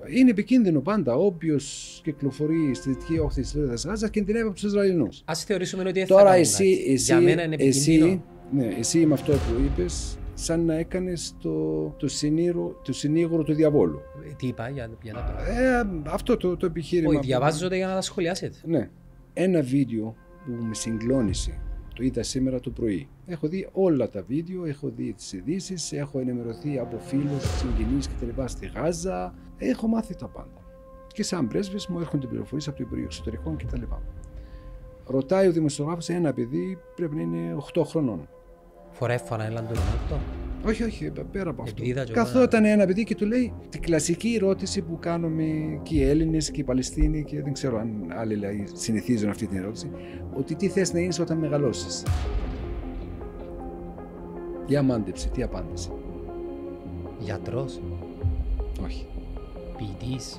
Είναι επικίνδυνο πάντα. Όποιος κυκλοφορεί στη δυτική όχθη της Λωρίδας Γάζας κινδυνεύει από τους Ισραηλινούς. Ας θεωρήσουμε ότι τώρα για μένα είναι επικίνδυνο. εσύ με αυτό που είπες, σαν να έκανες το συνήγορο του διαβόλου. Τι είπα για να αυτό το επιχείρημα. Όχι, διαβάζετε για να τα σχολιάσετε. Ναι. Ένα βίντεο που με συγκλώνησε, το είδα σήμερα το πρωί. Έχω δει όλα τα βίντεο, έχω δει τις ειδήσεις, έχω ενημερωθεί από φίλους, συγγενείς κτλ. Στη Γάζα. Έχω μάθει τα πάντα. Και σαν πρέσβης μου έρχονται πληροφορίες από το Υπουργείο Εξωτερικών κτλ. Ρωτάει ο δημοσιογράφος ένα παιδί, πρέπει να είναι 8 χρονών. Φορέφανα έναν τον αυτό. Όχι, πέρα από αυτό. Καθόταν ένα παιδί και του λέει την κλασική ερώτηση που κάνουμε και οι Έλληνες και οι Παλαιστίνοι και δεν ξέρω αν άλλοι συνηθίζουν αυτή την ερώτηση, ότι τι θες να γίνεις όταν μεγαλώσεις. Για μάντεψε, τι απάντησε. Γιατρός. Όχι. Ποιητής.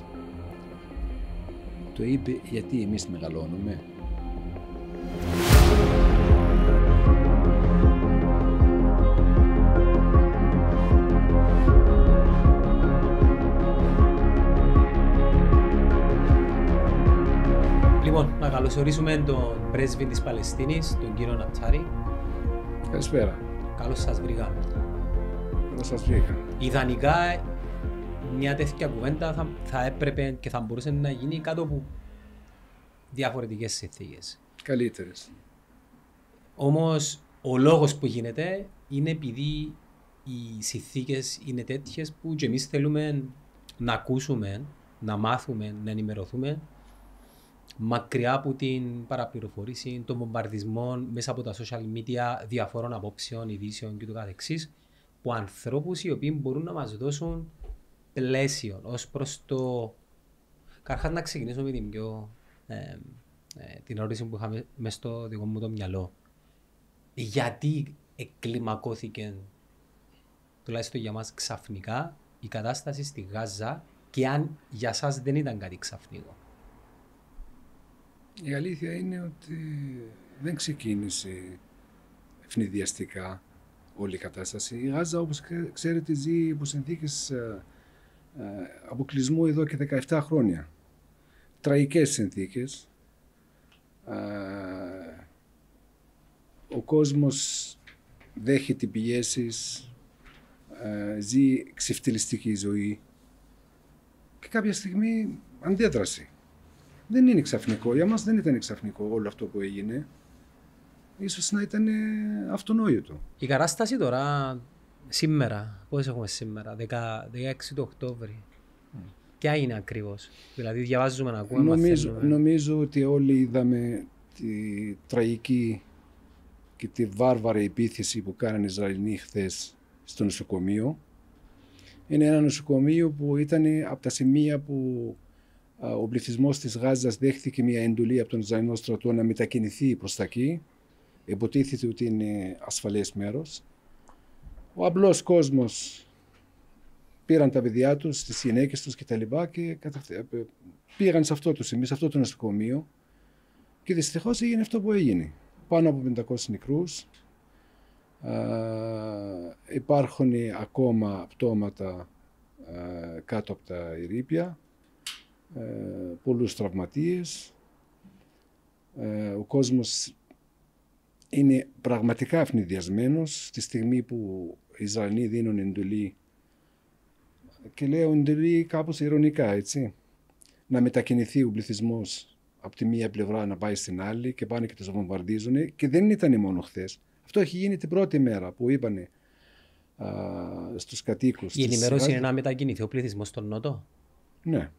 Το είπε γιατί εμείς μεγαλώνουμε. Λοιπόν, να καλωσορίσουμε τον πρέσβη της Παλαιστίνης, τον κύριο Ναπτάρη. Καλησπέρα. Καλώς σας βρήκα. Καλώς σας βρήκα. Ιδανικά, μια τέτοια κουβέντα θα έπρεπε και θα μπορούσε να γίνει κάτω από διαφορετικές συνθήκες. Καλύτερες. Όμως, ο λόγος που γίνεται είναι επειδή οι συνθήκες είναι τέτοιες που και εμείς θέλουμε να ακούσουμε, να μάθουμε, να ενημερωθούμε μακριά από την παραπληροφορήση, των βομβαρδισμών μέσα από τα social media, διαφόρων απόψεων, ειδήσεων κ.ο.κ. που ανθρώπους οι οποίοι μπορούν να μας δώσουν πλαίσιο ως προς το... Καρχάς να ξεκινήσω με την ερώτηση που είχαμε μες στο δικό μου το μυαλό. Γιατί εκκλιμακώθηκε, τουλάχιστον για μας ξαφνικά, η κατάσταση στη Γάζα και αν για σας δεν ήταν κάτι ξαφνικό. Η αλήθεια είναι ότι δεν ξεκίνησε ευνηδιαστικά όλη η κατάσταση. Η Γάζα, όπως ξέρετε, ζει υπό συνθήκες αποκλεισμού εδώ και 17 χρόνια. Τραγικές συνθήκες. Ο κόσμος δέχεται πιέσεις, ζει ξεφτυλιστική ζωή και κάποια στιγμή αντέδρασε. Δεν είναι ξαφνικό, για μας δεν ήταν ξαφνικό όλο αυτό που έγινε. Ίσως να ήταν αυτονόητο. Η κατάσταση τώρα, σήμερα, πώς έχουμε σήμερα, 16 του Οκτώβρη, ποια είναι ακριβώς? Δηλαδή διαβάζουμε να ακούμε, νομίζω ότι όλοι είδαμε τη τραγική και τη βάρβαρη επίθεση που κάνανε οι Ισραηλοί χθες στο νοσοκομείο. Είναι ένα νοσοκομείο που ήταν από τα σημεία που ο πληθυσμός της Γάζας δέχθηκε μια εντολή από τον Ισραηλινό στρατό να μετακινηθεί προς τα εκεί. Υποτίθεται ότι είναι ασφαλές μέρος. Ο απλός κόσμος πήραν τα παιδιά τους, τις γυναίκες τους κτλ. Και πήγαν σε αυτό το σημείο, σε αυτό το νοσοκομείο και δυστυχώς έγινε αυτό που έγινε. Πάνω από 500 νεκρούς. Υπάρχουν ακόμα πτώματα κάτω από τα ερείπια. Πολλούς τραυματίες. Ο κόσμος είναι πραγματικά ευνηδιασμένος τη στιγμή που οι Ισραηλοί δίνουν εντολή, και λέω εντολή κάπως ειρωνικά, έτσι, να μετακινηθεί ο πληθυσμός από τη μία πλευρά να πάει στην άλλη και πάνε και τους βομβαρδίζουν, και δεν ήταν μόνο χθες. Αυτό έχει γίνει την πρώτη μέρα που είπανε στους κατοίκους. Η ενημέρωση είναι να μετακινηθεί ο πληθυσμός στον Νότο. Ναι.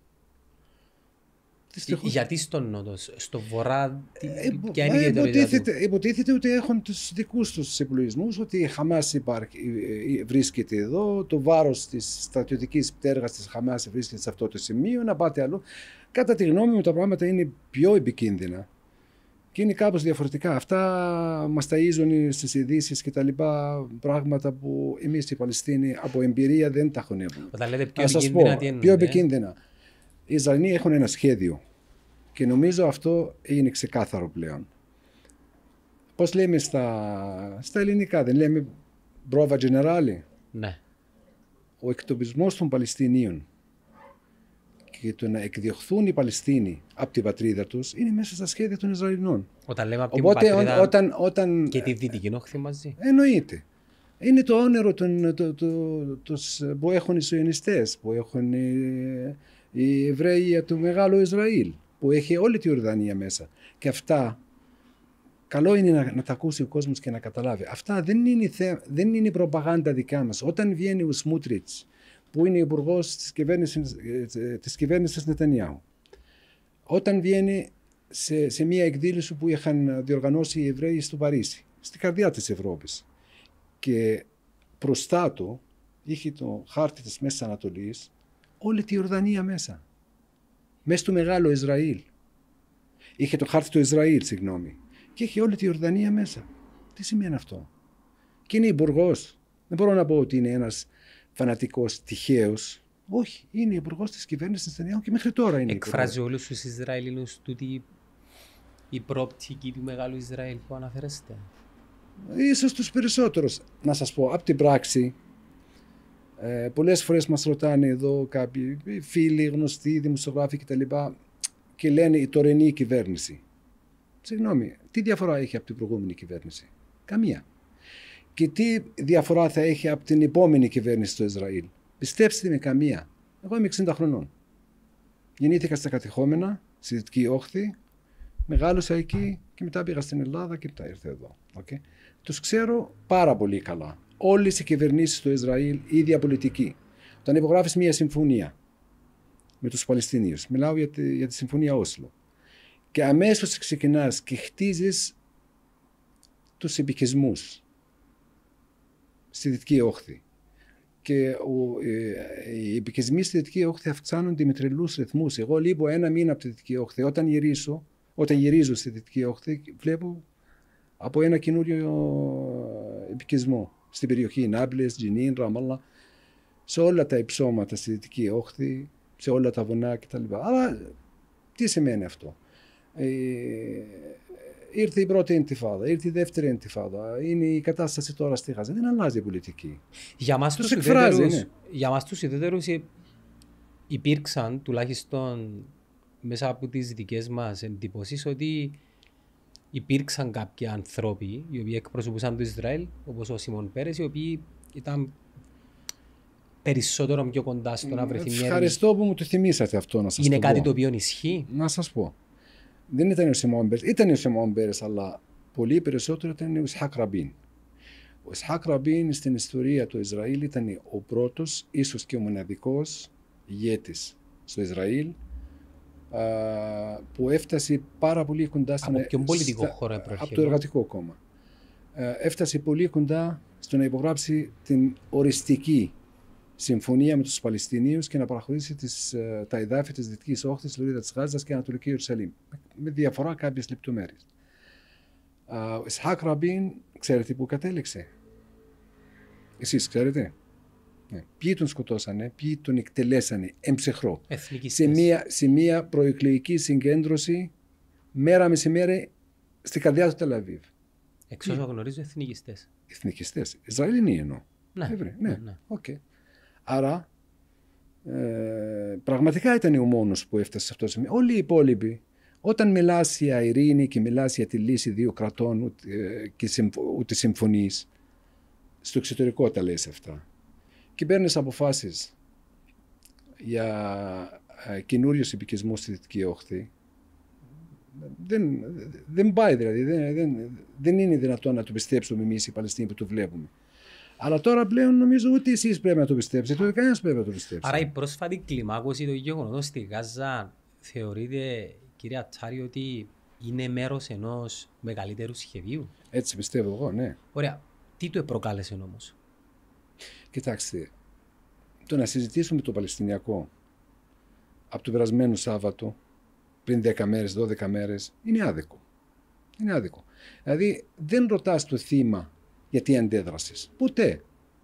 Γιατί στον Νότο, στο Βορρά, ποια είναι η ιδιαιτερότητα? Υποτίθεται ότι έχουν τους δικούς τους επιλογισμούς, ότι η Χαμάς βρίσκεται εδώ, το βάρος της στρατιωτικής πτέρυγας της Χαμάς βρίσκεται σε αυτό το σημείο, να πάτε αλλού. Κατά τη γνώμη μου τα πράγματα είναι πιο επικίνδυνα και είναι κάπως διαφορετικά. Αυτά μας ταΐζουν στις ειδήσεις και τα λοιπά, πράγματα που εμείς οι Παλαιστίνοι από εμπειρία δεν τα έχουν. Όταν λέτε πιο επικίνδυνα, τι εννοείτε? Πιο επικίνδυνα. Οι Ισραηλοί έχουν ένα σχέδιο και νομίζω αυτό είναι ξεκάθαρο πλέον. Πώς λέμε στα ελληνικά, δεν λέμε πρόβα generale? Ναι. Ο εκτοπισμός των Παλαιστινίων και το να εκδιωχθούν οι Παλαιστίνοι από την πατρίδα τους είναι μέσα στα σχέδια των Ισραηλινών. Όταν λέμε από την Οπότε, πατρίδα και τη Δυτική Όχθη μαζί. Εννοείται. Είναι το όνειρο που έχουν οι Σιωνιστές, που έχουν οι Εβραίοι του Μεγάλου Ισραήλ, που έχει όλη τη Ιορδανία μέσα. Και αυτά, καλό είναι να τα ακούσει ο κόσμος και να καταλάβει. Αυτά δεν είναι προπαγάνδα δικά μας. Όταν βγαίνει ο Σμούτριτς, που είναι υπουργός της κυβέρνησης Νετανιάχου, όταν βγαίνει σε μια εκδήλωση που είχαν διοργανώσει οι Εβραίοι στο Παρίσι, στην καρδιά της Ευρώπης, και μπροστά του είχε το χάρτη της Μέσης Ανατολής, όλη τη Ιορδανία μέσα. Μέσα στο Μεγάλο Ισραήλ. Είχε το χάρτη του Ισραήλ, συγγνώμη. Και είχε όλη τη Ιορδανία μέσα. Τι σημαίνει αυτό? Και είναι υπουργός. Δεν μπορώ να πω ότι είναι ένας φανατικός τυχαίος. Όχι, είναι υπουργός της κυβέρνησης Νετανιάχου και μέχρι τώρα είναι. Εκφράζει όλους τους Ισραηλινούς τούτη η προοπτική του Μεγάλου Ισραήλ που αναφέρεστε? Ίσως τους περισσότερους. Να σας πω, από την πράξη, πολλές φορές μας ρωτάνε εδώ κάποιοι φίλοι, γνωστοί, δημοσιογράφοι κτλ. Και λένε η τωρινή κυβέρνηση. Συγγνώμη, τι διαφορά έχει από την προηγούμενη κυβέρνηση? Καμία. Και τι διαφορά θα έχει από την επόμενη κυβέρνηση στο Ισραήλ? Πιστέψτε με, καμία. Εγώ είμαι 60 χρονών. Γεννήθηκα στα κατεχόμενα, στη Δυτική Όχθη, μεγάλωσα εκεί και μετά πήγα στην Ελλάδα και μετά ήρθα εδώ. Okay. Τους ξέρω πάρα πολύ καλά. Όλες οι κυβερνήσεις στο Ισραήλ, η ίδια πολιτική. Όταν υπογράφεις μια συμφωνία με τους Παλαιστινίους, μιλάω για τη συμφωνία Όσλο, και αμέσως ξεκινάς και χτίζεις τους επικισμούς στη Δυτική Όχθη. Και οι επικισμοί στη Δυτική Όχθη αυξάνονται με τρελούς ρυθμούς. Εγώ λείπω ένα μήνα από τη Δυτική Όχθη. Όταν γυρίζω στη Δυτική Όχθη, βλέπω από ένα καινούριο επικισμό στην περιοχή Νάμπλες, Τζινίν, Ραμάλα, σε όλα τα υψώματα στη Δυτική Όχθη, σε όλα τα βουνά κτλ. Αλλά τι σημαίνει αυτό? Ήρθε η πρώτη εντιφάδα, ήρθε η δεύτερη εντιφάδα, είναι η κατάσταση τώρα στη Γάζα. Δεν αλλάζει η πολιτική. Για μας τους ουδέτερους υπήρξαν, τουλάχιστον μέσα από τις δικές μας εντυπώσεις, ότι υπήρξαν κάποιοι άνθρωποι οι οποίοι εκπροσωπούσαν το Ισραήλ, όπως ο Σιμών Πέρες, οι οποίοι ήταν περισσότερο πιο κοντά στο να βρεθεί μια. Ευχαριστώ που μου το θυμήσατε αυτό, να σας είναι το κάτι πω. Το οποίο ισχύει. Να σας πω. Δεν ήταν ο Σιμών Πέρες, ήταν ο Σιμών Πέρες, αλλά πολύ περισσότερο ήταν ο Ισχάκ Ραμπίν. Ο Ισχάκ Ραμπίν στην ιστορία του Ισραήλ ήταν ο πρώτος, ίσως και ο μοναδικός ηγέτης στο Ισραήλ, που έφτασε πάρα πολύ κοντά από ποιον πολιτικό χώρο από το Εργατικό Κόμμα. Έφτασε πολύ κοντά στο να υπογράψει την οριστική συμφωνία με τους Παλαιστινίους και να παραχωρήσει τα εδάφη της Δυτικής Όχθης, Λωρίδα της Γάζας και Ανατολική Ιερουσαλήμ. Με διαφορά κάποιες λεπτομέρειες. Ο Ισχάκ Ραμπίν, ξέρετε που κατέληξε? Εσείς ξέρετε? Ναι. Ποιοι τον σκοτώσανε, ποιοι τον εκτελέσανε εμψυχρό? Σε μια προεκλογική συγκέντρωση, μέρα μεσημέρι, στην καρδιά του Τελαβίβ. Εξ όσων γνωρίζω, εθνικιστές. Εθνικιστές. Ισραηλινοί εννοώ. Ναι. Okay. Άρα, πραγματικά ήταν ο μόνος που έφτασε σε αυτό το σημείο. Όλοι οι υπόλοιποι, όταν μιλάς για ειρήνη και μιλάς για τη λύση δύο κρατών, ούτε συμφωνείς, στο εξωτερικό τα λες αυτά. Και παίρνεις αποφάσεις για καινούριους επικισμούς στη Δυτική Όχθη. Δεν πάει δηλαδή. Δεν είναι δυνατόν να το πιστέψουμε εμείς οι Παλαιστίνοι που το βλέπουμε. Αλλά τώρα πλέον νομίζω ότι εσείς πρέπει να το πιστέψετε, ούτε κανένας πρέπει να το πιστέψει. Άρα η πρόσφατη κλιμάκωση των γεγονότων στη Γάζα θεωρείται, κυρία Τσάρη, ότι είναι μέρος ενός μεγαλύτερου σχεδίου? Έτσι πιστεύω εγώ, ναι. Ωραία. Τι το προκάλεσε όμως? Κοιτάξτε, το να συζητήσουμε το Παλαιστινιακό από το περασμένο Σάββατο, πριν 10 μέρες, 12 μέρες, είναι άδικο. Είναι άδικο. Δηλαδή δεν ρωτάς το θύμα γιατί αντέδρασες. Ποτέ.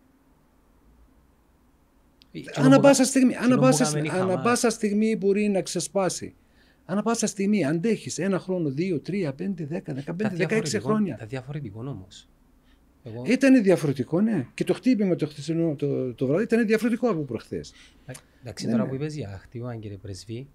Ανά πάσα στιγμή μπορεί να ξεσπάσει. Ανά πάσα στιγμή αντέχεις 1 χρόνο, 2, 3, 5, 10, 15, 16 χρόνια. Τα διαφορετικό όμως. Ήταν διαφορετικό, ναι. Και το χτύπημα το χθεσινό το βράδυ ήταν διαφορετικό από προχθές. Εντάξει, τώρα που είπες για χτύπημα, κύριε Πρεσβή,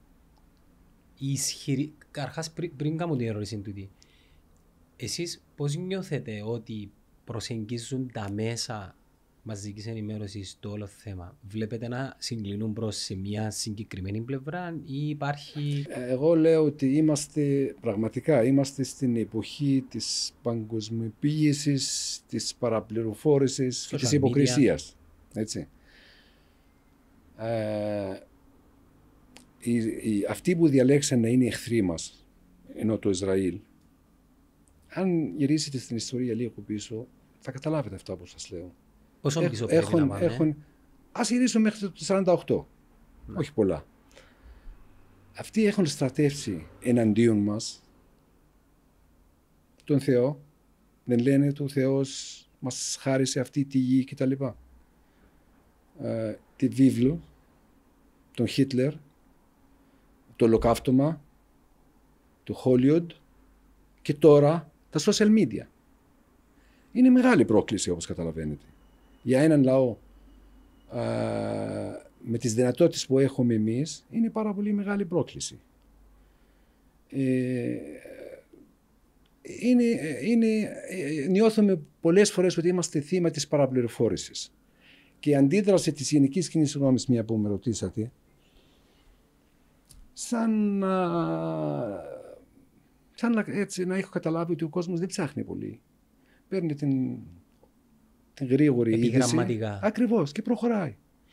καρχάς πριν κάνω την ερώτηση τούτη, εσείς πώς νιώθετε ότι προσεγγίζουν τα μέσα μαζικής ενημέρωσης το όλο θέμα? Βλέπετε να συγκλίνουν προς σε μια συγκεκριμένη πλευρά ή υπάρχει... Εγώ λέω ότι πραγματικά είμαστε στην εποχή της παγκοσμιοποίησης, της παραπληροφόρησης και της υποκρισίας. Έτσι. Αυτοί που διαλέξαν να είναι εχθροί μας, ενώ το Ισραήλ, αν γυρίσετε στην ιστορία λίγο πίσω, θα καταλάβετε αυτά που σας λέω. Πόσο πίσω πρέπει να πάμε? Ας γυρίσουμε μέχρι το 48, όχι πολλά. Αυτοί έχουν στρατεύσει εναντίον μας τον Θεό. Δεν λένε ότι ο Θεός μας χάρισε αυτή τη γη κτλ. Τη βίβλο, τον Χίτλερ, το ολοκαύτωμα, το Χόλιουντ και τώρα τα social media. Είναι μεγάλη πρόκληση, όπως καταλαβαίνετε. Για έναν λαό με τις δυνατότητες που έχουμε εμείς, είναι πάρα πολύ μεγάλη πρόκληση. Νιώθουμε πολλές φορές ότι είμαστε θύμα της παραπληροφόρησης. Και η αντίδραση της γενικής κοινής γνώμης, μια που με ρωτήσατε, σαν έτσι, να έχω καταλάβει ότι ο κόσμος δεν ψάχνει πολύ. Παίρνει την γρήγορη είδηση. Ακριβώς, και προχωράει.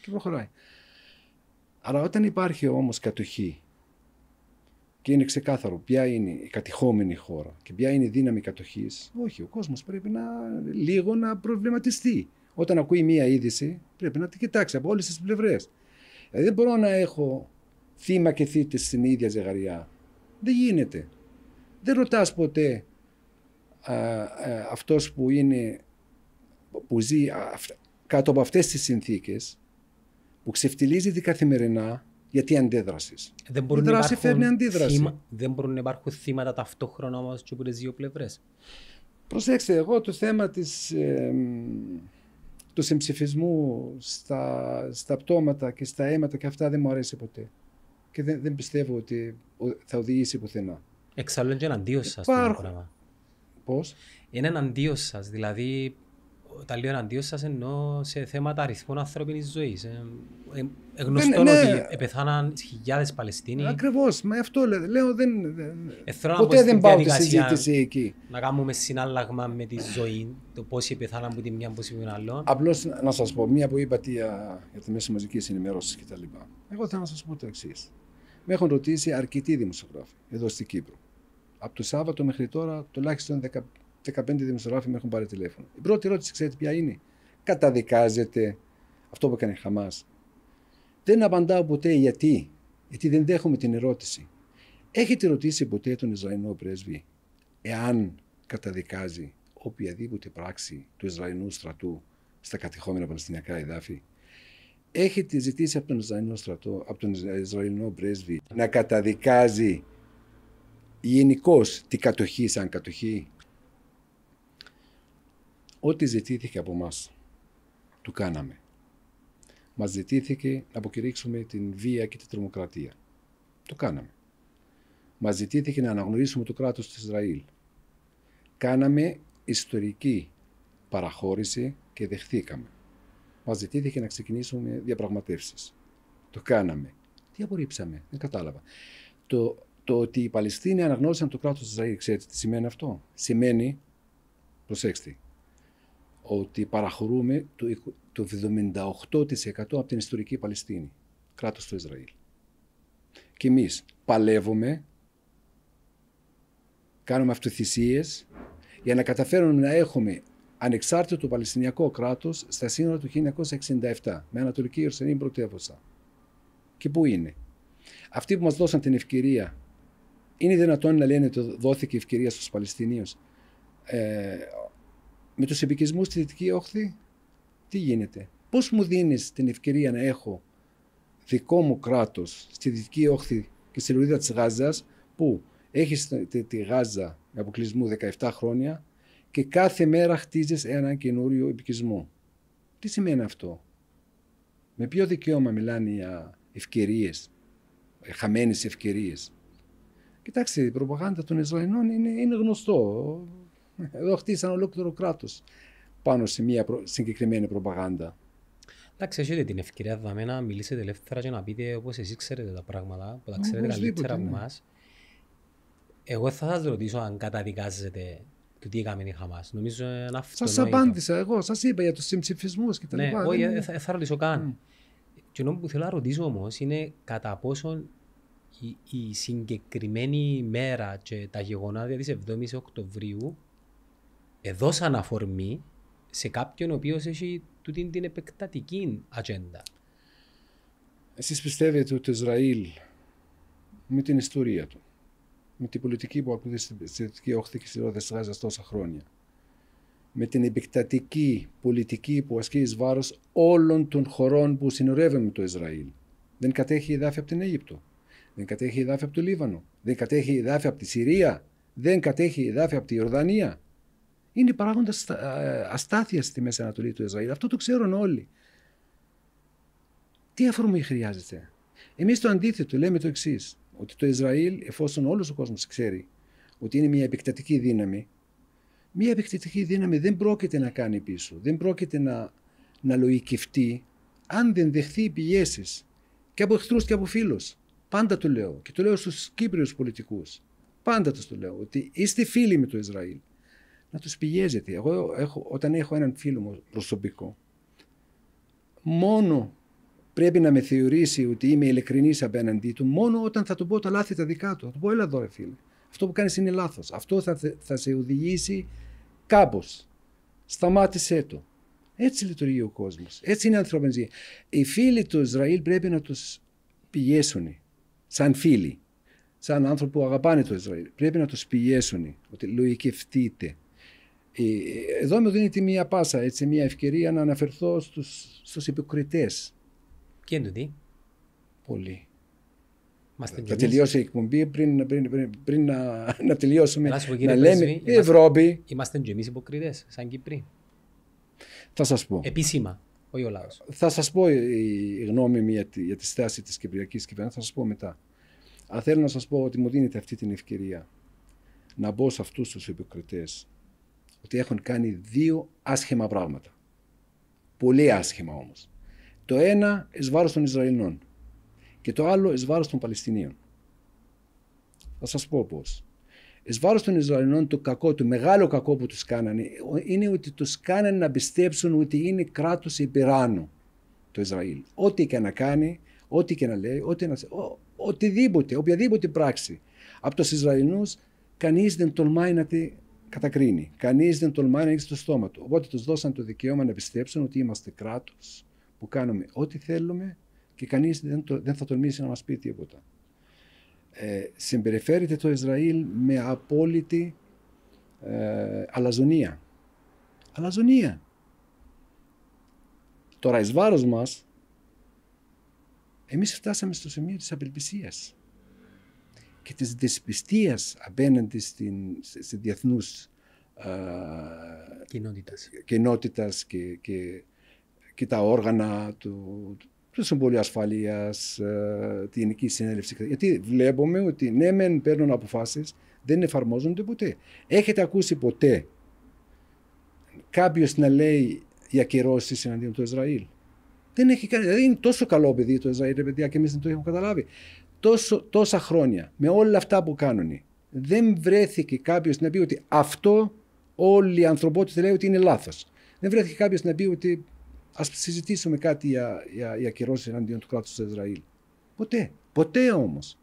Αλλά όταν υπάρχει όμως κατοχή και είναι ξεκάθαρο ποια είναι η κατηχόμενη χώρα και ποια είναι η δύναμη κατοχής, όχι, ο κόσμος πρέπει λίγο να προβληματιστεί. Όταν ακούει μία είδηση, πρέπει να την κοιτάξει από όλες τις πλευρές. Δηλαδή δεν μπορώ να έχω θύμα και θύτες στην ίδια ζεγαριά. Δεν γίνεται. Δεν ρωτάς ποτέ αυτός που ζει κάτω από αυτές τις συνθήκες, που ξεφτιλίζεται καθημερινά, γιατί αντίδρασης. Η δράση φέρνει αντίδραση. Δεν μπορούν να υπάρχουν θύματα ταυτόχρονα όμως και από τις δύο πλευρές. Προσέξτε, εγώ το θέμα του συμψηφισμού στα πτώματα και στα αίματα και αυτά δεν μου αρέσει ποτέ. Και δεν πιστεύω ότι θα οδηγήσει πουθενά. Εξάλλου είναι και εναντίον σας το πράγμα. Πώς? Είναι εναντίον σας, δηλαδή τα λέω εναντίον σας εννοώ σε θέματα αριθμών ανθρώπινης ζωής. Γνωστό ότι επεθάναν χιλιάδες Παλαιστίνοι. Ακριβώς, μα αυτό λέω. Ποτέ δεν πάω τη συζήτηση εκεί. Να κάνουμε συνάλλαγμα με τη ζωή, το πόσοι επεθάναν από τη μια, πόσοι από την άλλη. Απλώς να σας πω, μία που είπατε για τη μέση μαζικής ενημέρωσης κτλ. Εγώ θέλω να σας πω το εξής. Με έχουν ρωτήσει αρκετοί δημοσιογράφοι εδώ στην Κύπρο. Από το Σάββατο μέχρι τώρα τουλάχιστον 15 δημοσιογράφοι με έχουν πάρει τηλέφωνο. Η πρώτη ερώτηση, ξέρετε ποια είναι? Καταδικάζεται αυτό που έκανε η Χαμάς? Δεν απαντάω ποτέ γιατί δεν δέχομαι την ερώτηση. Έχετε ρωτήσει ποτέ τον Ισραηλινό πρέσβη εάν καταδικάζει οποιαδήποτε πράξη του Ισραηλινού στρατού στα κατεχόμενα Παλαιστινιακά εδάφη? Έχετε ζητήσει από τον Ισραηλινό στρατό, από τον Ισραηλινό πρέσβη να καταδικάζει γενικώς την κατοχή σαν κατοχή? Ό,τι ζητήθηκε από μας, το κάναμε. Μας ζητήθηκε να αποκηρύξουμε την βία και την τρομοκρατία. Το κάναμε. Μας ζητήθηκε να αναγνωρίσουμε το κράτος του Ισραήλ. Κάναμε ιστορική παραχώρηση και δεχθήκαμε. Μας ζητήθηκε να ξεκινήσουμε διαπραγματεύσεις. Το κάναμε. Τι απορρίψαμε? Δεν κατάλαβα. Το ότι οι Παλαιστίνοι αναγνώρισαν το κράτος του Ισραήλ, ξέρετε τι σημαίνει αυτό? Σημαίνει, προσέξτε, ότι παραχωρούμε το 78% από την ιστορική Παλαιστίνη, κράτος του Ισραήλ. Και εμείς παλεύουμε, κάνουμε αυτοθυσίες για να καταφέρουμε να έχουμε ανεξάρτητο Παλαιστινιακό κράτος στα σύνορα του 1967 με Ανατολική Ιερουσαλήμ πρωτεύουσα. Και πού είναι? Αυτοί που μας δώσαν την ευκαιρία, είναι δυνατόν να λένε ότι δόθηκε ευκαιρία στους Παλαιστινίους? Με τους επικισμούς στη Δυτική Όχθη, τι γίνεται? Πώς μου δίνεις την ευκαιρία να έχω δικό μου κράτος στη Δυτική Όχθη και στη λωρίδα της Γάζας, που έχεις τη Γάζα με αποκλεισμού 17 χρόνια και κάθε μέρα χτίζεις έναν καινούριο οικισμό. Τι σημαίνει αυτό? Με ποιο δικαίωμα μιλάνε για ευκαιρίες, χαμένες ευκαιρίες? Κοιτάξτε, η προπαγάνδα των Ισραηλινών είναι γνωστό. Εδώ χτίσαν ολόκληρο κράτος πάνω σε μια συγκεκριμένη προπαγάνδα. Εντάξει, έχετε την ευκαιρία δάμε να μιλήσετε ελεύθερα και να πείτε όπως εσείς ξέρετε τα πράγματα, που τα ξέρετε καλύτερα από εμάς. Εγώ θα σας ρωτήσω αν καταδικάζετε το τι έκαμε η Χαμάς. Νομίζω είναι αυτονόητο. Σας απάντησα εγώ, σας είπα για τους συμψηφισμούς και τα λοιπά. Ναι, όχι, θα ρωτήσω καν. Και ono που θέλω να ρωτήσω όμως είναι κατά πόσον η συγκεκριμένη μέρα και τα γεγονότα της 7ης Οκτωβρίου έδωσαν αφορμή σε κάποιον ο οποίος έχει τούτη την επεκτατική ατζέντα. Εσείς πιστεύετε ότι το Ισραήλ με την ιστορία του, με την πολιτική που ακολουθεί στη Δυτική Όχθη και στη Ρόδα της Γάζας τόσα χρόνια, με την επεκτατική πολιτική που ασκεί εις βάρος όλων των χωρών που συνορεύουν με το Ισραήλ, δεν κατέχει εδάφια από την Αίγυπτο, δεν κατέχει εδάφια από το Λίβανο, δεν κατέχει εδάφια από τη Συρία, δεν κατέχει εδάφια από τη Ιορδανία. Είναι παράγοντας αστάθειας στη Μέση Ανατολή του Ισραήλ. Αυτό το ξέρουν όλοι. Τι αφορμή χρειάζεται? Εμείς το αντίθετο λέμε το εξής, ότι το Ισραήλ, εφόσον όλος ο κόσμος ξέρει ότι είναι μια επεκτατική δύναμη, μια επεκτατική δύναμη δεν πρόκειται να κάνει πίσω, δεν πρόκειται να λογικευτεί αν δεν δεχθεί πιέσεις και από εχθρούς και από φίλους. Πάντα το λέω και το λέω στους Κύπριους πολιτικούς. Πάντα τους το λέω ότι είστε φίλοι με το Ισραήλ. Να τους πιέζετε. Εγώ όταν έχω έναν φίλο μου προσωπικό, μόνο πρέπει να με θεωρήσει ότι είμαι ειλικρινής απέναντί του, μόνο όταν θα του πω τα λάθη τα δικά του. Θα του πω, έλα εδώ ρε φίλε, αυτό που κάνεις είναι λάθος. Αυτό θα σε οδηγήσει κάπως. Σταμάτησέ το. Έτσι λειτουργεί ο κόσμος. Έτσι είναι η ανθρώπινη ζωή. Οι φίλοι του Ισραήλ πρέπει να τους πιέσουν σαν φίλοι, σαν άνθρωποι που αγαπάνε το Ισραήλ. Πρέπει να τους πιέσουν ότι λογικευτείτε. Εδώ μου δίνεται μία πάσα, έτσι, μία ευκαιρία να αναφερθώ στους υποκριτές. Και είναι τι? Πολύ. Θα τελειώσει η εκπομπή πριν να τελειώσουμε να λέμε η Ευρώπη. Είμαστε και εμείς υποκριτές, σαν Κύπροι. Θα σας πω. Επίσημα, όχι ο λαός. Θα σας πω η γνώμη μου για τη στάση της κυπριακής κυβέρνησης, θα σας πω μετά. Αλλά θέλω να σας πω ότι μου δίνεται αυτή την ευκαιρία να μπω σε αυτούς τους υποκριτές ότι έχουν κάνει δύο άσχημα πράγματα. Πολύ άσχημα όμως. Το ένα εις βάρος των Ισραηλινών και το άλλο εις βάρος των Παλαιστινίων. Θα σας πω πώς. Εις βάρος των Ισραηλινών το μεγάλο κακό που τους κάνανε είναι ότι τους κάνανε να πιστέψουν ότι είναι κράτος υπεράνω το Ισραήλ. Ό,τι και να κάνει, ό,τι και να λέει, οτιδήποτε, οποιαδήποτε πράξη από τους Ισραηλινούς, κανείς δεν τολμάει να τη κατακρίνει. Κανείς δεν τολμάει να ανοίξει το στόμα του. Οπότε τους δώσαν το δικαίωμα να πιστέψουν ότι είμαστε κράτος που κάνουμε ό,τι θέλουμε και κανείς δεν θα τολμήσει να μας πει τίποτα. Συμπεριφέρεται το Ισραήλ με απόλυτη αλαζονία. Αλαζονία. Τώρα εις βάρος μας, εμείς φτάσαμε στο σημείο της απελπισίας και της δυσπιστίας απέναντι σε διεθνούς κοινότητας και τα όργανα του Συμβουλίου Ασφαλείας, τη Γενική Συνέλευση. Γιατί βλέπουμε ότι ναι, μεν παίρνουν αποφάσεις, δεν εφαρμόζονται ποτέ. Έχετε ακούσει ποτέ κάποιος να λέει για κυρώσεις εναντίον του Ισραήλ? Δεν έχει κάνει. Δηλαδή είναι τόσο καλό παιδί το Ισραήλ, παιδιά, και εμείς δεν το έχουμε καταλάβει. Τόσα χρόνια, με όλα αυτά που κάνουν, δεν βρέθηκε κάποιος να πει ότι αυτό όλη η ανθρωπότητα λέει ότι είναι λάθος. Δεν βρέθηκε κάποιος να πει ότι ας συζητήσουμε κάτι για κυρώσεις εναντίον του κράτους του Ισραήλ. Ποτέ. Ποτέ όμως.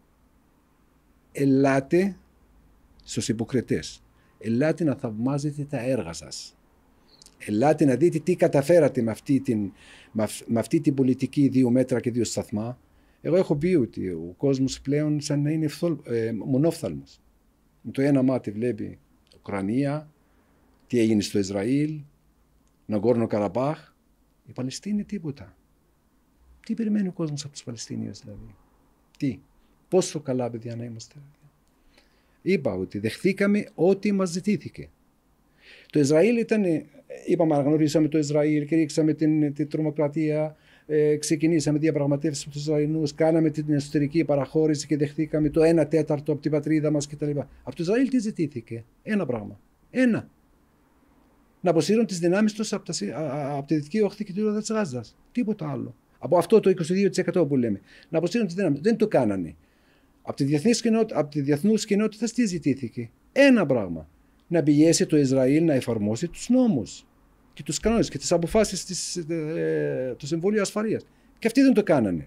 Ελάτε στους υποκριτές. Ελάτε να θαυμάζετε τα έργα σας. Ελάτε να δείτε τι καταφέρατε με αυτή την πολιτική 2 μέτρα και 2 σταθμά. Εγώ έχω πει ότι ο κόσμος πλέον σαν να είναι μονόφθαλμος. Με το ένα μάτι βλέπει Ουκρανία, τι έγινε στο Ισραήλ, Ναγκόρνο Καραμπάχ. Η Παλαιστίνη τίποτα. Τι περιμένει ο κόσμος από τους Παλαιστίνιους δηλαδή? Τι? Πόσο καλά παιδιά να είμαστε? Είπα ότι δεχθήκαμε ό,τι μας ζητήθηκε. Το Ισραήλ ήταν, είπαμε, αναγνωρίσαμε το Ισραήλ, κηρύξαμε την τρομοκρατία, ξεκινήσαμε διαπραγματεύσεις με τους Ισραηλινούς, κάναμε την εσωτερική παραχώρηση και δεχτήκαμε το 1/4 από την πατρίδα μας κτλ. Από το Ισραήλ τι ζητήθηκε? Ένα πράγμα. Ένα. Να αποσύρουν τις δυνάμεις τους από τη δυτική όχθη και τη ρόδα της Γάζας. Τίποτα άλλο. Από αυτό το 22% που λέμε. Να αποσύρουν τις δυνάμεις. Δεν το κάνανε. Από τη διεθνούς κοινότητα τι ζητήθηκε? Ένα πράγμα. Να πιέσει το Ισραήλ να εφαρμόσει τους νόμους και τους κανόνες και τις αποφάσεις του Συμβουλίου Ασφαλείας. Και αυτοί δεν το κάνανε.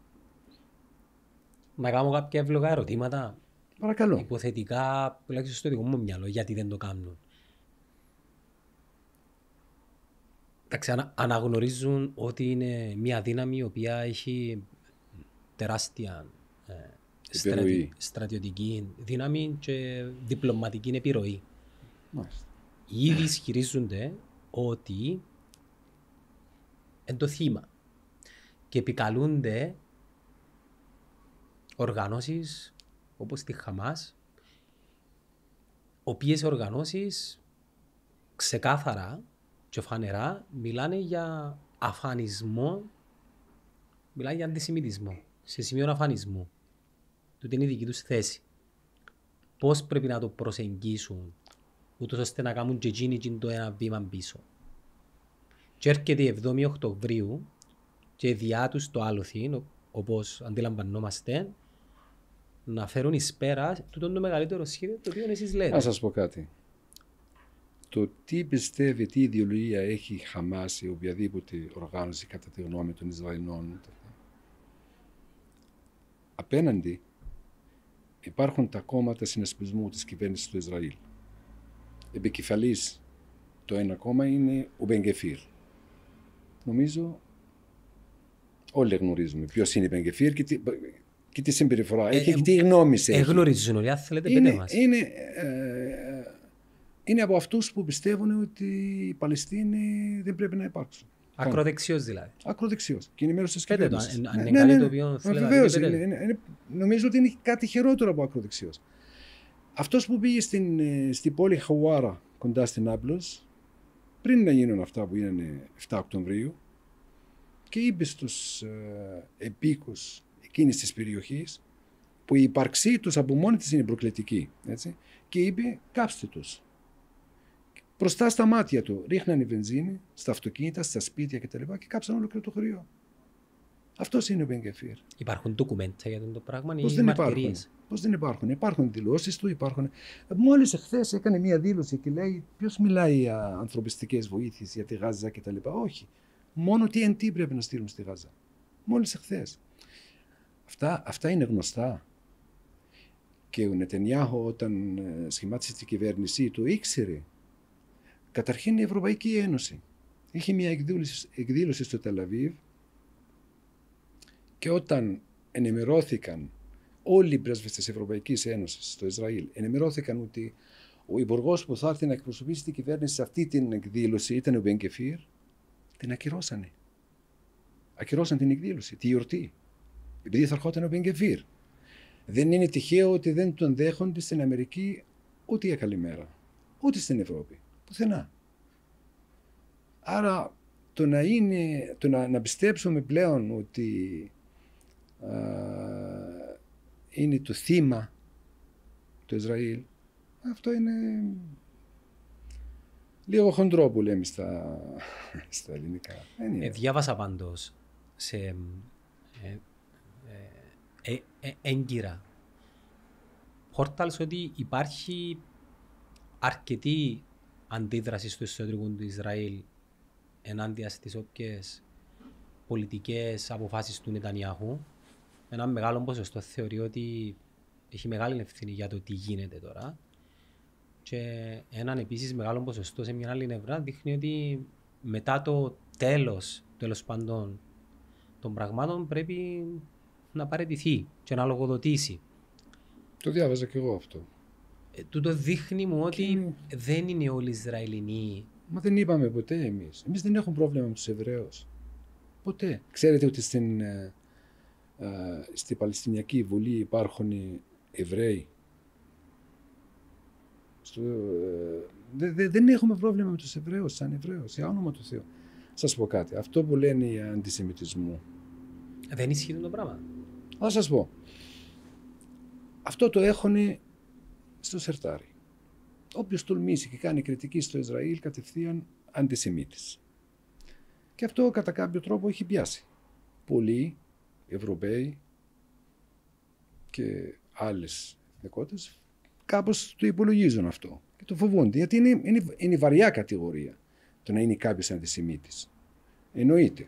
Να κάνω κάποια εύλογα ερωτήματα. Παρακαλώ. Υποθετικά, τουλάχιστον στο δικό μου μυαλό, γιατί δεν το κάνουν. Εντάξει, αναγνωρίζουν ότι είναι μια δύναμη η οποία έχει τεράστια στρατιωτική δύναμη και διπλωματική επιρροή. Μάλιστα. Ήδη ισχυρίζονται ότι είναι το θύμα και επικαλούνται οργανώσεις όπως τη Χαμάς, οποίες οργανώσεις ξεκάθαρα και φανερά μιλάνε για αφανισμό, μιλάνε για αντισημιτισμό, σε σημείο αφανισμού. Τούτη είναι η δική τους θέση. Πώς πρέπει να το προσεγγίσουν, ούτως ώστε να κάνουν και εκείνοι το ένα βήμα πίσω. Και έρχεται η 7η Οκτωβρίου και διά τους το άλοθη, όπως αντιλαμβανόμαστε, να φέρουν εις πέρα τούτο το μεγαλύτερο σχέδιο το οποίο εσείς λέτε. Να σας πω κάτι. Το τι πιστεύει, τι ιδεολογία έχει η Χαμάς ή οποιαδήποτε οργάνωση κατά τη γνώμη των Ισραηλινών, απέναντι υπάρχουν τα κόμματα συνασπισμού της κυβέρνησης του Ισραήλ. Επικεφαλής το ένα κόμμα είναι ο Μπεν-Γκεφίρ. Νομίζω όλοι γνωρίζουμε ποιος είναι ο Μπεν-Γκεφίρ και τι συμπεριφορά έχει και τι γνώμης έχει. Γνωρίζουν όλοι, αν θέλετε πείτε μας. Είναι από αυτούς που πιστεύουν ότι οι Παλαιστίνοι δεν πρέπει να υπάρξουν. Ακροδεξιός δηλαδή. Ακροδεξιός. Και είναι μέρος της Πείτε το, κυβέρνησης. αν είναι κάτι το οποίο θέλετε να βεβαίως, πείτε. νομίζω ότι είναι κάτι χειρότερο από ακροδεξιός. Αυτός που πήγε στην πόλη Χαουάρα κοντά στην Νάπλος, πριν να γίνουν αυτά που είναι 7 Οκτωβρίου, και είπε στους επίκους εκείνης της περιοχής, που η ύπαρξή τους από μόνη της είναι προκλητική, έτσι, και είπε κάψτε τους. Μπροστά στα μάτια του ρίχνανε βενζίνη στα αυτοκίνητα, στα σπίτια κτλ. Και κάψαν όλο το χωριό. Αυτός είναι ο Μπεν-Γκεφίρ. Υπάρχουν ντοκουμέντα για το πράγμα ή Πώς δεν μαρτυρίες? υπάρχουν? Πώς δεν υπάρχουν? Υπάρχουν δηλώσεις του, υπάρχουν. Μόλις εχθές έκανε μία δήλωση και λέει ποιος μιλάει για ανθρωπιστικές βοήθειες, για τη Γάζα κτλ. Όχι. Μόνο TNT πρέπει να στείλουν στη Γάζα. Μόλις εχθές. Αυτά είναι γνωστά. Και ο Νετανιάχου όταν σχημάτισε την κυβέρνησή του ήξερε. Καταρχήν η Ευρωπαϊκή Ένωση είχε μια εκδήλωση στο Τελαβίβ και όταν ενημερώθηκαν όλοι οι πρέσβες της Ευρωπαϊκής Ένωσης στο Ισραήλ, ενημερώθηκαν ότι ο υπουργός που θα έρθει να εκπροσωπήσει την κυβέρνηση σε αυτή την εκδήλωση ήταν ο Μπεν-Γκεφίρ, την ακυρώσανε. Ακυρώσαν την εκδήλωση, τη γιορτή, επειδή θα ερχόταν ο Μπεν-Γκεφίρ. Δεν είναι τυχαίο ότι δεν τον δέχονται στην Αμερική ούτε για καλημέρα, ούτε στην Ευρώπη. Πουθενά. Άρα να πιστέψουμε πλέον ότι είναι το θύμα του Ισραήλ, αυτό είναι λίγο χοντρό που λέμε στα ελληνικά. Διάβασα πάντως σε έγκυρα πόρταλς ότι υπάρχει αρκετή αντίδραση στο εσωτερικό του Ισραήλ ενάντια στις όποιες πολιτικές αποφάσεις του Νετανιάχου. Ένα μεγάλο ποσοστό θεωρεί ότι έχει μεγάλη ευθύνη για το τι γίνεται τώρα. Και έναν επίσης μεγάλο ποσοστό σε μια άλλη νευρά δείχνει ότι μετά το τέλος πάντων των πραγμάτων πρέπει να παραιτηθεί και να λογοδοτήσει. Το διάβαζα και εγώ αυτό. Τούτο δείχνει μου ότι δεν είναι όλοι Ισραηλινοί. Μα δεν είπαμε ποτέ εμείς. Εμείς δεν έχουμε πρόβλημα με τους Εβραίους. Ποτέ. Ξέρετε ότι στη Παλαιστινιακή Βουλή υπάρχουν Εβραίοι. Δεν έχουμε πρόβλημα με τους Εβραίους, σαν Εβραίους, για όνομα του Θεού. Σας πω κάτι. Αυτό που λένε οι αντισημιτισμού. Δεν ισχύει το πράγμα. Θα σας πω. Αυτό το έχουν στο σερτάρι. Όποιος τολμήσει και κάνει κριτική στο Ισραήλ, κατευθείαν αντισημίτης. Και αυτό κατά κάποιο τρόπο έχει πιάσει. Πολλοί Ευρωπαίοι και άλλες εθνικότητες κάπως το υπολογίζουν αυτό και το φοβούνται. Γιατί είναι βαριά κατηγορία το να είναι κάποιος αντισημίτης. Εννοείται.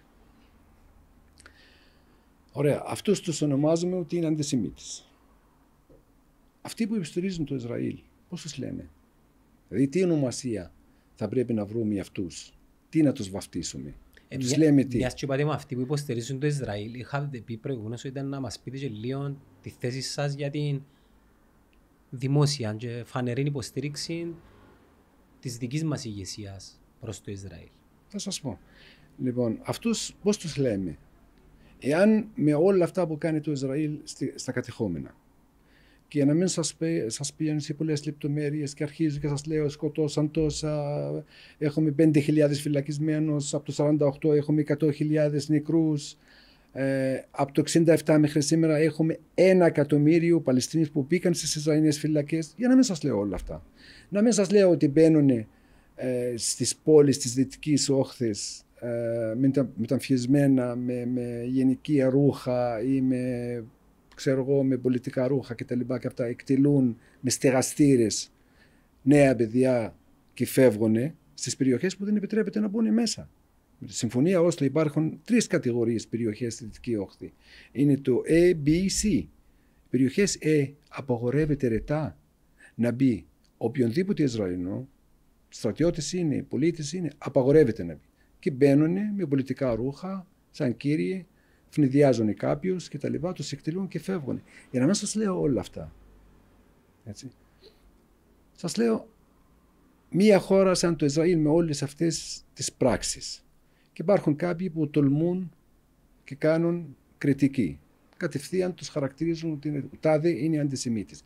Ωραία. Αυτούς τους ονομάζουμε ότι είναι αντισημίτης. Αυτοί που υποστηρίζουν το Ισραήλ, πώς τους λένε? Δηλαδή τι ονομασία θα πρέπει να βρούμε για αυτούς? Τι να τους βαφτίσουμε? Τους λέμε τι? Μιας και είπατε με αυτοί που υποστηρίζουν το Ισραήλ, είχατε πει προηγούμενος ότι ήταν να μας πείτε και λίγο τη θέση σας για την δημόσια και φανερή υποστήριξη της δικής μας ηγεσίας προς το Ισραήλ. Θα σας πω. Λοιπόν, αυτούς πώς τους λέμε? Εάν με όλα αυτά που κάνει το Ισραήλ στα κατεχόμενα, και για να μην σας πηγαίνω σε πολλές λεπτομέρειες και αρχίζω και σας λέω σκοτώσαν τόσα, έχουμε 5.000 φυλακισμένους, από το 48 έχουμε 100.000 νεκρούς, από το 67 μέχρι σήμερα έχουμε 1 εκατομμύριο Παλαιστίνιους που μπήκαν στις Ισραηλινές φυλακές. Για να μην σας λέω όλα αυτά. Να μην σας λέω ότι μπαίνουν στις πόλεις της Δυτικής Όχθης μεταμφιεσμένα με γενική ρούχα ή με πολιτικά ρούχα και τα λοιπά και αυτά, εκτελούν με στεγαστήρες νέα παιδιά και φεύγουν στις περιοχές που δεν επιτρέπεται να μπουν μέσα. Με τη Συμφωνία Όσλο υπάρχουν 3 κατηγορίες περιοχές στη Δυτική Όχθη. Είναι το A, B, C. Περιοχές A απαγορεύεται ρετά να μπει οποιονδήποτε Ισραηλινό, στρατιώτης είναι, πολίτης είναι, απαγορεύεται να μπει. Και μπαίνουν με πολιτικά ρούχα, σαν κύριοι, φνηδιάζουν κάποιους και τα λοιπά, τους εκτελούν και φεύγουν. Για να μην σας λέω όλα αυτά. Έτσι. Σας λέω μία χώρα σαν το Ισραήλ με όλες αυτές τις πράξεις. Και υπάρχουν κάποιοι που τολμούν και κάνουν κριτική. Κατευθείαν τους χαρακτηρίζουν ότι ο τάδε είναι αντισημίτης.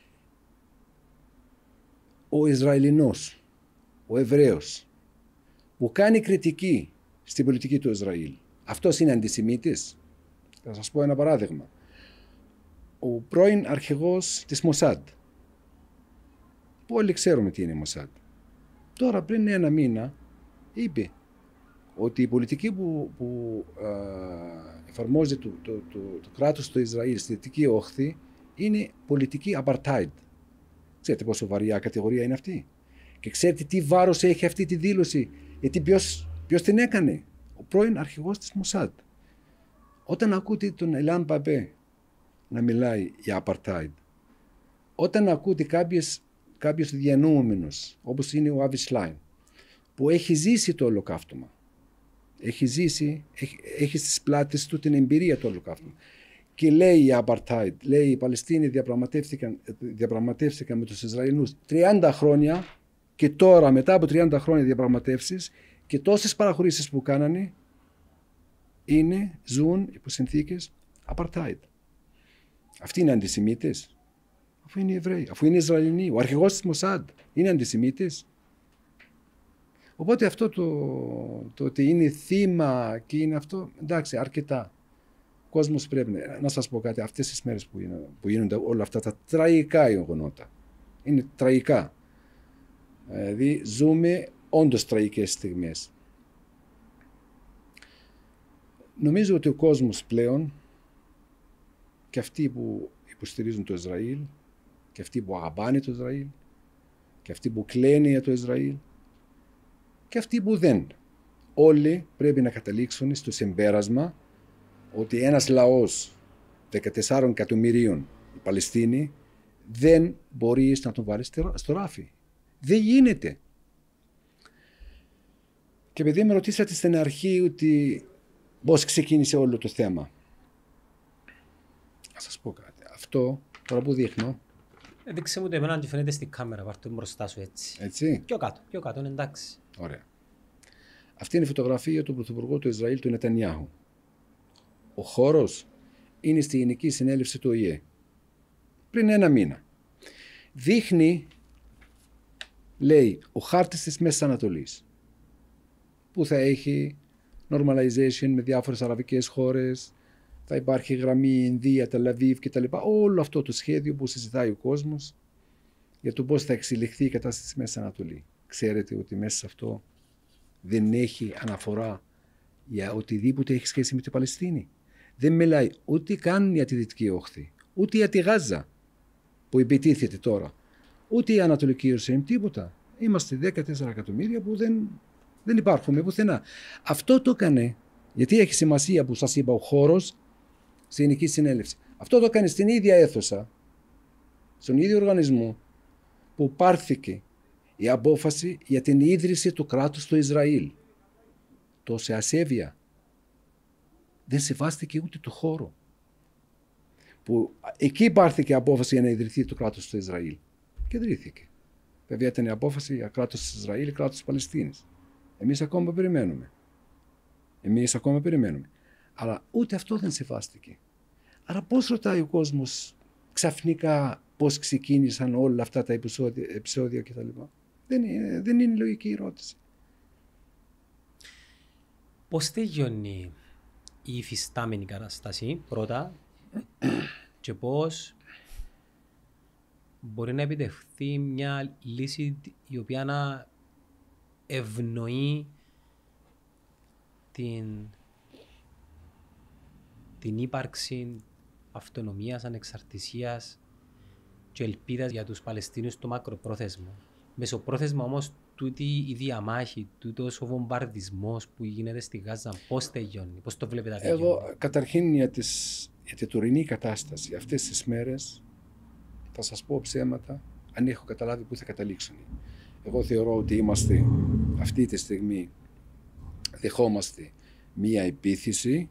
Ο Ισραηλινός, ο Εβραίος, που κάνει κριτική στην πολιτική του Ισραήλ, αυτός είναι αντισημίτης? Θα σας πω ένα παράδειγμα. Ο πρώην αρχηγός της Μοσάντ. Όλοι ξέρουμε τι είναι η Μοσάντ. Τώρα πριν 1 μήνα είπε ότι η πολιτική που εφαρμόζει το κράτος στο Ισραήλ στη Δυτική Όχθη είναι πολιτική apartheid. Ξέρετε πόσο βαριά κατηγορία είναι αυτή? Και ξέρετε τι βάρος έχει αυτή τη δήλωση? Γιατί ποιος την έκανε? Ο πρώην αρχηγός της Μοσάντ. Όταν ακούτε τον Ελάν Παπέ να μιλάει για apartheid, όταν ακούτε κάποιος διανοούμενος όπως είναι ο Άβι Σλάιν, που έχει ζήσει το ολοκαύτωμα, έχει στις πλάτες του την εμπειρία του ολοκαύτωμα και λέει για apartheid, λέει οι Παλαιστίνοι διαπραγματεύτηκαν με τους Ισραηλινούς 30 χρόνια και τώρα μετά από 30 χρόνια διαπραγματεύσεις και τόσες παραχωρήσεις που κάνανε ζουν υπό συνθήκες apartheid. Αυτοί είναι αντισημίτες? Αφού είναι Εβραίοι, αφού είναι Ισραηλινοί, ο αρχηγός της Μοσάντ είναι αντισημίτης? Οπότε αυτό το ότι είναι θύμα και είναι αυτό, εντάξει, αρκετά. Ο κόσμος πρέπει να σας πω κάτι, αυτές τις μέρες που γίνονται όλα αυτά τα τραγικά γεγονότα, είναι τραγικά. Δηλαδή ζούμε όντως τραγικές στιγμές. Νομίζω ότι ο κόσμος πλέον και αυτοί που υποστηρίζουν το Ισραήλ και αυτοί που αγαπάνε το Ισραήλ και αυτοί που κλαίνουν για το Ισραήλ και αυτοί που δεν, όλοι πρέπει να καταλήξουν στο συμπέρασμα ότι ένας λαός 14 εκατομμυρίων, οι Παλαιστίνοι, δεν μπορείς να τον βάλεις στο ράφι. Δεν γίνεται. Και επειδή με ρωτήσατε στην αρχή ότι πώς ξεκίνησε όλο το θέμα. Να σας πω κάτι. Αυτό τώρα που δείχνω. Δείξε μου το εμένα αν φαίνεται στην κάμερα, πάρτε μπροστά σου έτσι. Έτσι. Πιο κάτω, είναι εντάξει. Ωραία. Αυτή είναι η φωτογραφία του Πρωθυπουργού του Ισραήλ, του Νετανιάχου. Ο χώρος είναι στη Γενική Συνέλευση του ΟΗΕ. Πριν 1 μήνα. Δείχνει λέει ο χάρτης της Μέσης Ανατολής, που θα έχει normalization με διάφορες αραβικές χώρες, θα υπάρχει γραμμή Ινδία, Τελαβίβ κτλ. Όλο αυτό το σχέδιο που συζητάει ο κόσμος για το πώς θα εξελιχθεί η κατάσταση της Μέσης Ανατολή. Ξέρετε ότι μέσα σε αυτό δεν έχει αναφορά για οτιδήποτε έχει σχέση με την Παλαιστίνη. Δεν μιλάει ούτε καν για τη Δυτική Όχθη, ούτε για τη Γάζα που επιτίθεται τώρα, ούτε η Ανατολική Ιερουσαλήμ, τίποτα. Είμαστε 14 εκατομμύρια που δεν υπάρχουμε πουθενά. Αυτό το έκανε, γιατί έχει σημασία που σας είπα ο χώρος στη Γενική Συνέλευση. Αυτό το έκανε στην ίδια αίθουσα, στον ίδιο οργανισμό που πάρθηκε η απόφαση για την ίδρυση του κράτους του Ισραήλ. Το σε ασέβεια. Δεν σεβάστηκε ούτε το χώρο. Που εκεί πάρθηκε η απόφαση για να ιδρυθεί το κράτος του Ισραήλ. Και ιδρύθηκε. Βέβαια ήταν η απόφαση για κράτος της Ισραήλ, κράτος της Παλαιστίνης. Εμείς ακόμα περιμένουμε. Αλλά ούτε αυτό δεν σεβάστηκε. Άρα πώς ρωτάει ο κόσμος ξαφνικά πώς ξεκίνησαν όλα αυτά τα επεισόδια κτλ. Δεν είναι λογική ερώτηση. Πώς τελειώνει η υφιστάμενη κατάσταση πρώτα και πώς μπορεί να επιτευχθεί μια λύση η οποία να ευνοεί την ύπαρξη αυτονομίας, ανεξαρτησίας και ελπίδας για τους Παλαιστίνιους στο μακροπρόθεσμο. Μεσοπρόθεσμα όμως τούτη η διαμάχη, τούτος ο βομβαρδισμός που γίνεται στη Γάζα, πώς τελειώνει, πώς το βλέπετε αυτό? Εγώ καταρχήν για την τωρινή κατάσταση αυτές τις μέρες θα σας πω ψέματα αν έχω καταλάβει πού θα καταλήξουν. Εγώ θεωρώ ότι είμαστε αυτή τη στιγμή, δεχόμαστε μία επίθεση,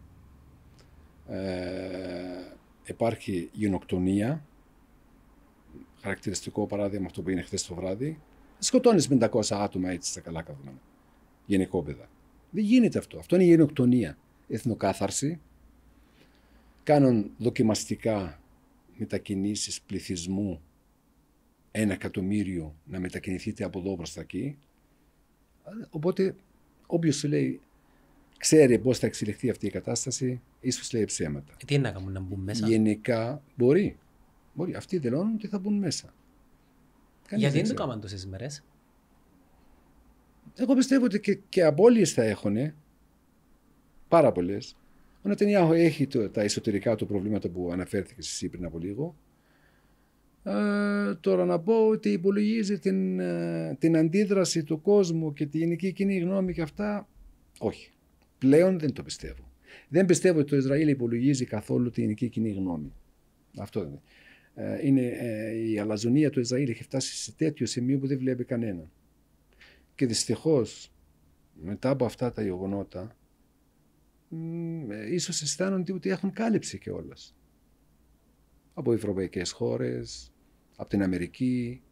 υπάρχει γενοκτονία, χαρακτηριστικό παράδειγμα αυτό που είναι χθες το βράδυ. Σκοτώνεις 500 άτομα έτσι στα καλά καθημερινά, γενικόπαιδα. Δεν γίνεται αυτό. Αυτό είναι γενοκτονία. Εθνοκάθαρση. Κάνουν δοκιμαστικά μετακινήσεις πληθυσμού 1 εκατομμύριο να μετακινηθείτε από εδώ προς τα εκεί. Οπότε όποιος σου λέει ξέρει πώς θα εξελιχθεί αυτή η κατάσταση, ίσως λέει ψέματα. Τι είναι να κάνουν, να μπουν μέσα? Γενικά μπορεί. Αυτοί δηλώνουν ότι θα μπουν μέσα. Γιατί δεν το κάνουν τόσες μέρες? Εγώ πιστεύω ότι και απώλειες θα έχουν. Πάρα πολλές. Ο Νετανιάχου έχει τα εσωτερικά του προβλήματα που αναφέρθηκε εσύ πριν από λίγο. Τώρα να πω ότι υπολογίζει την αντίδραση του κόσμου και τη γενική κοινή γνώμη και αυτά. Όχι. Πλέον δεν το πιστεύω. Δεν πιστεύω ότι το Ισραήλ υπολογίζει καθόλου τη γενική κοινή γνώμη. Αυτό δεν είναι. Η αλαζονία του Ισραήλ έχει φτάσει σε τέτοιο σημείο που δεν βλέπει κανένα. Και δυστυχώς μετά από αυτά τα γεγονότα ίσως αισθάνονται ότι έχουν κάλυψη κιόλας. Από ευρωπαϊκές χώρες, από την Αμερική.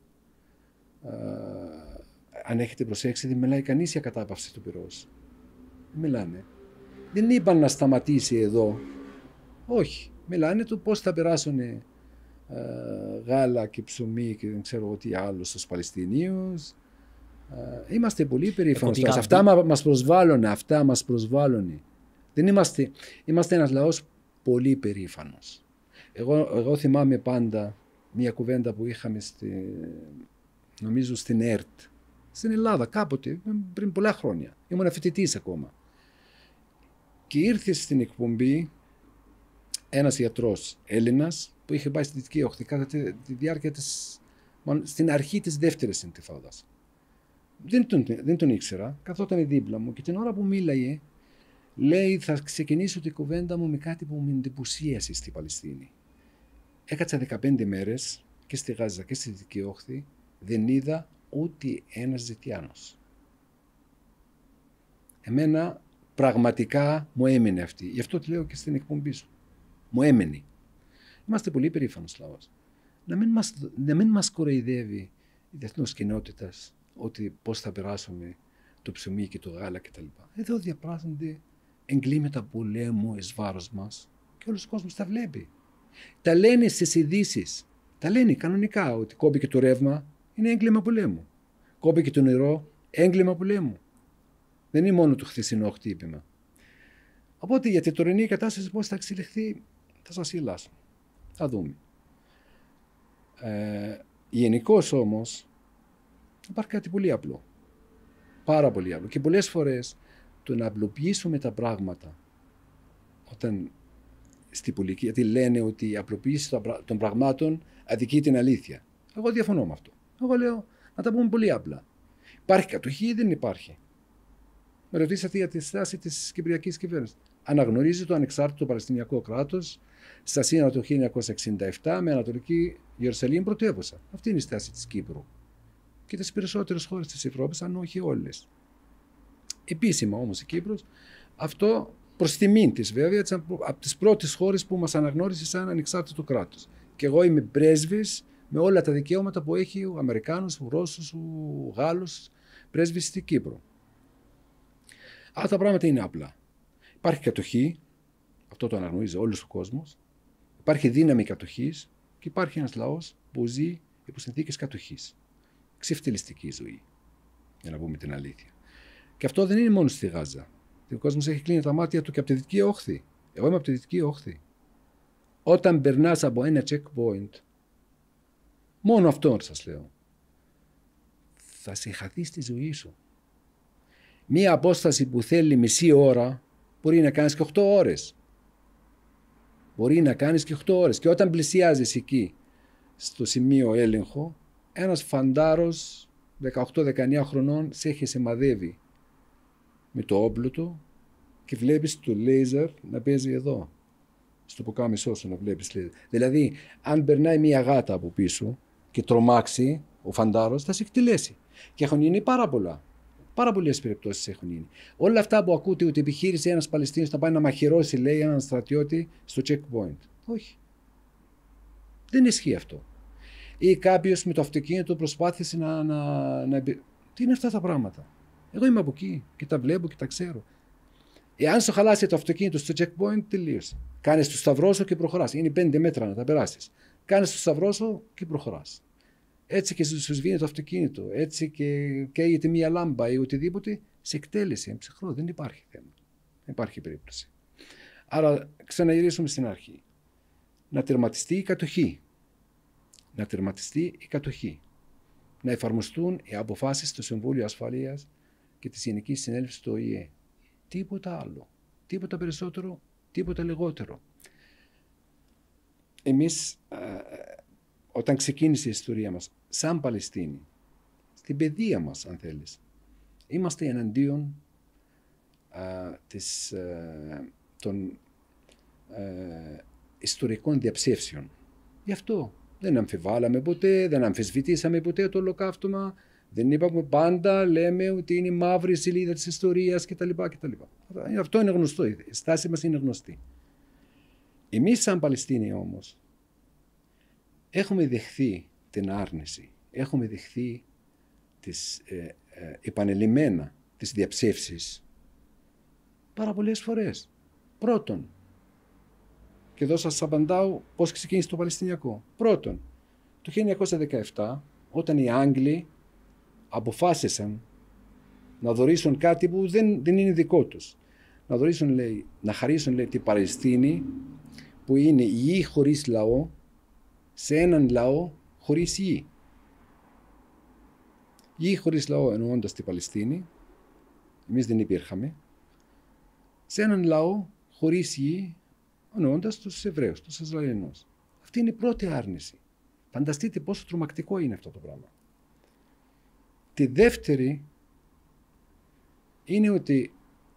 Αν έχετε προσέξει, δεν μιλάει κανείς για κατάπαυση του πυρός. Δεν μιλάνε. Δεν είπαν να σταματήσει εδώ. Όχι. Μιλάνε του πώς θα περάσουν γάλα και ψωμί και δεν ξέρω τι άλλο στους Παλαιστινίους. Είμαστε πολύ περήφανοι. Αυτά μας προσβάλλουν. Δεν είμαστε ένας λαός πολύ περήφανος. Εγώ θυμάμαι πάντα μια κουβέντα που είχαμε νομίζω στην ΕΡΤ, στην Ελλάδα κάποτε, πριν πολλά χρόνια. Ήμουν φοιτητής ακόμα. Και ήρθε στην εκπομπή ένας γιατρός Έλληνας που είχε πάει στη Δυτική Όχθη κατά τη διάρκεια στην αρχή της δεύτερης Ιντιφάδας. Δεν τον ήξερα, καθόταν δίπλα μου και την ώρα που μίλαγε λέει θα ξεκινήσω την κουβέντα μου με κάτι που με εντυπωσίασε στη Παλαιστίνη. Έκατσα 15 μέρες και στη Γάζα και στη Δυτική Όχθη, δεν είδα ούτε ένας Ζητιάνος. Εμένα πραγματικά μου έμεινε αυτή. Γι' αυτό τη λέω και στην εκπομπή σου. Μου έμενε. Είμαστε πολύ περήφανος λαός. Να μην μας κοροϊδεύει η διεθνής κοινότητα ότι πώς θα περάσουμε το ψωμί και το γάλα κτλ. Εδώ διαπράττονται εγκλήματα πολέμου εις βάρος μας και όλος ο κόσμος τα βλέπει. Τα λένε στις ειδήσεις. Τα λένε κανονικά ότι κόπηκε το ρεύμα, είναι έγκλημα πολέμου. κόπηκε το νερό, έγκλημα πολέμου. Δεν είναι μόνο το χθεσινό χτύπημα. Οπότε για την τωρινή κατάσταση πώς θα εξελιχθεί, θα σας μιλάσω. Θα δούμε. Γενικώς όμως υπάρχει κάτι πολύ απλό. Πάρα πολύ απλό. Και πολλές φορές το να απλοποιήσουμε τα πράγματα όταν στην πολιτική, γιατί λένε ότι η απλοποίηση των πραγμάτων αδικεί την αλήθεια. Εγώ διαφωνώ με αυτό. Εγώ λέω να τα πούμε πολύ απλά. Υπάρχει κατοχή ή δεν υπάρχει? Με ρωτήσατε για τη στάση της κυπριακής κυβέρνησης. Αναγνωρίζει το ανεξάρτητο Παλαιστινιακό κράτος στα σύνορα του 1967 με Ανατολική Ιερουσαλήμ πρωτεύουσα. Αυτή είναι η στάση της Κύπρου και τις περισσότερες χώρες της Ευρώπης, αν όχι όλες. Επίσημα όμως η Κύπρος, αυτό προς τιμήν της βέβαια, από τις πρώτες χώρες που μας αναγνώρισε σαν ανεξάρτητο κράτος. Και εγώ είμαι πρέσβης με όλα τα δικαιώματα που έχει ο Αμερικάνος, ο Ρώσος, ο Γάλλος πρέσβης στην Κύπρο. Αλλά τα πράγματα είναι απλά. Υπάρχει κατοχή, αυτό το αναγνωρίζει όλος ο κόσμος. Υπάρχει δύναμη κατοχής και υπάρχει ένας λαός που ζει υπό συνθήκες κατοχής. Ξεφτυλιστική ζωή, για να πούμε την αλήθεια. Και αυτό δεν είναι μόνο στη Γάζα. Ο κόσμος έχει κλείνει τα μάτια του και από τη Δυτική Όχθη. Εγώ είμαι από τη Δυτική Όχθη. Όταν περνάς από ένα checkpoint, μόνο αυτό σας λέω, θα σε χαθεί στη ζωή σου. Μία απόσταση που θέλει μισή ώρα μπορεί να κάνεις και 8 ώρες. Μπορεί να κάνεις και 8 ώρες. Και όταν πλησιάζεις εκεί, στο σημείο έλεγχο, ένας φαντάρος 18-19 χρονών σε έχει σημαδεύει με το όπλο του και βλέπεις το λέιζερ να παίζει εδώ. Στο πουκάμισό σου να βλέπεις λέιζερ. Δηλαδή, αν περνάει μία γάτα από πίσω και τρομάξει ο φαντάρος, θα σε εκτελέσει. Και έχουν γίνει πάρα πολλά. Πάρα πολλές περιπτώσεις έχουν γίνει. Όλα αυτά που ακούτε ότι επιχείρησε ένας Παλαιστίνιος να πάει να μαχαιρώσει, λέει, έναν στρατιώτη στο checkpoint. Όχι. Δεν ισχύει αυτό. Ή κάποιος με το αυτοκίνητο προσπάθησε να. Τι είναι αυτά τα πράγματα? Εγώ είμαι από εκεί και τα βλέπω και τα ξέρω. Εάν σου χαλάσει το αυτοκίνητο στο checkpoint, τελείωσε. Κάνεις το σταυρό σου και προχωράς. Είναι 5 μέτρα να τα περάσεις. Κάνεις το σταυρό σου και προχωράς. Έτσι και σου σβήνει το αυτοκίνητο, έτσι και καίγεται μία λάμπα ή οτιδήποτε, σε εκτέλεση, ψυχρό, δεν υπάρχει θέμα. Δεν υπάρχει περίπτωση. Άρα ξαναγυρίσουμε στην αρχή. Να τερματιστεί η κατοχή. Να τερματιστεί η κατοχή. Να εφαρμοστούν οι αποφάσεις του Συμβούλου Ασφαλείας και της Γενικής Συνέλευσης του ΟΗΕ. Τίποτα άλλο. Τίποτα περισσότερο, τίποτα λιγότερο. Εμείς, όταν ξεκίνησε η ιστορία μας, σαν Παλαιστίνοι, στην παιδεία μας, αν θέλεις, είμαστε εναντίον των ιστορικών διαψεύσεων. Γι' αυτό δεν αμφιβάλαμε ποτέ, δεν αμφισβητήσαμε ποτέ το ολοκαύτωμα, δεν είπαμε πάντα, λέμε ότι είναι η μαύρη σελίδα της ιστορίας κτλ. Αυτό είναι γνωστό, η στάση μας είναι γνωστή. Εμείς σαν Παλαιστίνοι όμως, έχουμε δεχθεί την άρνηση, έχουμε δεχθεί τις επανελειμμένα τις διαψεύσεις πάρα πολλές φορές. Πρώτον, και εδώ σας απαντάω πώς ξεκίνησε το Παλαιστινιακό. Πρώτον, το 1917, όταν οι Άγγλοι αποφάσισαν να δωρήσουν κάτι που δεν είναι δικό τους. Να χαρίσουν, λέει, την Παλαιστίνη, που είναι η γη χωρίς λαό, σε έναν λαό χωρίς γη. Γη χωρίς λαό εννοώντας την Παλαιστίνη, εμείς δεν υπήρχαμε, σε έναν λαό χωρίς γη εννοώντας τους Εβραίους, τους Ισραηλινούς. Αυτή είναι η πρώτη άρνηση. Φανταστείτε πόσο τρομακτικό είναι αυτό το πράγμα. Τη δεύτερη είναι ότι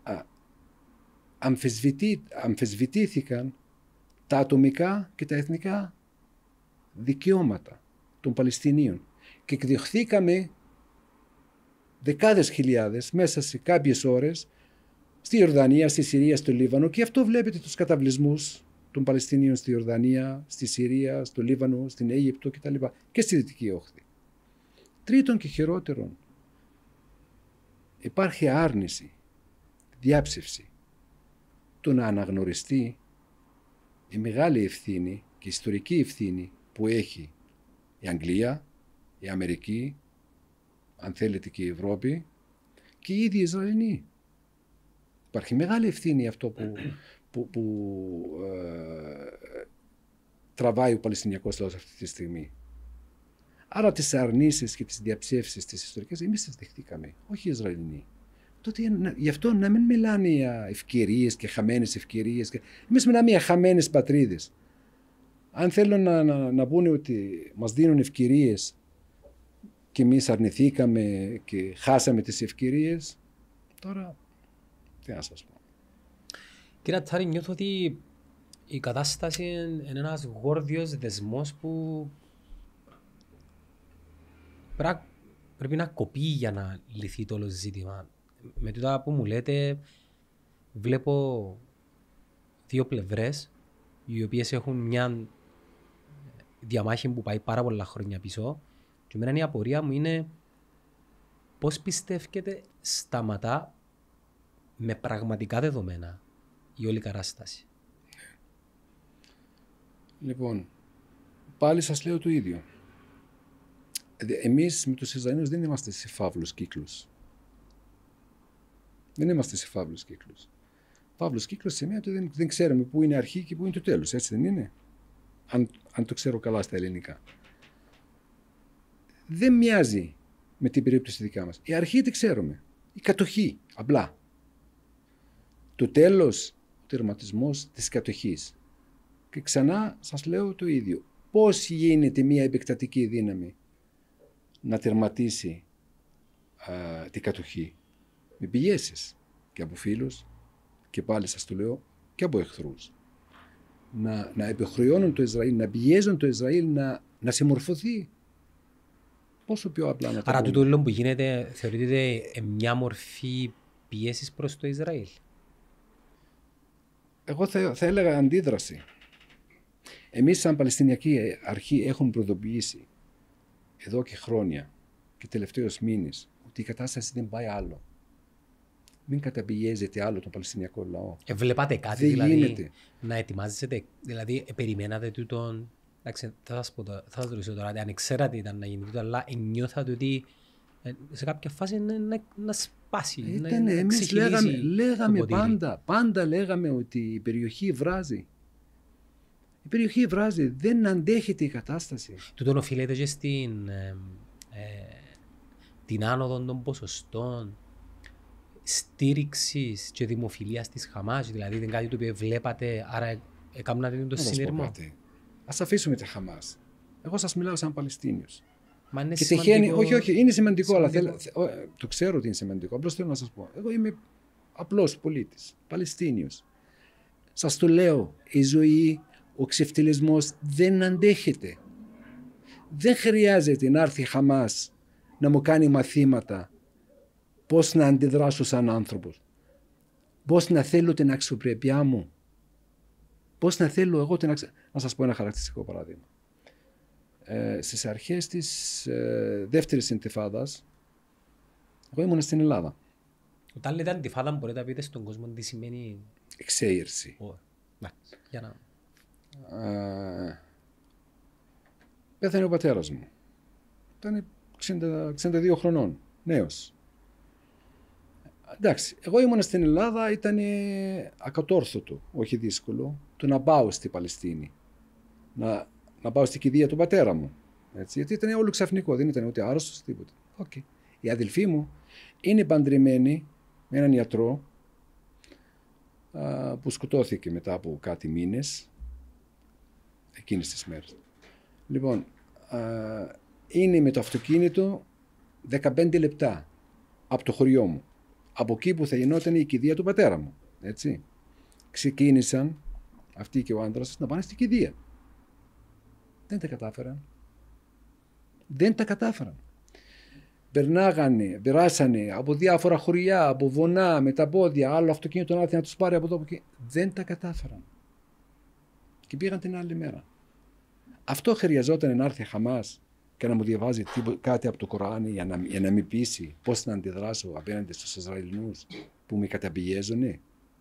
αμφισβητήθηκαν τα ατομικά και τα εθνικά δικαιώματα των Παλαιστινίων και εκδιωχθήκαμε δεκάδες χιλιάδες μέσα σε κάποιες ώρες στη Ιορδανία, στη Συρία, στο Λίβανο, και αυτό βλέπετε τους καταβλισμούς των Παλαιστινίων στη Ιορδανία, στη Συρία, στο Λίβανο, στην Αίγυπτο κτλ. Και στη Δυτική Όχθη. Τρίτον και χειρότερον, υπάρχει άρνηση, διάψευση, το να αναγνωριστεί η μεγάλη ευθύνη και η ιστορική ευθύνη που έχει η Αγγλία, η Αμερική, αν θέλετε, και η Ευρώπη και οι ίδιοι οι Ισραηλοί. Υπάρχει μεγάλη ευθύνη αυτό που τραβάει ο Παλαιστινιακός λαός αυτή τη στιγμή. Άρα τις αρνήσεις και τις διαψεύσεις τις ιστορικές εμείς τις δεχτήκαμε, όχι οι Ισραηλοί. Τότε γι' αυτό να μην μιλάνε για ευκαιρίες και χαμένες ευκαιρίες. Εμείς μιλάμε για χαμένες πατρίδες. Αν θέλουν να πούνε ότι μας δίνουν ευκαιρίες και εμείς αρνηθήκαμε και χάσαμε τις ευκαιρίες, τώρα τι να σας πω. Κύριε Ατσάρη, νιώθω ότι η κατάσταση είναι ένας γόρδιος δεσμός που πρέπει να κοπεί για να λυθεί το όλο ζήτημα. Με τούτα που μου λέτε, βλέπω δύο πλευρές οι οποίες έχουν μια διαμάχη που πάει πάρα πολλά χρόνια πίσω και εμένα η απορία μου είναι πώς πιστεύετε σταματά με πραγματικά δεδομένα η όλη κατάσταση. Λοιπόν, πάλι σας λέω το ίδιο. Εμείς με τους Ισραηλινούς δεν είμαστε σε φαύλους κύκλους. Δεν είμαστε σε φαύλους κύκλους. Φαύλος κύκλος σημαίνει ότι δεν ξέρουμε πού είναι αρχή και πού είναι το τέλος, έτσι δεν είναι? Αν το ξέρω καλά στα ελληνικά. Δεν μοιάζει με την περίπτωση δικά μας. Η αρχή τι ξέρουμε. Η κατοχή, απλά. Το τέλος, ο τερματισμός της κατοχής. Και ξανά σας λέω το ίδιο. Πώς γίνεται μια επεκτατική δύναμη να τερματίσει την κατοχή? Με πιέσεις και από φίλους και πάλι σας το λέω και από εχθρούς. Να επιχρεώνουν το Ισραήλ, να πιέζουν το Ισραήλ να συμμορφωθεί. Πόσο πιο απλά να το Άρα τούτο όλο που γίνεται θεωρείται μια μορφή πιέσης προς το Ισραήλ. Εγώ θα έλεγα αντίδραση. Εμείς σαν Παλαιστινιακή Αρχή έχουμε προειδοποιήσει εδώ και χρόνια και τελευταίους μήνες ότι η κατάσταση δεν πάει άλλο. Μην καταπιέζετε άλλο τον Παλαιστινιακό λαό. Βλέπατε κάτι δεν δηλαδή γίνεται. Να ετοιμάζετε, δηλαδή περιμένατε τούτον, θα σας ρωτήσω τώρα, αν ξέρατε ήταν να γίνει τούτο, αλλά νιώθατε ότι σε κάποια φάση να σπάσει, εμείς λέγαμε πάντα λέγαμε ότι η περιοχή βράζει. Η περιοχή βράζει, δεν αντέχεται η κατάσταση. Τούτον οφείλεται και στην την άνοδο των ποσοστών στήριξης και δημοφιλίας της Χαμάς, δηλαδή δεν κάτι το οποίο βλέπατε, άρα έκανατε το συνειρμό. Ας αφήσουμε τη Χαμάς. Εγώ σας μιλάω σαν Παλαιστίνιος. Μα είναι και σημαντικό. Όχι, είναι σημαντικό, αλλά το ξέρω ότι είναι σημαντικό. Απλώς θέλω να σας πω. Εγώ είμαι απλός πολίτης, Παλαιστίνιος. Σας το λέω, η ζωή, ο ξεφτυλισμός δεν αντέχεται. Δεν χρειάζεται να έρθει η Χαμάς να μου κάνει μαθήματα πώς να αντιδράσω σαν άνθρωπος. Πώς να θέλω την αξιοπρέπειά μου. Πώς να θέλω εγώ την αξιοπρέπειά. Να σας πω ένα χαρακτηριστικό παράδειγμα. Στις αρχές της δεύτερης Ιντιφάδας, εγώ ήμουν στην Ελλάδα. Όταν λέτε Ιντιφάδα μπορείτε να πείτε στον κόσμο τι σημαίνει... Εξέγερση. Για να... Πέθανε ο πατέρας μου. Ήταν 62 χρονών, νέος. Εντάξει, εγώ ήμουν στην Ελλάδα, ήταν ακατόρθωτο, όχι δύσκολο, το να πάω στη Παλαιστίνη. Να πάω στην κηδεία του πατέρα μου. Έτσι, γιατί ήταν όλο ξαφνικό, δεν ήταν ούτε άρρωστος, τίποτα. Okay. Η αδελφή μου είναι παντρεμένη με έναν ιατρό που σκοτώθηκε μετά από κάτι μήνες, εκείνες τις μέρες. Λοιπόν, είναι με το αυτοκίνητο 15 λεπτά από το χωριό μου. Από εκεί που θα γινόταν η κηδεία του πατέρα μου. Έτσι. Ξεκίνησαν αυτοί και ο άντρας να πάνε στην κηδεία. Δεν τα κατάφεραν. Περάσανε από διάφορα χωριά, από βονά, με τα πόδια, άλλο αυτοκίνητο να τους πάρει από εδώ από εκεί. Δεν τα κατάφεραν. Και πήγαν την άλλη μέρα. Αυτό χρειαζόταν να έρθει Χαμάς και να μου διαβάζει κάτι από το Κοράνι για να με πείσει πώς να αντιδράσω απέναντι στους Ισραηλινούς που με καταπιέζουνε.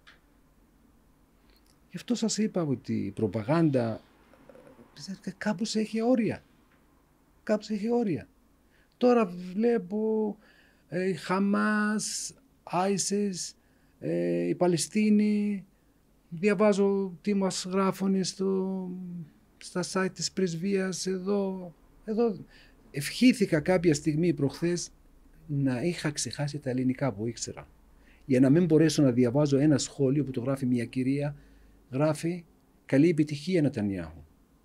Γι' αυτό σας είπα ότι η προπαγάνδα κάπως έχει όρια. Τώρα βλέπω η Χαμάς, ISIS, η Παλαιστίνη, διαβάζω τι μας γράφουν στα site της πρεσβείας εδώ. Ευχήθηκα κάποια στιγμή προχθές να είχα ξεχάσει τα ελληνικά που ήξερα. Για να μην μπορέσω να διαβάζω ένα σχόλιο που το γράφει μια κυρία, γράφει «Καλή επιτυχία Νετανιάχου».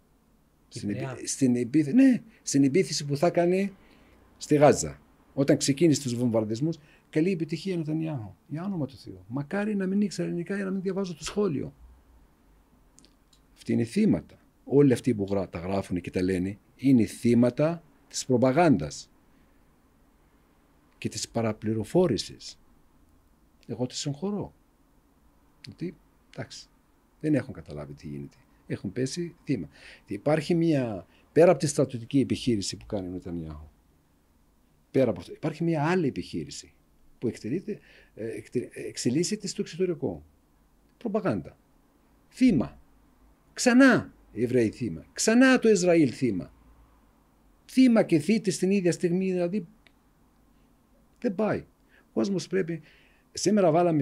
Στην επίθεση που θα κάνει στη Γάζα. Όταν ξεκίνησε τους βομβαρδισμούς, «Καλή επιτυχία Νετανιάχου». Για όνομα του Θεού. Μακάρι να μην ήξερα ελληνικά για να μην διαβάζω το σχόλιο. Αυτοί είναι θύματα. Όλοι αυτοί που τα γράφουν και τα λένε είναι θύματα της προπαγάνδας και της παραπληροφόρησης. Εγώ τις συγχωρώ. Γιατί, εντάξει, δεν έχουν καταλάβει τι γίνεται. Έχουν πέσει θύμα. Υπάρχει πέρα από τη στρατιωτική επιχείρηση που κάνει ο Νετανιάχου, πέρα από αυτό, υπάρχει μια άλλη επιχείρηση που εξελίσσεται στο εξωτερικό. Προπαγάνδα. Θύμα. Ξανά οι Εβραίοι θύμα. Ξανά το Ισραήλ θύμα. Θύμα και θύτη στην ίδια στιγμή, δηλαδή δεν πάει. Ο κόσμος πρέπει. Σήμερα βάλαμε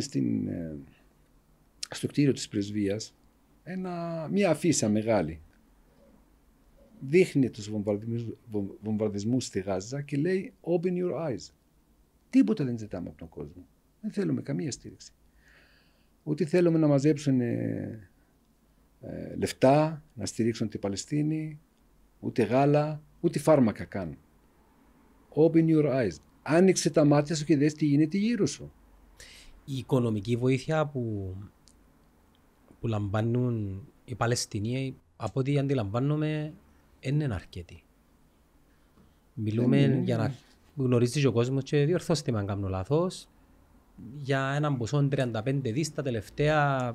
στο κτίριο της πρεσβείας μια αφίσα μεγάλη. Δείχνει τους βομβαρδισμούς στη Γάζα και λέει «Open your eyes». Τίποτα δεν ζητάμε από τον κόσμο. Δεν θέλουμε καμία στήριξη. Ούτε θέλουμε να μαζέψουν λεφτά, να στηρίξουν την Παλαιστίνη, ούτε γάλα, ούτε φάρμακα καν. Open your eyes. Άνοιξε τα μάτια σου και δες τι γίνεται γύρω σου. Η οικονομική βοήθεια που λαμβάνουν οι Παλαιστινοί, από ό,τι αντιλαμβάνομαι, είναι αρκετή. Μιλούμε για να γνωρίζει ο κόσμος και διορθώστε με αν κάνω λάθος, για έναν ποσό 35 δις τα τελευταία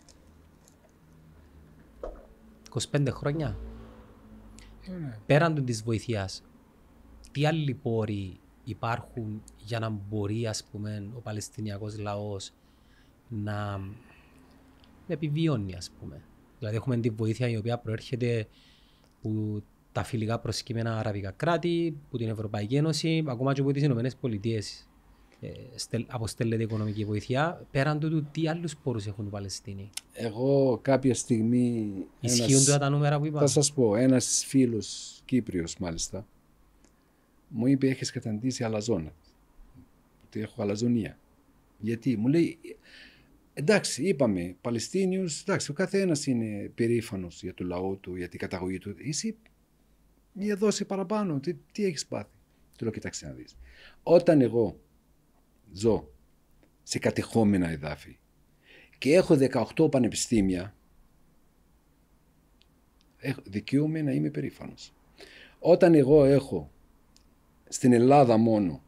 25 χρόνια. Πέραν της βοηθείας, τι άλλοι πόροι υπάρχουν για να μπορεί, ας πούμε, ο Παλαιστινιακός λαός να επιβιώνει, ας πούμε. Δηλαδή έχουμε τη βοήθεια η οποία προέρχεται από τα φιλικά προσκύμενα αραβικά κράτη, από την Ευρωπαϊκή Ένωση, ακόμα και από τις Ηνωμένες Πολιτείες. Αποστέλλεται οικονομική βοήθεια. Πέραν τούτου, τι άλλους πόρους έχουν οι Παλαιστίνοι? Εγώ κάποια στιγμή. Ισχύουν τώρα τα νούμερα που είπα? Θα σας πω, ένας φίλος Κύπριος μάλιστα μου είπε: έχεις καταντήσει αλαζόνα. Ότι έχω αλαζονία. Γιατί? Μου λέει: εντάξει, είπαμε Παλαιστίνιους, εντάξει, ο καθένας είναι περήφανος για το λαό του, για την καταγωγή του. Εσύ μια δόση παραπάνω, τι έχεις πάθει? Του λέω: κοιτάξτε να δεις. Όταν εγώ ζω σε κατεχόμενα εδάφη και έχω 18 πανεπιστήμια, δικαιούμαι να είμαι περήφανος. Όταν εγώ έχω στην Ελλάδα μόνο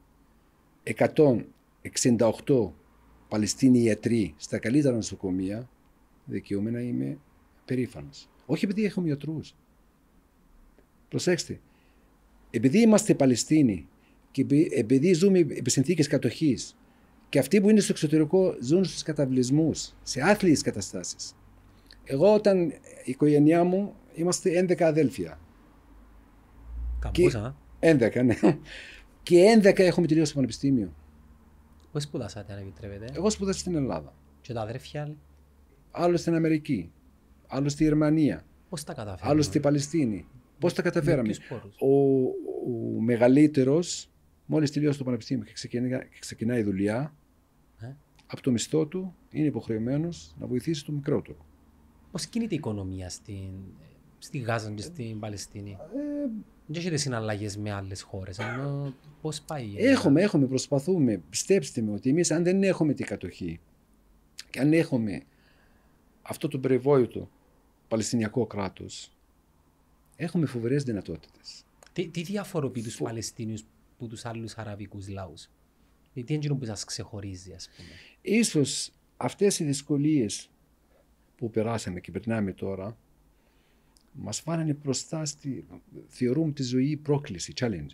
168 Παλαιστίνοι ιατροί στα καλύτερα νοσοκομεία, δικαιούμαι να είμαι περήφανος. Όχι επειδή έχουμε ιατρούς. Προσέξτε, επειδή είμαστε Παλαιστίνοι και επειδή ζούμε επί συνθήκες κατοχής και αυτοί που είναι στο εξωτερικό ζουν στους καταβλισμούς, σε άθλιες καταστάσεις. Εγώ όταν η οικογένειά μου είμαστε 11 αδέλφια. Καμπούσα. 11, ναι. Και 11 έχουμε τελειώσει το πανεπιστήμιο. Πώς σπουδάσατε, αν επιτρέπετε? Εγώ σπούδασα στην Ελλάδα. Και τα αδέρφια? Άλλο στην Αμερική. Άλλο στη Γερμανία. Πώς τα καταφέραμε? Άλλο στη Παλαιστίνη. Πώς τα καταφέραμε? Ο μεγαλύτερος μόλις τελειώσει το πανεπιστήμιο και ξεκινάει δουλειά, από το μισθό του είναι υποχρεωμένος να βοηθήσει το μικρότερο. Πώς κινείται η οικονομία στη Γάζα και στην Παλαιστίνη? Δεν έχετε συναλλαγές με άλλες χώρες, ενώ πώς πάει? Έχουμε, προσπαθούμε. Πιστέψτε με ότι εμείς αν δεν έχουμε την κατοχή και αν έχουμε αυτό το περιβόητο Παλαιστινιακό κράτος, έχουμε φοβερές δυνατότητες. Τι διαφοροποιεί τους Παλαιστίνιους από τους άλλους αραβικούς λαούς? Τι είναι που σας ξεχωρίζει, ας πούμε? Ίσως αυτές οι δυσκολίες που περάσαμε και περνάμε τώρα μας φάνανε μπροστά θεωρούμε τη ζωή πρόκληση, challenge.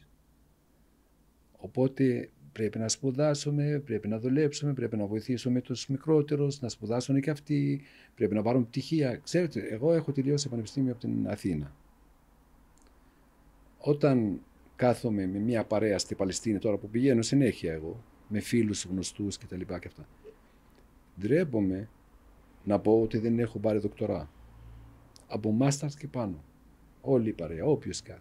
Οπότε πρέπει να σπουδάσουμε, πρέπει να δουλέψουμε, πρέπει να βοηθήσουμε τους μικρότερους, να σπουδάσουν και αυτοί, πρέπει να πάρουν πτυχία. Ξέρετε, εγώ έχω τελειώσει πανεπιστήμιο από την Αθήνα. Όταν κάθομαι με μια παρέα στη Παλαιστίνη, τώρα που πηγαίνω συνέχεια εγώ, με φίλους γνωστούς και τα λοιπά και αυτά. Ντρέπομαι να πω ότι δεν έχω πάρει δοκτορά. Από μάσταρς και πάνω. Όλη η παρέα, όποιος κάνει.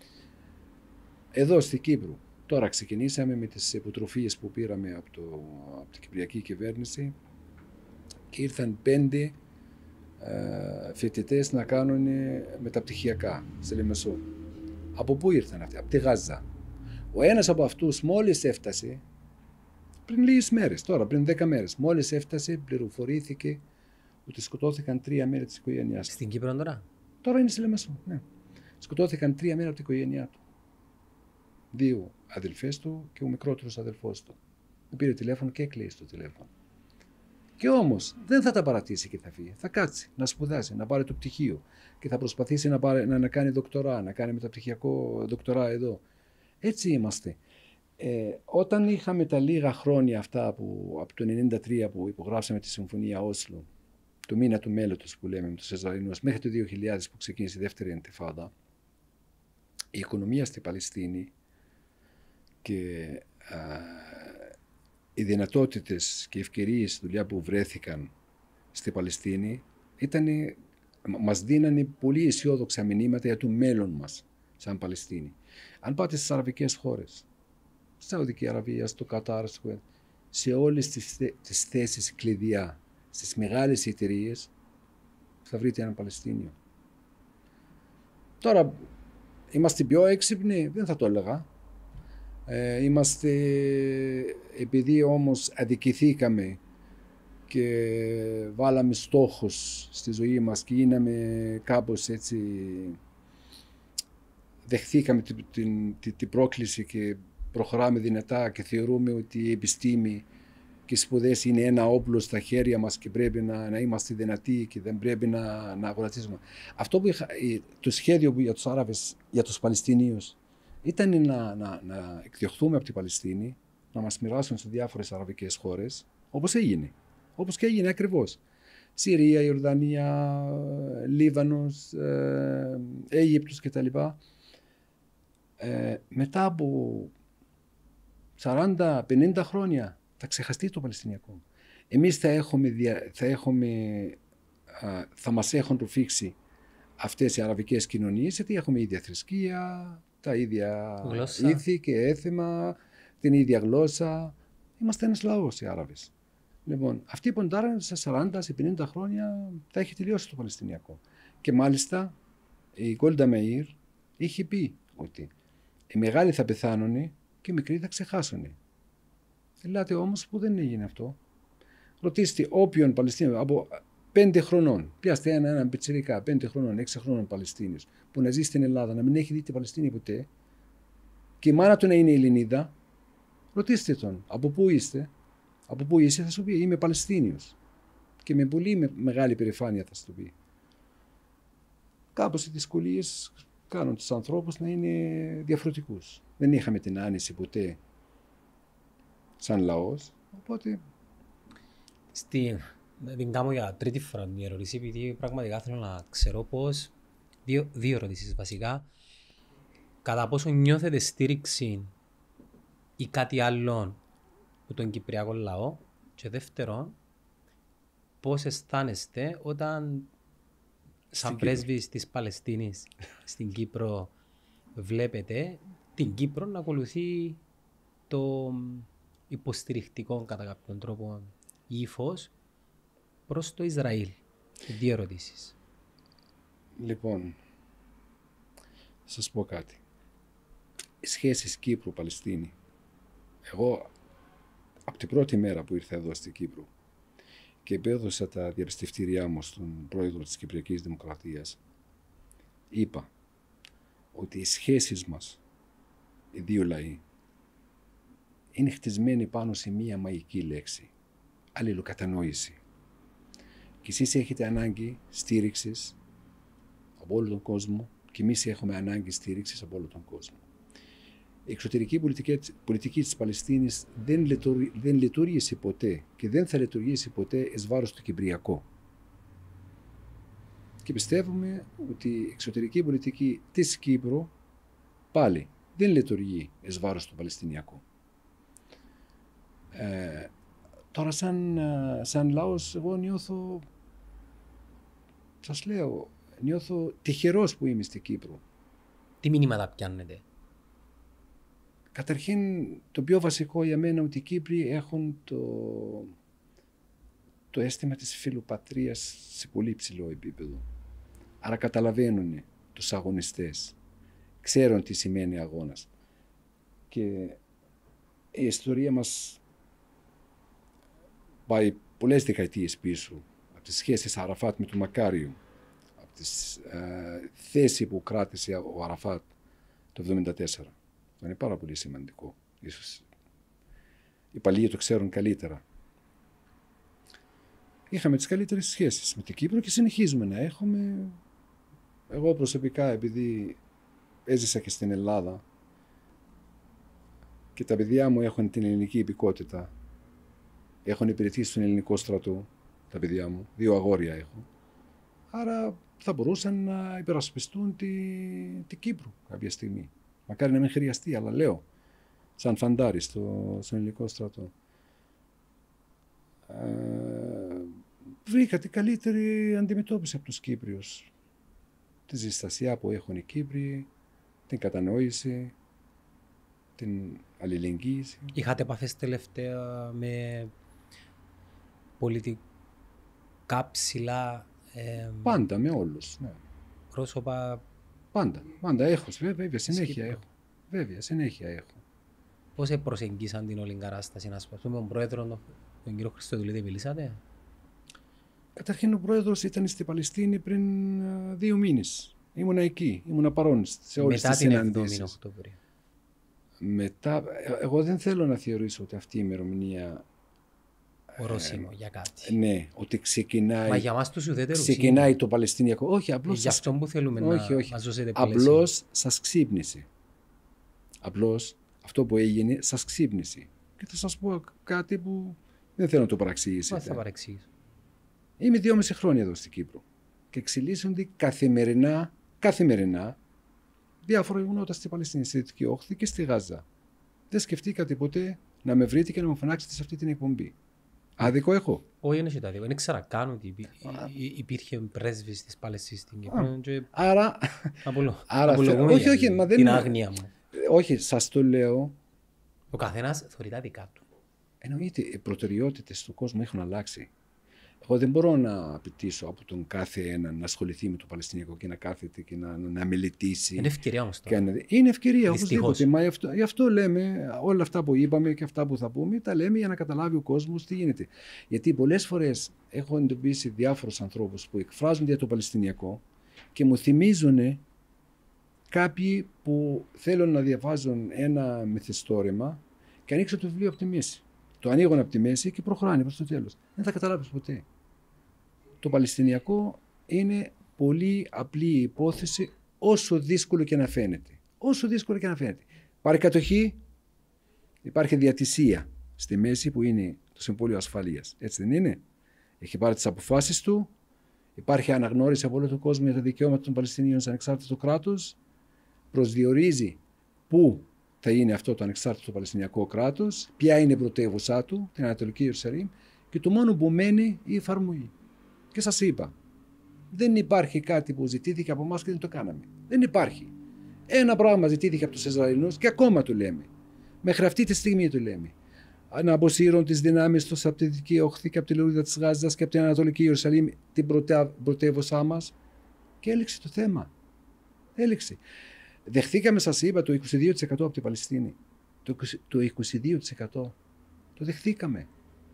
Εδώ στην Κύπρο, τώρα ξεκινήσαμε με τις υποτροφίες που πήραμε από την Κυπριακή κυβέρνηση και ήρθαν 5 φοιτητές να κάνουν μεταπτυχιακά στη Λεμεσό. Από πού ήρθαν αυτοί? Από τη Γάζα. Ο ένας από αυτούς μόλις έφτασε, πριν λίγες μέρες, τώρα πριν 10 μέρες, μόλις έφτασε, πληροφορήθηκε ότι σκοτώθηκαν 3 μέλη της οικογένειάς του. Στην Κύπρο τώρα? Τώρα είναι στη Λεμεσό, ναι. Σκοτώθηκαν 3 μέλη από την οικογένειά του. 2 αδελφές του και ο μικρότερος αδελφός του. Μου πήρε τηλέφωνο και έκλεισε το τηλέφωνο. Και όμως δεν θα τα παρατήσει και θα φύγει. Θα κάτσει να σπουδάσει, να πάρει το πτυχίο και θα προσπαθήσει να κάνει δοκτορά, να κάνει μεταπτυχιακό δοκτορά εδώ. Έτσι είμαστε. Όταν είχαμε τα λίγα χρόνια αυτά από το 1993 που υπογράψαμε τη Συμφωνία Όσλο, το μήνα του μέλλοντος που λέμε με τους Ισραηλινούς, μέχρι το 2000 που ξεκίνησε η δεύτερη εντεφάδα, η οικονομία στη Παλαιστίνη και οι δυνατότητες και οι ευκαιρίες δουλειά που βρέθηκαν στη Παλαιστίνη μας δίνανε πολύ αισιόδοξα μηνύματα για το μέλλον μας σαν Παλαιστίνη. Αν πάτε στις αραβικές χώρες, στη Σαουδική Αραβία, στο Κατάρ, σε όλες τις θέσεις κλειδιά, στις μεγάλες εταιρείες, θα βρείτε έναν Παλαιστίνιο. Τώρα, είμαστε πιο έξυπνοι, δεν θα το έλεγα. Επειδή όμως αδικηθήκαμε και βάλαμε στόχους στη ζωή μας και γίναμε κάπως έτσι, δεχθήκαμε την πρόκληση και προχωράμε δυνατά και θεωρούμε ότι η επιστήμη και οι σπουδές είναι ένα όπλο στα χέρια μας και πρέπει να είμαστε δυνατοί και δεν πρέπει να αγορατίζουμε. Αυτό που το σχέδιο για τους Άραβες, για τους Παλαιστινίους, ήταν να εκδιωχθούμε από την Παλαιστίνη, να μας μοιράσουν σε διάφορες αραβικές χώρες, όπως έγινε. Όπως και έγινε ακριβώς. Συρία, Ιορδανία, Λίβανος, Αίγυπτος κτλ. Μετά από 40-50 χρόνια θα ξεχαστεί το Παλαιστινιακό. Εμείς θα μας έχουν ρουφήξει αυτές οι αραβικές κοινωνίες, γιατί έχουμε ίδια θρησκεία, τα ίδια ήθη και έθιμα, την ίδια γλώσσα. Είμαστε ένας λαός οι Άραβες. Λοιπόν, αυτοί που τώρα σε 40-50 χρόνια θα έχει τελειώσει το Παλαιστινιακό. Και μάλιστα η Γκόλντα Μεΐρ είχε πει ότι οι μεγάλοι θα πεθάνουν και οι μικροί θα ξεχάσουν. Ελάτε όμως που δεν έγινε αυτό. Ρωτήστε όποιον Παλαιστίνιο από 5 χρονών, πιάστε έναν πιτσιρικά 5 χρονών, 6 χρονών Παλαιστίνιος που να ζει στην Ελλάδα, να μην έχει δει την Παλαιστίνη ποτέ και η μάνα του να είναι Ελληνίδα, ρωτήστε τον από πού είστε. Από πού είσαι, θα σου πει είμαι Παλαιστίνιος. Και με πολύ μεγάλη περηφάνεια θα σου πει. Κάπως οι δυσκολίες κάνουν τους ανθρώπους να είναι διαφορετικούς. Δεν είχαμε την άνεση ποτέ σαν λαός, οπότε... Δεν κάνω για τρίτη φορά μια ερώτηση, επειδή πραγματικά θέλω να ξέρω πώς, δύο ερωτήσεις βασικά, κατά πόσο νιώθετε στήριξη ή κάτι άλλο από τον Κυπριακό λαό και δεύτερον, πώς αισθάνεστε όταν σαν πρέσβης της Παλαιστίνης στην Κύπρο βλέπετε την Κύπρο να ακολουθεί το υποστηρικτικό κατά κάποιον τρόπο ύφος προς το Ισραήλ. Δύο ερωτήσεις. Λοιπόν, θα σας πω κάτι. Οι σχέσεις Κύπρου-Παλαιστίνη. Εγώ από την πρώτη μέρα που ήρθα εδώ στην Κύπρο και επέδωσα τα διαπιστευτήριά μου στον πρόεδρο της Κυπριακής Δημοκρατίας, είπα ότι οι σχέσεις μας, οι δύο λαοί, είναι χτισμένοι πάνω σε μία μαγική λέξη. Αλληλοκατανόηση. Και εσείς έχετε ανάγκη στήριξης από όλο τον κόσμο και εμείς έχουμε ανάγκη στήριξης από όλο τον κόσμο. Η εξωτερική πολιτική της Παλαιστίνης δεν λειτουργήσε ποτέ και δεν θα λειτουργήσει ποτέ εις βάρος του Κυπριακού. Και πιστεύουμε ότι η εξωτερική πολιτική της Κύπρου πάλι δεν λειτουργεί εις βάρος του Παλαιστινιακού. Τώρα σαν λαός εγώ νιώθω, σας λέω, νιώθω τυχερός που είμαι στην Κύπρο. Τι μηνύματα πιάνετε? Καταρχήν το πιο βασικό για μένα ότι οι Κύπροι έχουν το αίσθημα της φιλοπατρίας σε πολύ ψηλό επίπεδο. Άρα καταλαβαίνουν τους αγωνιστές, ξέρουν τι σημαίνει αγώνας. Και η ιστορία μας πάει πολλές δεκαετίες πίσω, από τις σχέσεις Αραφάτ με τον Μακάριο, από τη θέση που κράτησε ο Αραφάτ το 1974. Αυτό είναι πάρα πολύ σημαντικό. Ίσως οι παλιοί το ξέρουν καλύτερα. Είχαμε τις καλύτερες σχέσεις με την Κύπρο και συνεχίζουμε να έχουμε. Εγώ προσωπικά, επειδή έζησα και στην Ελλάδα και τα παιδιά μου έχουν την ελληνική υπηκότητα, έχουν υπηρετήσει στον ελληνικό στρατό, τα παιδιά μου, 2 αγόρια έχω, άρα θα μπορούσαν να υπερασπιστούν την Κύπρο κάποια στιγμή. Μακάρι να μην χρειαστεί, αλλά λέω, σαν φαντάρι στον ελληνικό στρατό. Βρήκα την καλύτερη αντιμετώπιση από τους Κύπριους. Τη ζεστασία που έχουν οι Κύπροι, την κατανόηση, την αλληλεγγύηση. Είχατε επαφές τελευταία με πολιτικά ψηλά Πάντα με όλους, ναι. πρόσωπα? Πάντα έχω, βέβαια, συνέχεια έχω. Πώς προσεγγίσαν την όλη κατάσταση, να πούμε, τον πρόεδρο, τον κύριο Χριστοδουλίδη, μιλήσατε? Καταρχήν ο πρόεδρος ήταν στη Παλαιστίνη πριν 2 μήνες. Ήμουνα εκεί, ήμουνα παρόν σε όλες τις συναντήσεις. Μετά, εγώ δεν θέλω να θεωρήσω ότι αυτή η ημερομηνία ορόσημο για κάτι. Ναι, ότι ξεκινάει. Μα για μας τους ουδέτερους ξεκινάει το Παλαιστινιακό. Όχι, απλώς. Γι' αυτό που θέλουμε όχι. να ζώσετε απλώς σας ξύπνησε. Απλώς αυτό που έγινε σας ξύπνησε. Και θα σας πω κάτι που δεν θέλω να το παραξηγήσετε. Μα θα παρεξηγήσω. Είμαι 2,5 χρόνια εδώ στην Κύπρο και εξελίσσονται καθημερινά διάφορα γεγονότα στη Παλαιστίνη, στη Δυτική Όχθη και στη Γάζα. Δεν σκεφτήκατε ποτέ να με βρείτε και να μου φωνάξετε σε αυτή την εκπομπή? Άδικο έχω? Όχι, δεν έχει άδικο. Δεν ήξερα καν ότι υπήρχε πρέσβης της Παλαιστίνης στην Κύπρο. Άρα απολογούμε την άγνοια μου. Όχι, σας το λέω. Ο καθένας θεωρεί τα δικά του. Εννοείται, οι προτεραιότητες του κόσμου έχουν αλλάξει. Εγώ δεν μπορώ να απαιτήσω από τον κάθε έναν να ασχοληθεί με το Παλαιστινιακό και να κάθεται και να μελετήσει. Είναι ευκαιρία όμως τώρα. Είναι ευκαιρία, οπωσδήποτε. Μα γι' αυτό λέμε όλα αυτά που είπαμε και αυτά που θα πούμε, τα λέμε για να καταλάβει ο κόσμος τι γίνεται. Γιατί πολλές φορές έχω εντοπίσει διάφορους ανθρώπους που εκφράζονται για το Παλαιστινιακό και μου θυμίζουν κάποιοι που θέλουν να διαβάζουν ένα μυθιστόρημα και ανοίξουν το βιβλίο από τη μέση. Το ανοίγουν από τη μέση και προχωράνε προς το τέλος. Δεν θα καταλάβεις ποτέ. Το Παλαιστινιακό είναι πολύ απλή υπόθεση, όσο δύσκολο και να φαίνεται. Όσο δύσκολο και να φαίνεται. Υπάρχει κατοχή, υπάρχει διατησία στη μέση που είναι το Συμβούλιο Ασφαλείας. Έτσι δεν είναι? Έχει πάρει τις αποφάσεις του, υπάρχει αναγνώριση από όλο τον κόσμο για τα δικαιώματα των Παλαιστινίων σε ανεξάρτητο κράτος, προσδιορίζει πού θα είναι αυτό το ανεξάρτητο Παλαιστινιακό κράτος, ποια είναι η πρωτεύουσά του, την Ανατολική Ιερουσαλήμ, και το μόνο που μένει η εφαρμογή. Και σας είπα, δεν υπάρχει κάτι που ζητήθηκε από εμάς και δεν το κάναμε. Δεν υπάρχει. Ένα πράγμα ζητήθηκε από τους Ισραηλινούς και ακόμα το λέμε. Μέχρι αυτή τη στιγμή το λέμε. Να αποσύρουν τις δυνάμεις τους από τη Δυτική Όχθη και από τη λωρίδα της Γάζας και από την Ανατολική Ιερουσαλήμ, την πρωτεύουσά μας. Και έληξε το θέμα. Έληξε. Δεχθήκαμε, σας είπα, το 22% από την Παλαιστίνη. Το 22% το δεχθήκαμε.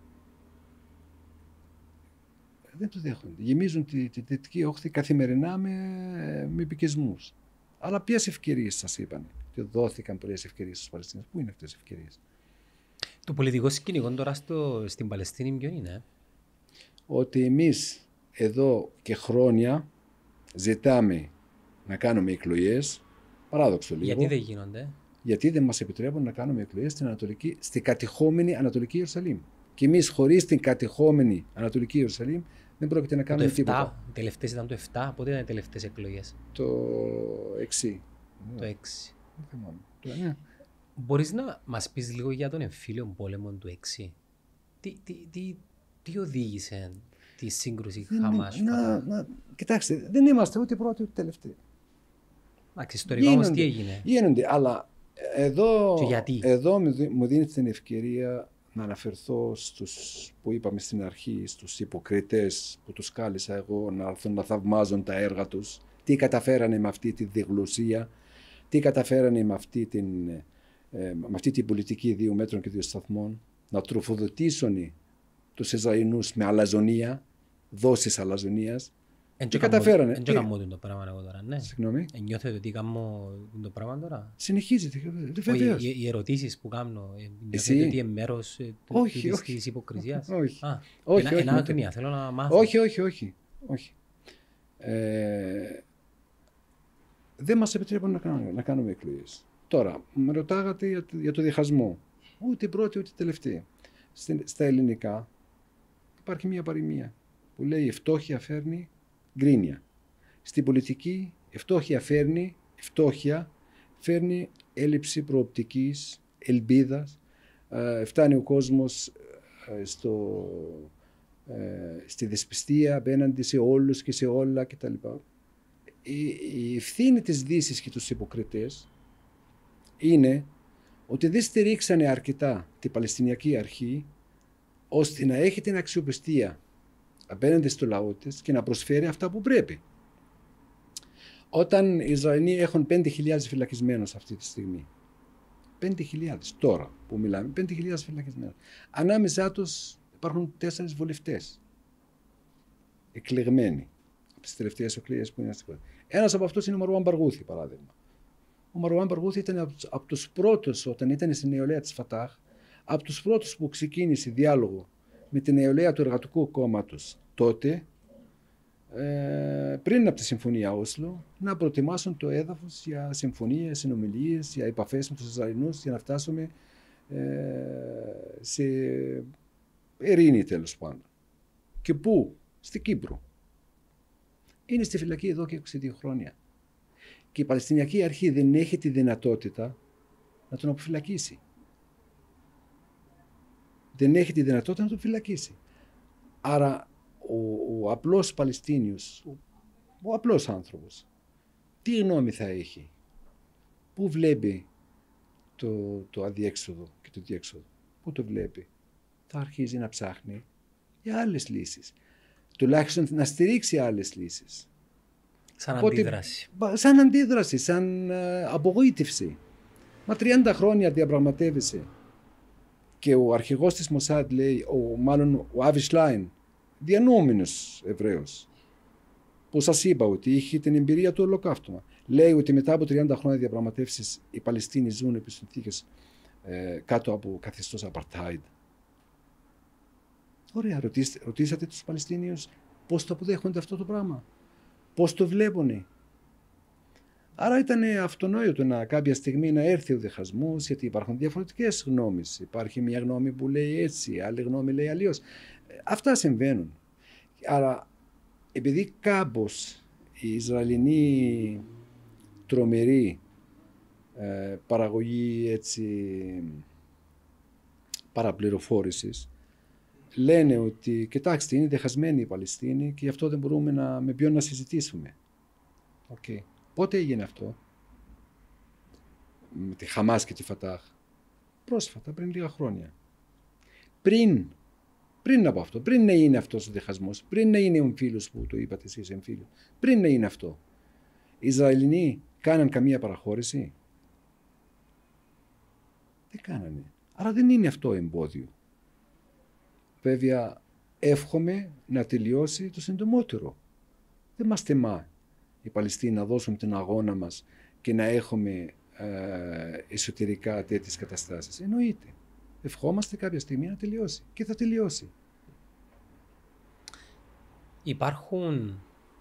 Δεν το δέχονται. Γεμίζουν τη Δυτική Όχθη καθημερινά με επικισμούς. Αλλά ποιες ευκαιρίες σας είπαν? Και δόθηκαν πολλές ευκαιρίες στους Παλαιστίνιους. Πού είναι αυτές οι ευκαιρίες? Το πολιτικό σκηνικό τώρα στην Παλαιστίνη ποιο είναι? Ότι εμείς εδώ και χρόνια ζητάμε να κάνουμε εκλογές. Παράδοξο λίγο. Γιατί δεν γίνονται? Γιατί δεν μας επιτρέπουν να κάνουμε εκλογές στην κατεχόμενη Ανατολική Ιερουσαλήμ. Και εμείς χωρίς την κατεχόμενη Ανατολική Ιερουσαλήμ δεν πρόκειται να κάνουμε τίποτα. Οι τελευταίες ήταν το 7, πότε ήταν οι τελευταίες εκλογές? Το 6. Το 6. Δεν θυμάμαι. Ναι. Μπορείς να μας πεις λίγο για τον εμφύλιο πόλεμο του 6. Τι οδήγησε τη σύγκρουση Χαμάς-Φατάχ? Κοιτάξτε, δεν είμαστε ούτε πρώτοι ούτε τελευταίοι. Εντάξει, ιστορικά όμως τι έγινε? Γίνονται, αλλά Και γιατί? εδώ μου δίνει την ευκαιρία να αναφερθώ στους που είπαμε στην αρχή, στους υποκριτές που τους κάλεσα εγώ να έρθουν να θαυμάζουν τα έργα τους, τι καταφέρανε με αυτή τη διγλωσία, τι καταφέρανε με αυτή την πολιτική 2 μέτρων και 2 σταθμών, να τροφοδοτήσουν τους Ισραηλινούς με αλαζονία, δόσεις αλαζονίας. Τι καταφέρανε. Εν και καμώ το πράγμα εγώ τώρα, ναι. Συγγνώμη. Νιώθετε ότι καμώ το πράγμα τώρα? Συνεχίζεται, βεβαίως. Οι ερωτήσεις που κάνω, Εσύ? νιώθετε ότι είναι μέρος της υποκρισίας? Όχι. Ένα άτομια, θέλω να μάθω. Όχι. Δεν μας επιτρέπουν να κάνουμε εκλογές. Τώρα, με ρωτάγατε για το διχασμό. Ούτε πρώτη ούτε τελευταία. Στα ελληνικά υπάρχει μια παροιμία που λέει η φτώχεια φέρνει γκρίνια. Στην πολιτική η φτώχεια φέρνει έλλειψη προοπτικής, ελπίδας. Φτάνει ο κόσμος στη δυσπιστία απέναντι σε όλους και σε όλα κτλ. Η ευθύνη της Δύσης και τους υποκριτές είναι ότι δεν στηρίξανε αρκετά την Παλαιστινιακή Αρχή ώστε να έχει την αξιοπιστία απέναντι στο λαό της και να προσφέρει αυτά που πρέπει. Όταν οι Ισραηλοί έχουν 5.000 φυλακισμένους αυτή τη στιγμή, 5.000 τώρα που μιλάμε, 5.000 φυλακισμένους, ανάμεσά τους υπάρχουν 4 βουλευτές εκλεγμένοι από τις τελευταίες εκλογές που είναι στην χώρα. Ένας από αυτούς είναι ο Μαρουάν Μπαργούθη, παράδειγμα. Ο Μαρουάν Μπαργούθη ήταν από τους πρώτους, όταν ήταν στην νεολαία της Φατάχ, από τους πρώτους που ξεκίνησε διάλογο με την νεολαία του Εργατικού Κόμματος τότε, πριν από τη Συμφωνία Όσλο, να προετοιμάσουν το έδαφος για συμφωνίες, συνομιλίες, για επαφές με τους Ισραηλινούς για να φτάσουμε σε ειρήνη τέλος πάντων. Και πού? Στην Κύπρο. Είναι στη φυλακή εδώ και 22 χρόνια. Και η Παλαιστινιακή Αρχή δεν έχει τη δυνατότητα να τον αποφυλακίσει. Δεν έχει τη δυνατότητα να τον φυλακίσει. Άρα ο απλός Παλαιστίνιος, ο απλός άνθρωπος, τι γνώμη θα έχει? Πού βλέπει το αδιέξοδο και το διέξοδο? Πού το βλέπει? Θα αρχίζει να ψάχνει για άλλες λύσεις. Τουλάχιστον να στηρίξει άλλες λύσεις. Σαν αντίδραση, σαν απογοήτευση. Μα 30 χρόνια διαπραγματεύεσαι. Και ο αρχηγός της Μοσάντ λέει, ο Άβι Σλάιν, διανοούμενος Εβραίος, που σας είπα ότι είχε την εμπειρία του ολοκαύτωμα, λέει ότι μετά από 30 χρόνια διαπραγματεύσεις οι Παλαιστίνοι ζουν επί συνθήκες κάτω από καθεστώς apartheid. Ωραία, ρωτήσατε τους Παλαιστίνιους πώς το αποδέχονται αυτό το πράγμα, πώς το βλέπουνε. Άρα ήταν αυτονόητο κάποια στιγμή να έρθει ο διχασμός, γιατί υπάρχουν διαφορετικές γνώμες. Υπάρχει μια γνώμη που λέει έτσι, άλλη γνώμη λέει αλλιώς. Αυτά συμβαίνουν. Άρα, επειδή κάπως η Ισραηλινή τρομερή παραγωγή παραπληροφόρησης λένε ότι, κοιτάξτε, είναι διχασμένοι οι Παλαιστίνοι και γι' αυτό δεν μπορούμε με ποιον να συζητήσουμε. Okay. Πότε έγινε αυτό? Με τη Χαμάς και τη Φατάχ? Πρόσφατα, πριν λίγα χρόνια. Πριν από αυτό, πριν να είναι αυτός ο διχασμός, πριν να είναι ο εμφύλιος που το είπατε εσείς εμφύλιο, πριν να είναι αυτό, οι Ισραηλινοί κάναν καμία παραχώρηση? Δεν κάνανε. Άρα δεν είναι αυτό εμπόδιο. Βέβαια, εύχομαι να τελειώσει το συντομότερο. Δεν μας τιμά οι Παλαιστίνοι να δώσουν την αγώνα μας και να έχουμε εσωτερικά τέτοιες καταστάσεις. Εννοείται. Ευχόμαστε κάποια στιγμή να τελειώσει και θα τελειώσει. Υπάρχουν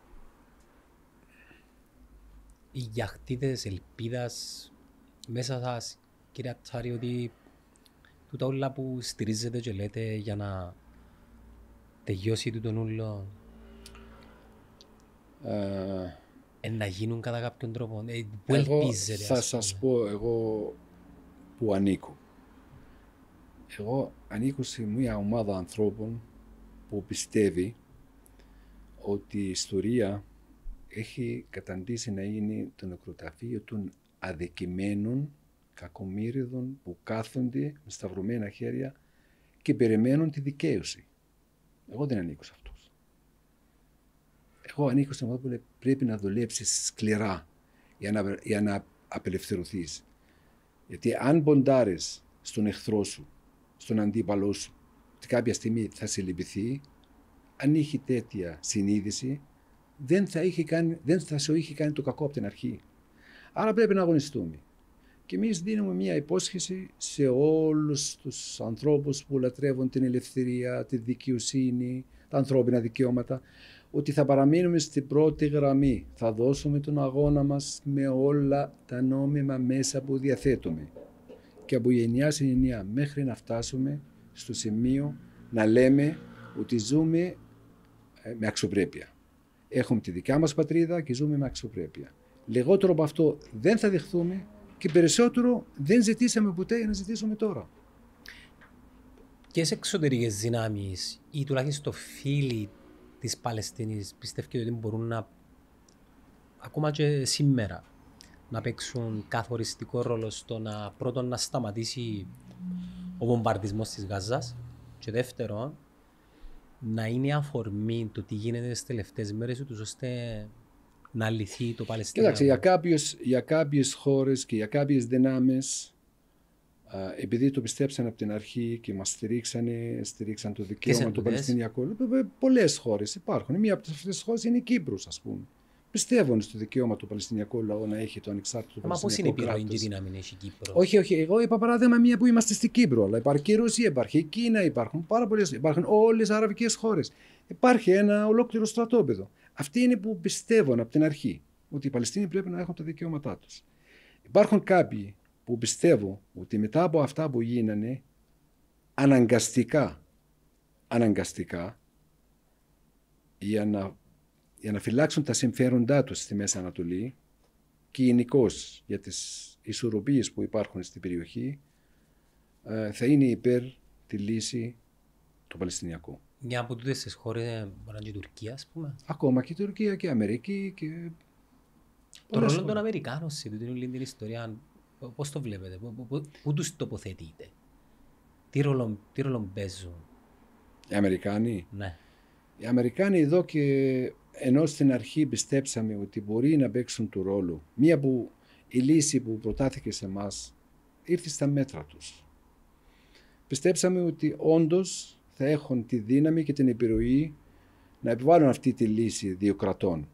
οι γιαχτίδες ελπίδας μέσα σας, κύριε Απτσάρη, ότι τούτα όλα που στηρίζετε και λέτε για να τελειώσει τούτον ούλο? να γίνουν κατά κάποιον τρόπο. Πού Εγώ ελπίζετε, θα ας σας πούμε. πω εγώ που ανήκω. Εγώ ανήκω σε μια ομάδα ανθρώπων που πιστεύει ότι η ιστορία έχει καταντήσει να είναι το νεκροταφείο των αδικημένων κακομοίριδων που κάθονται με σταυρωμένα χέρια και περιμένουν τη δικαίωση. Εγώ δεν ανήκω σε αυτούς. Εγώ ανήκω σε ομάδα που πρέπει να δουλέψεις σκληρά για να απελευθερωθείς. Γιατί αν ποντάρεις στον εχθρό σου, στον αντίπαλό σου, ότι κάποια στιγμή θα σε λυπηθεί, αν είχε τέτοια συνείδηση, δεν θα σου είχε κάνει το κακό από την αρχή. Άρα πρέπει να αγωνιστούμε. Και εμείς δίνουμε μια υπόσχεση σε όλους τους ανθρώπους που λατρεύουν την ελευθερία, τη δικαιοσύνη, τα ανθρώπινα δικαιώματα, ότι θα παραμείνουμε στην πρώτη γραμμή. Θα δώσουμε τον αγώνα μας με όλα τα νόμιμα μέσα που διαθέτουμε. Και από γενιά σε γενιά μέχρι να φτάσουμε στο σημείο να λέμε ότι ζούμε με αξιοπρέπεια. Έχουμε τη δικιά μας πατρίδα και ζούμε με αξιοπρέπεια. Λιγότερο από αυτό δεν θα δεχθούμε και περισσότερο δεν ζητήσαμε ποτέ για να ζητήσουμε τώρα. Ποιες εξωτερικές δυνάμεις ή τουλάχιστον φίλοι της Παλαιστίνης πιστεύετε ότι μπορούν να, ακόμα και σήμερα, να παίξουν καθοριστικό ρόλο στο να πρώτον να σταματήσει ο βομβαρδισμός της Γάζας και δεύτερον να είναι αφορμή το τι γίνεται στις τελευταίες μέρες ούτως ώστε να λυθεί το Παλαιστίνιο. Κοιτάξτε, για κάποιες χώρες και για κάποιες δυνάμεις, επειδή το πιστέψαν από την αρχή και μας στηρίξαν το δικαίωμα του Παλαιστινιακού, πολλές χώρες υπάρχουν. Μία από αυτές τις χώρες είναι η Κύπρος, ας πούμε. Πιστεύουν στο δικαίωμα του Παλαιστινιακού λαού να έχει το ανεξάρτητο Παλαιστινιακό κράτος. Μα πώς είναι η πυρηνική δύναμη να έχει η Κύπρο? Όχι. Εγώ είπα παράδειγμα μία που είμαστε στην Κύπρο. Αλλά υπάρχει και η Ρωσία, υπάρχει η Κίνα, υπάρχουν πάρα πολλές. Υπάρχουν όλες οι αραβικές χώρες. Υπάρχει ένα ολόκληρο στρατόπεδο. Αυτοί είναι που πιστεύουν από την αρχή ότι οι Παλαιστίνοι πρέπει να έχουν τα δικαιώματά τους. Υπάρχουν κάποιοι που πιστεύουν ότι μετά από αυτά που γίνανε αναγκαστικά για να φυλάξουν τα συμφέροντά τους στη Μέση Ανατολή και γενικώς για τις ισορροπίες που υπάρχουν στην περιοχή, θα είναι υπέρ τη λύση του Παλαιστινιακού. Μια από τούτες τις χώρες μπορεί να είναι η Τουρκία, ας πούμε. Ακόμα και η Τουρκία και η Αμερική και το ρόλο των Αμερικάνων σε τούτη την ιστορία, πώς το βλέπετε, πού τους τοποθετείτε, τι ρόλο παίζουν? Οι Αμερικάνοι. Ναι. Οι Αμερικάνοι εδώ και ενώ στην αρχή πιστέψαμε ότι μπορεί να παίξουν το ρόλο, μία που η λύση που προτάθηκε σε εμάς ήρθε στα μέτρα τους. Πιστέψαμε ότι όντως θα έχουν τη δύναμη και την επιρροή να επιβάλλουν αυτή τη λύση δύο κρατών.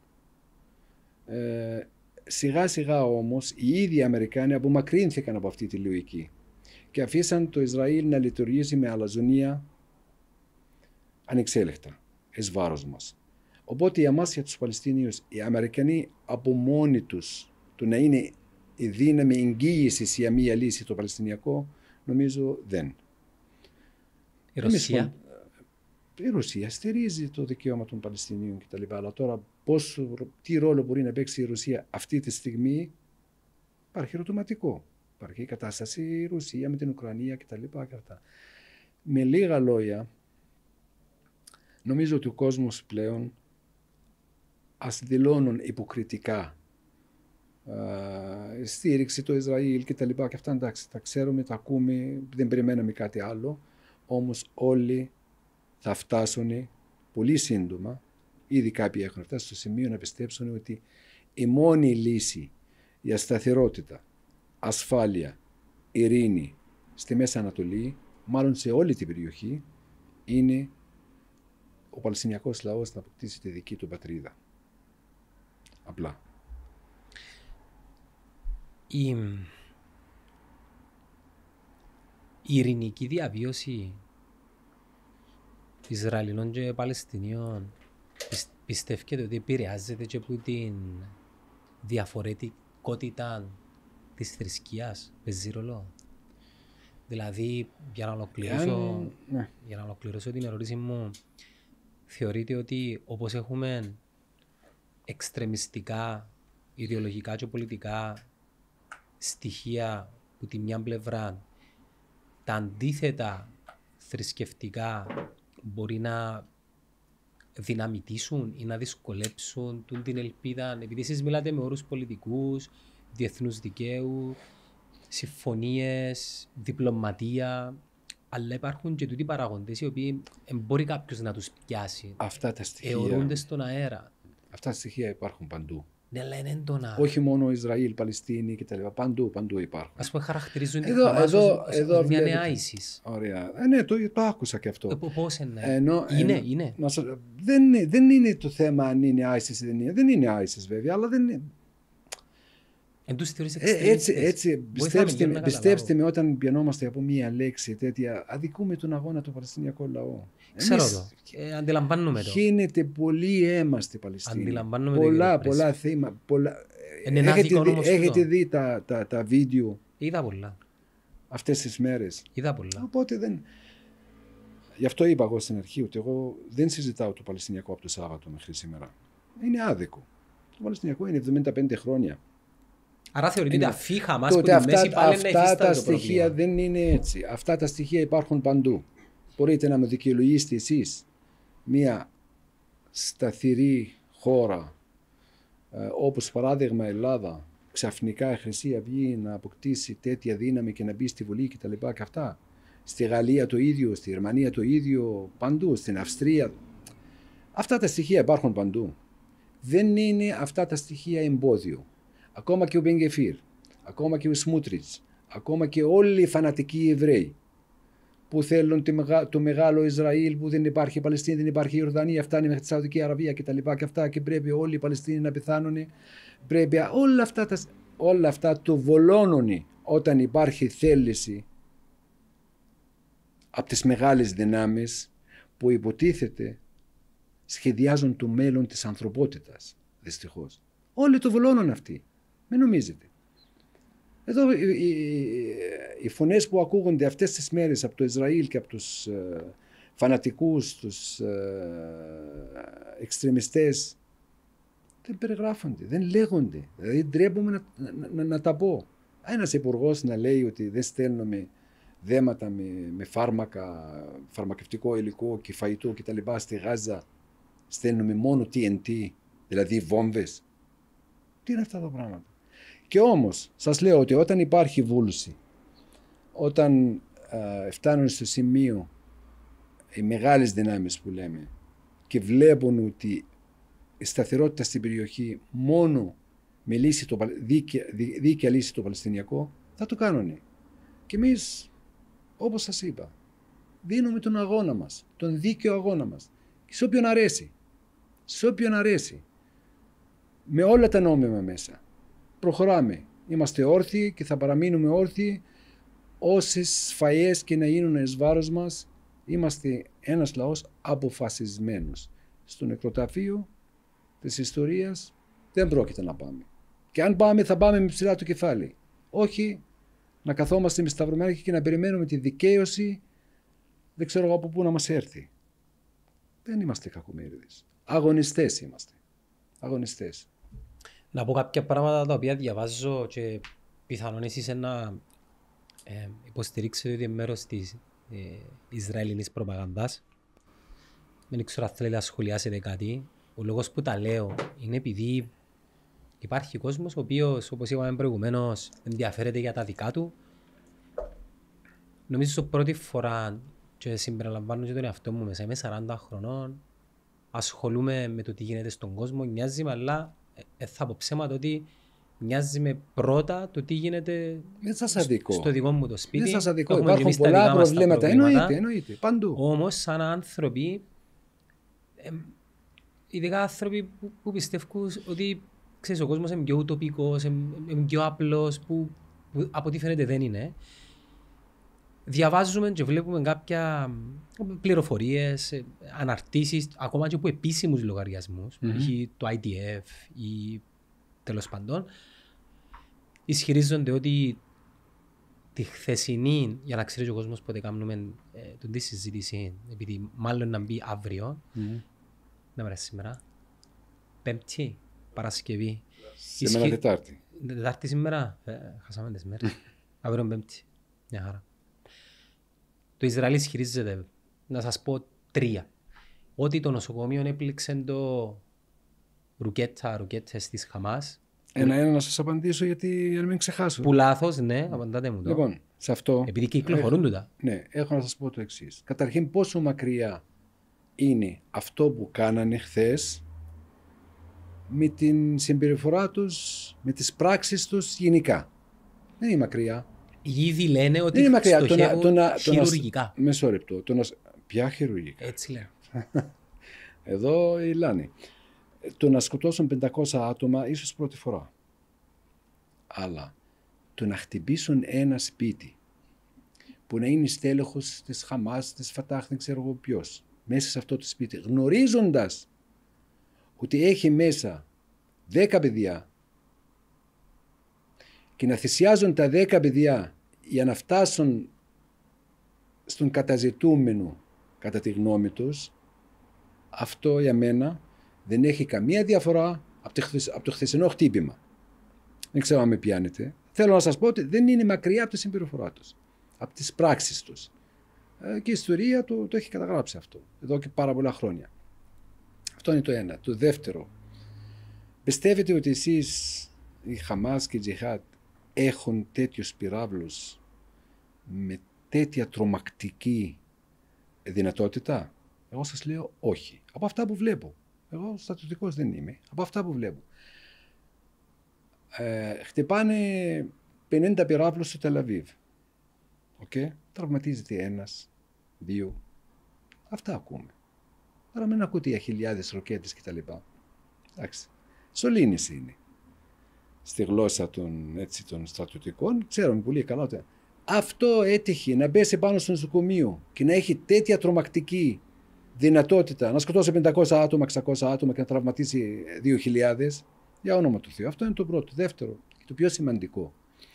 Σιγά σιγά όμως οι ίδιοι Αμερικάνοι απομακρύνθηκαν από αυτή τη λογική και αφήσαν το Ισραήλ να λειτουργήσει με αλαζονία ανεξέλεκτα, εις βάρος μας. Οπότε για μας, για τους Παλαιστίνιους, οι Αμερικανοί από μόνοι τους, το να είναι η δύναμη εγγύησης για μία λύση το Παλαιστινιακό, νομίζω δεν. Η Ρωσία. Η Ρωσία στηρίζει το δικαίωμα των Παλαιστινίων κτλ. Αλλά τώρα τι ρόλο μπορεί να παίξει η Ρωσία αυτή τη στιγμή, υπάρχει ερωτηματικό. Υπάρχει η κατάσταση η Ρωσία με την Ουκρανία κτλ. Με λίγα λόγια, νομίζω ότι ο κόσμος πλέον ας δηλώνουν υποκριτικά στήριξη το Ισραήλ και τα λοιπά και αυτά, εντάξει, τα ξέρουμε, τα ακούμε, δεν περιμέναμε κάτι άλλο, όμως όλοι θα φτάσουν πολύ σύντομα, ήδη κάποιοι έχουν φτάσει στο σημείο να πιστέψουν ότι η μόνη λύση για σταθερότητα, ασφάλεια, ειρήνη στη Μέση Ανατολή, μάλλον σε όλη την περιοχή, είναι ο Παλαιστινιακός λαός να αποκτήσει τη δική του πατρίδα. Απλά. Η ειρηνική διαβίωση Ισραηλινών και Παλαιστινίων πιστεύετε ότι επηρεάζεται και από την διαφορετικότητα της θρησκείας, παίζει ρόλο? Δηλαδή, για να ολοκληρώσω την ερώτηση μου, θεωρείτε ότι όπως έχουμε εξτρεμιστικά ιδεολογικά και πολιτικά στοιχεία που τη μια πλευρά τα αντίθετα θρησκευτικά μπορεί να δυναμητήσουν ή να δυσκολέψουν την ελπίδα, επειδή εσείς μιλάτε με όρους πολιτικούς, διεθνούς δικαίου, συμφωνίες, διπλωματία, αλλά υπάρχουν και τούτοι παραγοντές οι οποίοι μπορεί κάποιος να τους πιάσει. Αυτά τα στοιχεία. Αιωρούνται στον αέρα. Αυτά τα στοιχεία υπάρχουν παντού. Ναι, αλλά είναι έντονα. Όχι μόνο Ισραήλ, Παλαιστίνη κτλ. Παντού υπάρχουν. Ας πούμε χαρακτηρίζουν την Χαμάς ως μια νέα ISIS. Ωραία. Ναι, το άκουσα και αυτό. Πώς είναι. Είναι. Δεν είναι το θέμα αν είναι ISIS ή δεν είναι. Δεν είναι ISIS βέβαια, αλλά δεν είναι. Εν τους θεωρείς εξτρεμιστές. Έτσι, πιστέψτε με, όταν πιανόμαστε από μία λέξη τέτοια, αδικούμε τον αγώνα του Παλαιστινιακού λαού. Ξέρω το. Αντιλαμβάνομαι το. Χύνεται πολύ αίμα στη Παλαιστίνη. Αντιλαμβάνομαι πολλά θύματα. Έχετε δει τα βίντεο. Είδα πολλά. Αυτές τις μέρες. Είδα πολλά. Οπότε δεν. Γι' αυτό είπα εγώ στην αρχή ότι εγώ δεν συζητάω το Παλαιστινιακό από το Σάββατο μέχρι σήμερα. Είναι άδικο. Το Παλαιστινιακό είναι 75 χρόνια. Άρα θεωρείτε ότι αφή Χαμάς που τη μέση πάλι να υφίσταται τα στοιχεία δεν είναι έτσι. Αυτά τα στοιχεία υπάρχουν παντού. Μπορείτε να με δικαιολογήσετε εσείς μια σταθερή χώρα όπως παράδειγμα Ελλάδα, ξαφνικά η Χρυσή Αυγή να αποκτήσει τέτοια δύναμη και να μπει στη Βουλή κτλ. Και αυτά. Στη Γαλλία το ίδιο, στη Γερμανία το ίδιο, παντού, στην Αυστρία. Αυτά τα στοιχεία υπάρχουν παντού. Δεν είναι αυτά τα στοιχεία εμπόδιο. Ακόμα και ο Μπενγκεφίρ, ακόμα και ο Σμούτριτς, ακόμα και όλοι οι φανατικοί Εβραίοι που θέλουν το μεγάλο Ισραήλ, που δεν υπάρχει Παλαιστίνη, δεν υπάρχει Ιορδανία, φτάνει μέχρι τη Σαουδική Αραβία κτλ. Και αυτά, και πρέπει όλοι οι Παλαιστίνοι να πεθάνουν. Πρέπει όλα αυτά το βολώνουν όταν υπάρχει θέληση από τις μεγάλες δυνάμεις που υποτίθεται σχεδιάζουν το μέλλον της ανθρωπότητας. Δυστυχώς. Όλοι το βολώνουν αυτοί. Μην νομίζετε. Εδώ οι φωνές που ακούγονται αυτές τις μέρες από το Ισραήλ και από τους φανατικούς, τους εξτρεμιστές, δεν περιγράφονται, δεν λέγονται. Δηλαδή ντρέπομαι να τα πω. Ένας υπουργός να λέει ότι δεν στέλνουμε δέματα με φάρμακα, φαρμακευτικό υλικό και φαγητό κτλ. Στη Γάζα, στέλνουμε μόνο TNT, δηλαδή βόμβες. Τι είναι αυτά τα πράγματα. Και όμως, σας λέω ότι όταν υπάρχει βούληση, όταν φτάνουν στο σημείο οι μεγάλες δυνάμεις που λέμε και βλέπουν ότι η σταθερότητα στην περιοχή μόνο με δίκαια λύση το Παλαιστινιακό, θα το κάνουν. Και εμείς, όπως σας είπα, δίνουμε τον αγώνα μας, τον δίκαιο αγώνα μας. Και σε όποιον αρέσει. Σε όποιον αρέσει. Με όλα τα νόμιμα μέσα. Προχωράμε. Είμαστε όρθιοι και θα παραμείνουμε όρθιοι όσες σφαγές και να γίνουν εις βάρος μας. Είμαστε ένας λαός αποφασισμένος. Στο νεκροταφείο της ιστορίας δεν πρόκειται να πάμε. Και αν πάμε, θα πάμε με ψηλά το κεφάλι. Όχι να καθόμαστε με σταυρωμένα και να περιμένουμε τη δικαίωση, δεν ξέρω εγώ από πού να μας έρθει. Δεν είμαστε κακομοίριδες. Αγωνιστές είμαστε. Αγωνιστές. Να πω κάποια πράγματα τα οποία διαβάζω και πιθανόν εσείς να υποστηρίξετε ότι είναι μέρος της Ισραηλινής προπαγανδάς. Δεν ξέρω αν θέλετε να σχολιάσετε κάτι. Ο λόγος που τα λέω είναι επειδή υπάρχει κόσμος ο οποίος, όπως είπαμε προηγουμένως, ενδιαφέρεται για τα δικά του. Νομίζω ότι πρώτη φορά και συμπεριλαμβάνω και τον εαυτό μου μέσα, είμαι 40 χρονών, ασχολούμαι με το τι γίνεται στον κόσμο, νοιάζει με, αλλά θα πω ψέματα ότι νοιάζει με πρώτα το τι γίνεται στο δικό μου το σπίτι. Δεν σας αδικώ, υπάρχουν πολλά προβλήματα, εννοείται, παντού. Όμως σαν άνθρωποι, ειδικά άνθρωποι που πιστεύουν ότι ξέρεις, ο κόσμος είναι πιο ουτοπικός, είναι πιο απλός, που από ό,τι φαίνεται δεν είναι. Διαβάζουμε και βλέπουμε κάποια πληροφορίες, αναρτήσεις, ακόμα και από επίσημους λογαριασμούς, το IDF ή τέλος πάντων, ισχυρίζονται ότι τη χθεσινή, για να ξέρει ο κόσμος πότε κάνουμε τη συζήτηση, επειδή μάλλον να μπει αύριο, να μέρα σήμερα, Πέμπτη, Παρασκευή. Σε μένα Τετάρτη. Τετάρτη σήμερα. Χάσαμε τις μέρες. Αύριο Πέμπτη. Μια χαρά. Το Ισραήλ ισχυρίζεται, να σας πω 3. Ότι το νοσοκομείο έπληξε το ρουκέτες της Χαμάς. Ένα να σας απαντήσω γιατί να μην ξεχάσω. Που λάθος, ναι, απαντάτε μου το. Λοιπόν, σε αυτό... Επειδή κυκλοφορούν τούτα. Ναι, έχω να σας πω το εξής. Καταρχήν πόσο μακριά είναι αυτό που κάνανε χθες με την συμπεριφορά τους, με τις πράξεις τους γενικά. Δεν είναι μακριά. Ήδη λένε ότι είναι μακριά. στοχεύουν χειρουργικά. Μεσόρεπτο. Ποια χειρουργικά. Έτσι λέω. Εδώ η Λάνη. Το να σκοτώσουν 500 άτομα ίσως πρώτη φορά. Αλλά το να χτυπήσουν ένα σπίτι που να είναι στέλεχος της Χαμάς, της Φατάχ, δεν ξέρω εγώ ποιος, μέσα σε αυτό το σπίτι, γνωρίζοντας ότι έχει μέσα 10 παιδιά και να θυσιάζουν τα 10 παιδιά για να φτάσουν στον καταζητούμενο κατά τη γνώμη τους, αυτό για μένα δεν έχει καμία διαφορά από το χθεσινό χτύπημα. Δεν ξέρω αν με πιάνετε. Θέλω να σας πω ότι δεν είναι μακριά από τη συμπεριφορά τους, από τις πράξεις τους. Και η ιστορία το έχει καταγράψει αυτό, εδώ και πάρα πολλά χρόνια. Αυτό είναι το ένα. Το δεύτερο, πιστεύετε ότι εσείς, οι Χαμάς και οι Τζιχάτ, έχουν τέτοιους πυράβλους με τέτοια τρομακτική δυνατότητα? Εγώ σας λέω όχι. Από αυτά που βλέπω. Εγώ στρατιωτικός δεν είμαι. Από αυτά που βλέπω. Χτυπάνε 50 πυράβλους στο Τελαβίβ. Okay. Τραυματίζεται ένας, 2. Αυτά ακούμε. Άρα μην ακούτε για χιλιάδες ροκέτες κτλ. Εντάξει. Σωλήνης είναι. Στη γλώσσα των στρατιωτικών, ξέρουμε πολύ καλά ότι αυτό έτυχε να μπέσει πάνω στο νοσοκομείο και να έχει τέτοια τρομακτική δυνατότητα να σκοτώσει 500 άτομα, 600 άτομα και να τραυματίσει 2.000, για όνομα του Θεού. Αυτό είναι το πρώτο. Δεύτερο, και το πιο σημαντικό.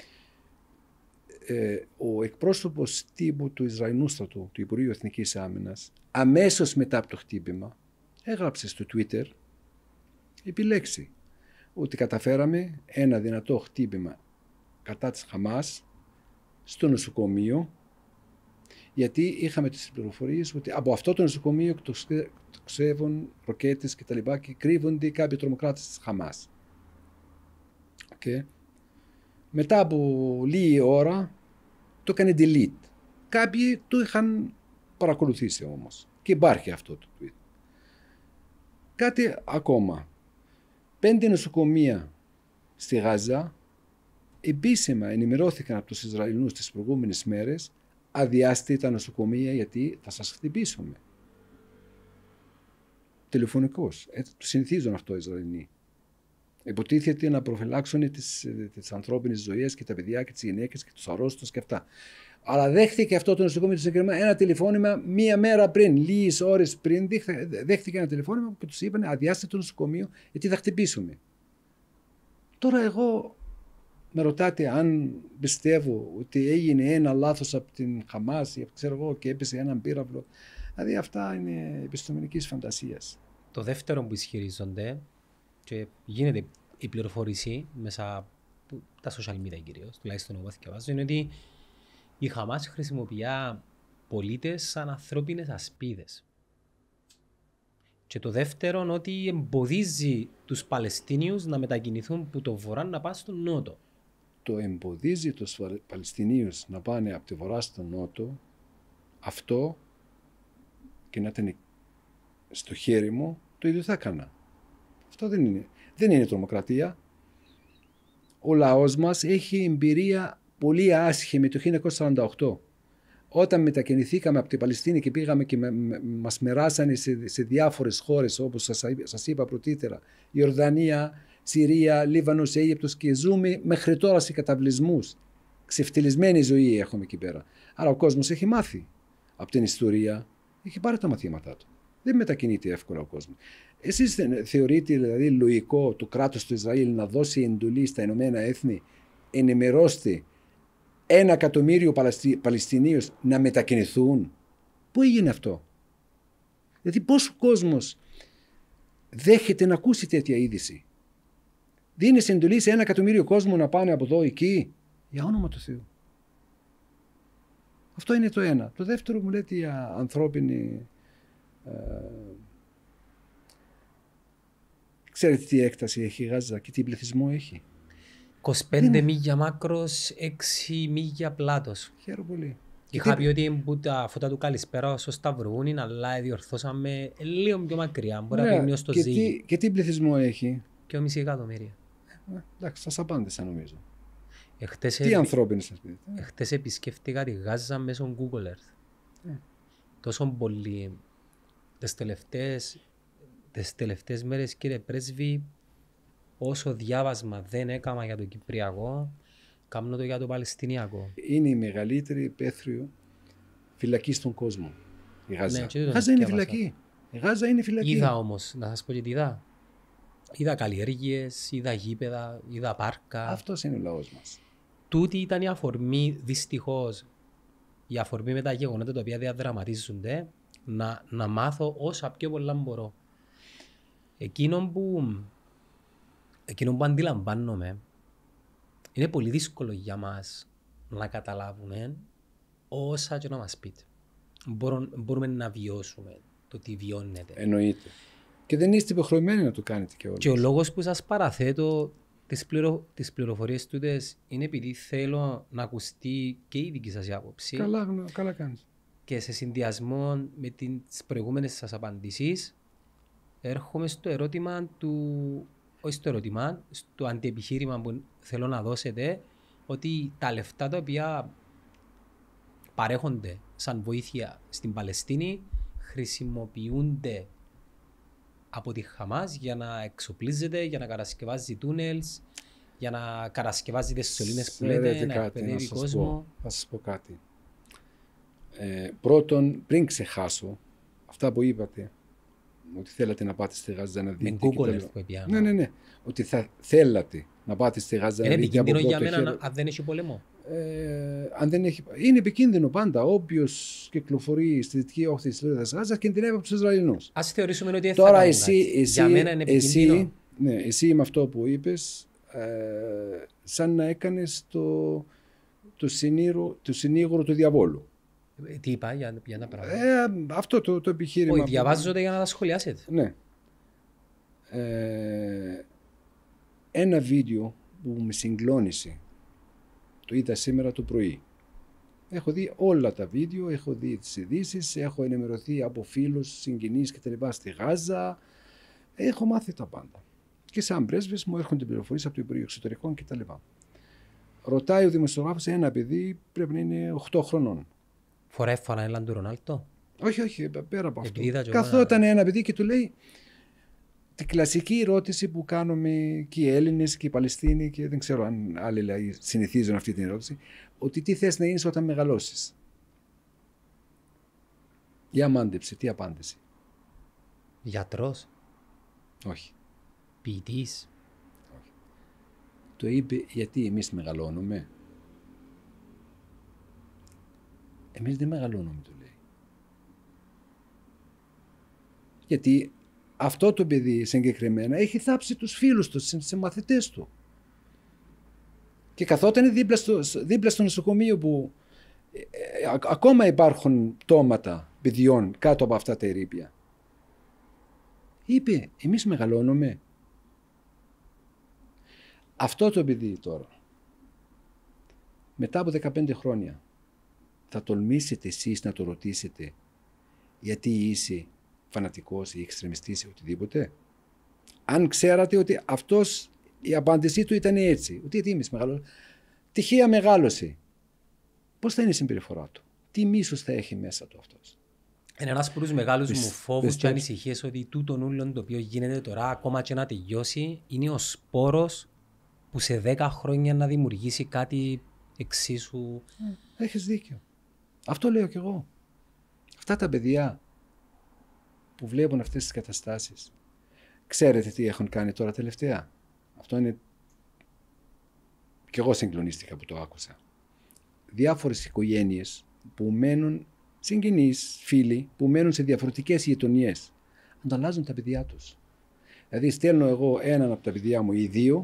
Ο εκπρόσωπος τύπου του Ισραηλινού στρατού, του Υπουργείου Εθνικής Άμυνας, αμέσως μετά από το χτύπημα, έγραψε στο Twitter επιλέξει ότι καταφέραμε ένα δυνατό χτύπημα κατά της Χαμάς στο νοσοκομείο, γιατί είχαμε τις πληροφορίες ότι από αυτό το νοσοκομείο εκτοξεύουν ροκέτες και τα λοιπά και κρύβονται κάποιοι τρομοκράτες της Χαμάς. Okay. Μετά από λίγη ώρα το έκανε delete. Κάποιοι το είχαν παρακολουθήσει όμως και υπάρχει αυτό το tweet. Κάτι ακόμα. 5 νοσοκομεία στη Γάζα επίσημα ενημερώθηκαν από τους Ισραηλινούς τις προηγούμενες μέρες, αδειάστε τα νοσοκομεία γιατί θα σας χτυπήσουμε. Τηλεφωνικώς. Το συνηθίζουν αυτό οι Ισραηλινοί. Υποτίθεται να προφυλάξουν τις ανθρώπινες ζωές και τα παιδιά και τις γυναίκες και τους αρρώστους και αυτά. Αλλά δέχτηκε αυτό το νοσοκομείο του συγκεκριμένα ένα τηλεφώνημα μία μέρα πριν, λίγες ώρες πριν, δέχτηκε ένα τηλεφώνημα και τους είπαν αδειάστε το νοσοκομείο γιατί θα χτυπήσουμε. Τώρα εγώ με ρωτάτε αν πιστεύω ότι έγινε ένα λάθος από την Χαμάς ή ξέρω εγώ και έπεσε έναν πύραυλο. Δηλαδή αυτά είναι επιστημονικής φαντασίας. Το δεύτερο που ισχυρίζονται και γίνεται η πληροφόρηση μέσα από τα social media κυρίως, τουλάχιστον εγώ διαβάζω, είναι ότι η Χαμάς χρησιμοποιεί πολίτες σαν ανθρώπινες ασπίδες. Και το δεύτερο είναι ότι εμποδίζει τους Παλαιστίνιους να μετακινηθούν από το βορρά να πάνε στον νότο. Το εμποδίζει τους Παλαιστινίους να πάνε από τη βορρά στον νότο, αυτό και να ήταν στο χέρι μου, το ίδιο θα έκανα. Αυτό δεν είναι τρομοκρατία. Ο λαός μας έχει εμπειρία πολύ άσχημη το 1948. Όταν μετακινηθήκαμε από την Παλαιστίνη και πήγαμε και μας μεράσανε σε διάφορες χώρες όπως σας είπα πρωτήτερα, Ιορδανία, Συρία, Λίβανος, Αίγυπτος και ζούμε μέχρι τώρα σε καταβλισμούς. Ξεφτυλισμένη ζωή έχουμε εκεί πέρα. Άρα ο κόσμος έχει μάθει από την ιστορία, έχει πάρει τα μαθήματά του. Δεν μετακινείται εύκολα ο κόσμος. Εσείς θεωρείτε δηλαδή λογικό το κράτος του Ισραήλ να δώσει εντολή στα Ηνωμένα Έθνη, ενημερώστε 1 εκατομμύριο Παλαιστινίους να μετακινηθούν? Πού έγινε αυτό? Δηλαδή πόσο κόσμος δέχεται να ακούσει τέτοια είδηση? Δίνεις εντολή σε 1 εκατομμύριο κόσμο να πάνε από εδώ εκεί. Για όνομα του Θεού. Αυτό είναι το ένα. Το δεύτερο μου λέτε για ανθρώπινη... Ξέρετε τι έκταση έχει η Γάζα και τι πληθυσμό έχει. 25 μίλια μάκρος, 6 μίλια πλάτος. Χαίρομαι πολύ. Είχα πει ότι που τα φώτα του Καλησπέρα στο Σταυρούνι, αλλά διορθώσαμε λίγο πιο μακριά. Μπορεί να πήγαινε ως το Ζήγη. Και τι πληθυσμό έχει. Και 2,5 εκατομμύρια. Εντάξει, σας απάντησα νομίζω. Εχτες Τι ανθρώπινη σας πείτε. Εχθές επισκέφτηκα τη Γάζα μέσω Google Earth. Τόσο πολύ. Τις τελευταίες μέρες, κύριε Πρέσβη, όσο διάβασμα δεν έκανα για το Κυπριακό, κάνω το για το Παλαιστινιακό. Είναι η μεγαλύτερη υπαίθριο φυλακή στον κόσμο. Η Γάζα. Ναι, η Γάζα είναι φυλακή. Η Γάζα είναι φυλακή. Είδα όμως, να σας πω και τι είδα. Είδα καλλιέργειες, είδα γήπεδα, είδα πάρκα. Αυτός είναι ο λαός μας. Τούτη ήταν η αφορμή, δυστυχώς, η αφορμή με τα γεγονότα τα οποία διαδραματίζονται, να μάθω όσα πιο πολλά μπορώ. Εκείνο που αντιλαμβάνομαι, είναι πολύ δύσκολο για μας να καταλάβουμε όσα και να μας πείτε. Μπορούμε να βιώσουμε το τι βιώνετε. Εννοείται. Και δεν είστε υποχρεωμένοι να το κάνετε κιόλας. Και ο λόγος που σας παραθέτω τις πληροφορίες τούτες είναι επειδή θέλω να ακουστεί και η δική σας άποψη. Καλά κάνεις. Και σε συνδυασμό με τις προηγούμενες σας απαντήσεις, έρχομαι στο ερώτημα όχι στο ερώτημα, στο αντιεπιχείρημα που θέλω να δώσετε, ότι τα λεφτά τα οποία παρέχονται σαν βοήθεια στην Παλαιστίνη χρησιμοποιούνται από τη Χαμάς για να εξοπλίζεται, για να κατασκευάζει τούνελς, για να κατασκευάζει τις σωλήνες που λέτε, να εκπαιδεύει κόσμο. Θα σας πω κάτι. Πρώτον, πριν ξεχάσω αυτά που είπατε, ότι θέλατε να πάτε στη Γάζα να δείτε. Με Google Earth που έπιανα. Ναι. Ότι θα θέλατε να πάτε στη Γάζα να δείτε. Είναι επικίνδυνο για μένα αν δεν έχει πόλεμο. Είναι επικίνδυνο πάντα. Όποιος κυκλοφορεί στη δυτική όχθη της Λόριδας Γάζας κινδυνεύει από τους Ισραηλινούς. Ας θεωρήσουμε ότι τώρα για μένα είναι επικίνδυνο. εσύ με αυτό που είπες, σαν να έκανες το συνήγορο του διαβόλου. Τι είπα για ένα πράγμα. Αυτό το επιχείρημα. Όχι, διαβάζονται για να τα σχολιάσετε. Ναι. Ένα βίντεο που με συγκλώνησε, το είδα σήμερα το πρωί. Έχω δει όλα τα βίντεο, έχω δει τις ειδήσεις, έχω ενημερωθεί από φίλους, συγγενείς και τα λοιπά στη Γάζα. Έχω μάθει τα πάντα. Και σαν πρέσβης μου έρχονται πληροφορίες από το Υπουργείο Εξωτερικών κτλ. Ρωτάει ο δημοσιογράφος ένα παιδί, πρέπει να είναι 8 χρονών. Φοράει φανέλα του Ρονάλτο. Όχι, πέρα από αυτό. Καθόταν ένα παιδί και του λέει την κλασική ερώτηση που κάνουμε και οι Έλληνες και οι Παλαιστίνοι, και δεν ξέρω αν άλλοι συνηθίζουν αυτή την ερώτηση, ότι τι θες να γίνεις όταν μεγαλώσεις. Για μάντεψε, τι απάντησε. Γιατρός. Όχι. Ποιητής. Όχι. Το είπε γιατί εμείς μεγαλώνουμε. Εμείς δεν μεγαλώνουμε, του λέει. Γιατί αυτό το παιδί συγκεκριμένα έχει θάψει τους φίλους του, σε μαθητές του. Και καθόταν δίπλα στο νοσοκομείο που ακόμα υπάρχουν πτώματα παιδιών κάτω από αυτά τα ερείπια. Είπε, εμείς μεγαλώνουμε. Αυτό το παιδί τώρα, μετά από 15 χρόνια, θα τολμήσετε εσείς να το ρωτήσετε γιατί είσαι φανατικός ή εξτρεμιστής ή οτιδήποτε. Αν ξέρατε ότι αυτός, η απάντησή του ήταν έτσι, ότι γιατί εμείς μεγαλώσαμε, τυχαία μεγάλωσε, πώς θα είναι η συμπεριφορά του, τι μίσος θα έχει μέσα του αυτός. Είναι ένας από τους μεγάλους μου φόβους και ανησυχίες ότι τούτο ούλον το οποίο γίνεται τώρα, ακόμα και να τελειώσει, είναι ο σπόρος που σε 10 χρόνια να δημιουργήσει κάτι εξίσου. Έχεις δίκιο. Αυτό λέω κι εγώ. Αυτά τα παιδιά που βλέπουν αυτές τις καταστάσεις, ξέρετε τι έχουν κάνει τώρα τελευταία. Αυτό είναι... Κι εγώ συγκλονίστηκα που το άκουσα. Διάφορες οικογένειες που μένουν, συγγενείς, φίλοι, που μένουν σε διαφορετικές γειτονιές, ανταλλάζουν τα παιδιά τους. Δηλαδή στέλνω εγώ έναν από τα παιδιά μου ή δύο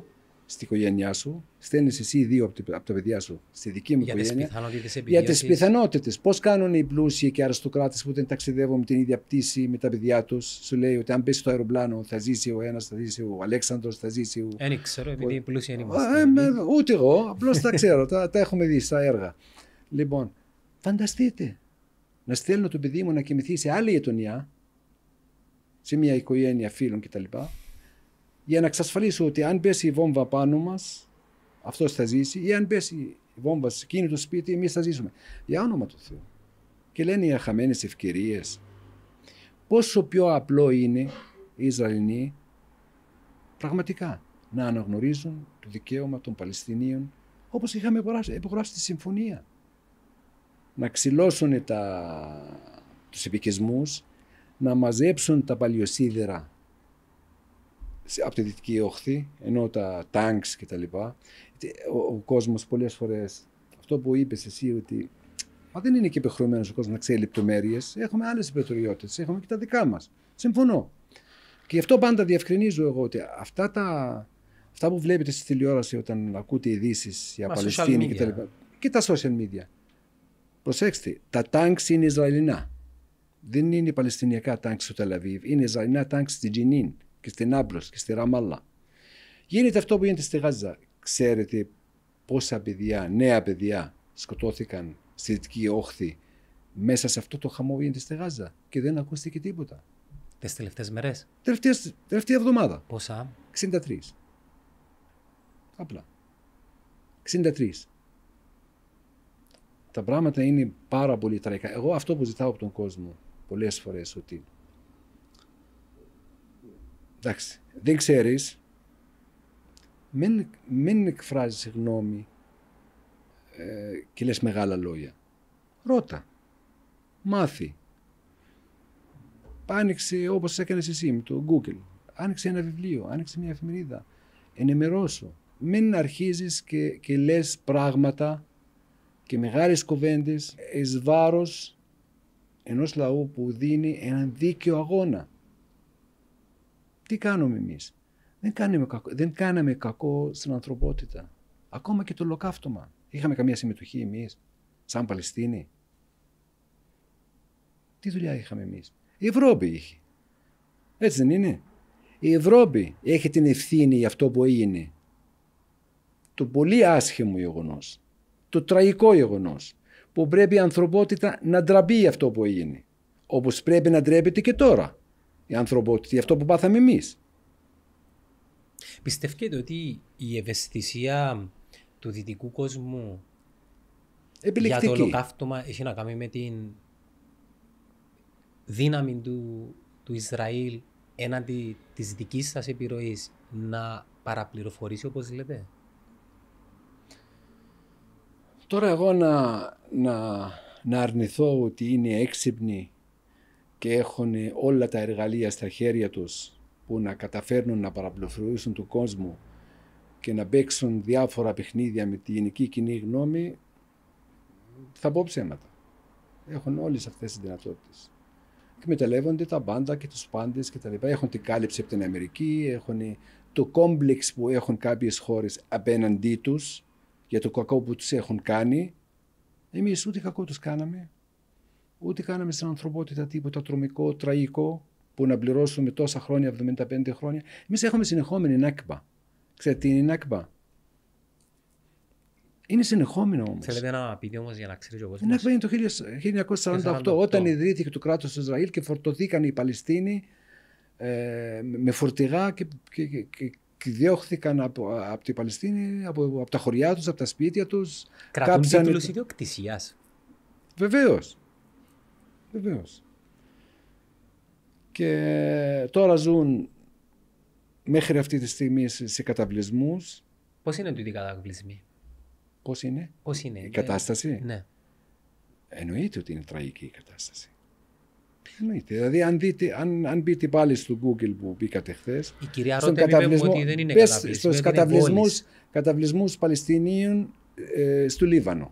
στην οικογένειά σου, στέλνεις εσύ 2 από τα παιδιά σου στη δική μου οικογένεια. Για τις πιθανότητες. Πώς κάνουν οι πλούσιοι και οι αριστοκράτες που δεν ταξιδεύουν με την ίδια πτήση με τα παιδιά τους. Σου λέει ότι αν πέσει στο αεροπλάνο θα ζήσει ο ένας, θα ζήσει ο Αλέξανδρος, θα ζήσει ο. Δεν ξέρω, επειδή οι πλούσιοι δεν είμαστε. Ούτε εγώ, απλώς τα ξέρω, τα έχουμε δει στα έργα. Λοιπόν, φανταστείτε να στέλνω το παιδί μου να κοιμηθεί σε άλλη γειτονιά, σε μια οικογένεια φίλων κτλ. Για να εξασφαλίσω ότι αν πέσει η βόμβα πάνω μας, αυτός θα ζήσει, ή αν πέσει η βόμβα σε εκείνο το σπίτι, εμείς θα ζήσουμε. Για όνομα του Θεού. Και λένε οι χαμένες ευκαιρίες. Πόσο πιο απλό είναι οι Ισραηλοί πραγματικά να αναγνωρίζουν το δικαίωμα των Παλαιστινίων, όπως είχαμε υπογράψει τη συμφωνία. Να ξυλώσουν τους επικισμούς, να μαζέψουν τα παλιοσίδερα από τη Δυτική Όχθη, ενώ τα τάγκς και τα λοιπά. Ο κόσμος πολλές φορές, αυτό που είπες εσύ, ότι δεν είναι και υπεχρεωμένος ο κόσμος να ξέρει λεπτομέρειες. Έχουμε άλλες προτεραιότητες, έχουμε και τα δικά μας. Συμφωνώ. Και γι' αυτό πάντα διευκρινίζω εγώ ότι αυτά που βλέπετε στη τηλεόραση όταν ακούτε ειδήσεις για Παλαιστίνη και τα λοιπά, και τα social media. Προσέξτε, τα τάγκς είναι Ισραηλινά. Δεν είναι παλαιστινιακά τάγκς στο Τελαβίβ, είναι Ισραηλινά τάγκς στην Τζινίν και στην Άμπρος και στη Ραμάλα. Γίνεται αυτό που γίνεται στη Γάζα. Ξέρετε πόσα παιδιά, νέα παιδιά, σκοτώθηκαν στη Δυτική Όχθη μέσα σε αυτό το χαμό που γίνεται στη Γάζα και δεν ακούστηκε τίποτα. Τις τελευταίες μέρες. Τελευταία εβδομάδα. Πόσα? 63. Απλά. 63. Τα πράγματα είναι πάρα πολύ τραγικά. Εγώ αυτό που ζητάω από τον κόσμο πολλές φορές, ότι εντάξει, δεν ξέρεις, μην εκφράζεις γνώμη και λες μεγάλα λόγια. Ρώτα, μάθει. Άνοιξε όπως έκανες εσύ με το Google. Άνοιξε ένα βιβλίο, άνοιξε μια εφημερίδα. Ενημερώσου. Μην αρχίζεις και λες πράγματα και μεγάλες κουβέντες εις βάρος ενός λαού που δίνει έναν δίκαιο αγώνα. Τι κάνουμε εμείς? Δεν κάναμε κακό στην ανθρωπότητα. Ακόμα και το ολοκαύτωμα. Είχαμε καμία συμμετοχή εμείς, σαν Παλαιστίνη? Τι δουλειά είχαμε εμείς? Η Ευρώπη είχε. Έτσι δεν είναι? Η Ευρώπη έχει την ευθύνη για αυτό που έγινε. Το πολύ άσχημο γεγονός. Το τραγικό γεγονός. Που πρέπει η ανθρωπότητα να ντραπεί για αυτό που έγινε. Όπως πρέπει να ντρέπεται και τώρα η ανθρωπότητα για αυτό που πάθαμε εμείς. Πιστεύετε ότι η ευαισθησία του δυτικού κόσμου επιλεκτική για το ολοκαύτωμα έχει να κάνει με την δύναμη του Ισραήλ έναντι της δικής σας επιρροής να παραπληροφορήσει, όπως λέτε? Τώρα εγώ να αρνηθώ ότι είναι έξυπνοι και έχουν όλα τα εργαλεία στα χέρια τους που να καταφέρνουν να παραπληροφορήσουν τον κόσμο και να παίξουν διάφορα παιχνίδια με τη γενική κοινή γνώμη, θα πω ψέματα. Έχουν όλες αυτές τις δυνατότητες. Εκμεταλλεύονται τα πάντα και τους πάντες και τα λοιπά. Έχουν την κάλυψη από την Αμερική, έχουν το κόμπλεξ που έχουν κάποιες χώρες απέναντί τους για το κακό που τους έχουν κάνει. Εμείς ούτε κακό τους κάναμε, ούτε κάναμε στην ανθρωπότητα τίποτα τρομικό, τραγικό, που να πληρώσουμε τόσα χρόνια, 75 χρόνια. Εμείς έχουμε συνεχόμενη νάκμπα. Ξέρετε τι είναι η νάκμπα? Είναι συνεχόμενο όμως. Θέλετε να πείτε όμως για να ξέρει ο κόσμος? Η νάκμπα είναι το 1948, όταν ιδρύθηκε το κράτος του Ισραήλ και φορτωθήκαν οι Παλαιστίνοι με φορτηγά και διώχθηκαν από τη Παλαιστίνη, από τα χωριά τους, από τα σπίτια τους. Κρατούν τίτλους ιδιοκτησίας. Βεβαίως. Βεβαίως. Και τώρα ζουν μέχρι αυτή τη στιγμή σε καταβλισμούς. Πώς είναι τούτοι οι καταβλισμοί? Πώς είναι? Πώς είναι η κατάσταση? Ναι. Εννοείται ότι είναι τραγική η κατάσταση. Εννοείται. Δηλαδή αν μπείτε πάλι στο Google που μπήκατε χθες, η κυρία Ρότα είπε ότι δεν είναι καταβλισμό, στους καταβλισμούς Παλαιστινίων στο Λίβανο.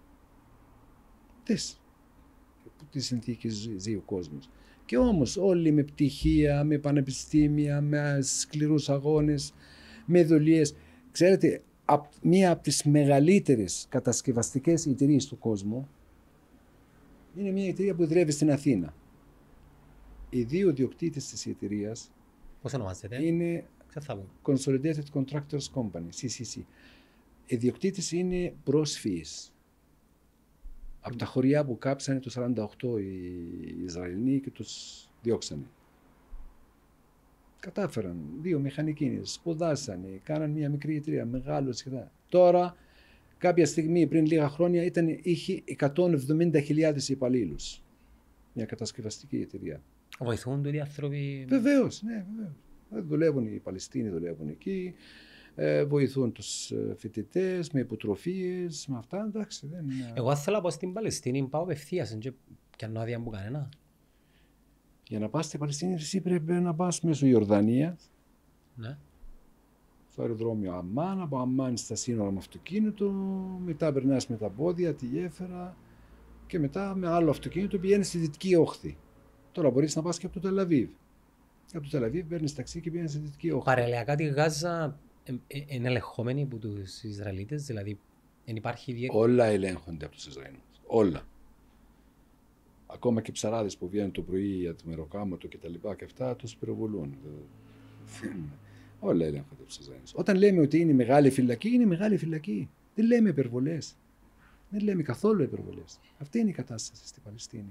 Τι συνθήκες ζει ο κόσμος. Και όμως όλοι με πτυχία, με πανεπιστήμια, με σκληρούς αγώνες, με δουλειές. Ξέρετε, μία από τις μεγαλύτερες κατασκευαστικές εταιρείες του κόσμου είναι μια εταιρεία που δουλεύει στην Αθήνα. Οι δύο ιδιοκτήτες της εταιρείας Πώς ονομάζεται? είναι Ξαφνικά. Consolidated Contractors Company, CCC. Οι ιδιοκτήτες είναι πρόσφυγες. Από τα χωριά που κάψανε το 1948 οι Ισραηλοί και τους διώξανε. Κατάφεραν, δύο μηχανικοί, σπουδάσανε, κάναν μια μικρή εταιρεία, μεγάλο σχεδόν. Τώρα, κάποια στιγμή πριν λίγα χρόνια είχε 170.000 υπαλλήλους. Μια κατασκευαστική εταιρεία. Βοηθούν οι άνθρωποι. Βεβαίως, ναι, βεβαίως. Δουλεύουν οι Παλαιστίνοι, δουλεύουν εκεί. Βοηθούν τους φοιτητές με υποτροφίες, με αυτά. Εντάξει, δεν είναι... Εγώ θέλω να πάω στην Παλαιστίνη, πάω απευθείας και αν άδεια μου κανένα. Για να πας στην Παλαιστίνη, εσύ πρέπει να πας μέσω Ιορδανίας. Ναι. Στο αεροδρόμιο Αμμάν, από Αμμάν στα σύνορα με αυτοκίνητο, μετά περνάς με τα πόδια, τη γέφυρα και μετά με άλλο αυτοκίνητο πηγαίνεις στη Δυτική Όχθη. Τώρα μπορείς να πας και από το Τελαβίβ. Από το Τελαβίβ παίρνεις ταξί και πηγαίνεις στη Δυτική Όχθη. Παρελιακά τη Γάζα είναι ελεγχόμενη από τους Ισραηλίτες, δηλαδή δεν υπάρχει... Όλα ελέγχονται από τους Ισραηλινούς. Όλα. Ακόμα και ψαράδες που βγαίνουν το πρωί για το μεροκάματο και τα λοιπά και αυτά, τους πυροβολούν. Όλα ελέγχονται από τους Ισραηλινούς. Όταν λέμε ότι είναι μεγάλη φυλακή, είναι μεγάλη φυλακή. Δεν λέμε υπερβολές. Δεν λέμε καθόλου υπερβολές. Αυτή είναι η κατάσταση στην Παλαιστίνη.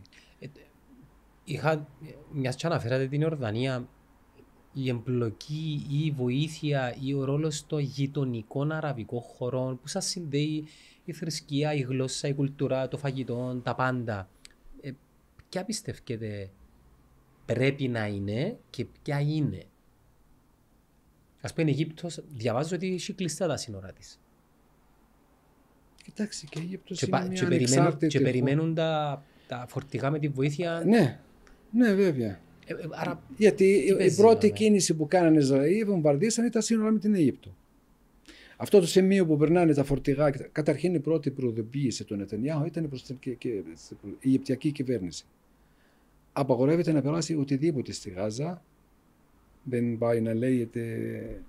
Μιας και αναφέρατε την Ιορδανία, η εμπλοκή ή η βοήθεια ή ο ρόλος των γειτονικών αραβικών χωρών που σας συνδέει η θρησκεία, η γλώσσα, η κουλτούρα, το φαγητό, τα πάντα. Ποια πιστεύετε πρέπει να είναι και ποια είναι? Ας πούμε, η Αιγύπτος διαβάζω ότι έχει κλειστά τα σύνορα της. Κοιτάξτε, και η Αιγύπτος είναι μια ανεξάρτητη και περιμένουν τα φορτηγά με τη βοήθεια. Ναι, ναι, βέβαια. Άρα, γιατί η πρώτη κίνηση που κάνανε οι Ισραηλοί βομβαρδίσανε τα σύνορα με την Αίγυπτο. Αυτό το σημείο που περνάνε τα φορτηγά, καταρχήν η πρώτη προειδοποίηση του Νετανιάχου ήταν προς την Αιγυπτιακή κυβέρνηση. Απαγορεύεται να περάσει οτιδήποτε στη Γάζα, δεν πάει να λέγεται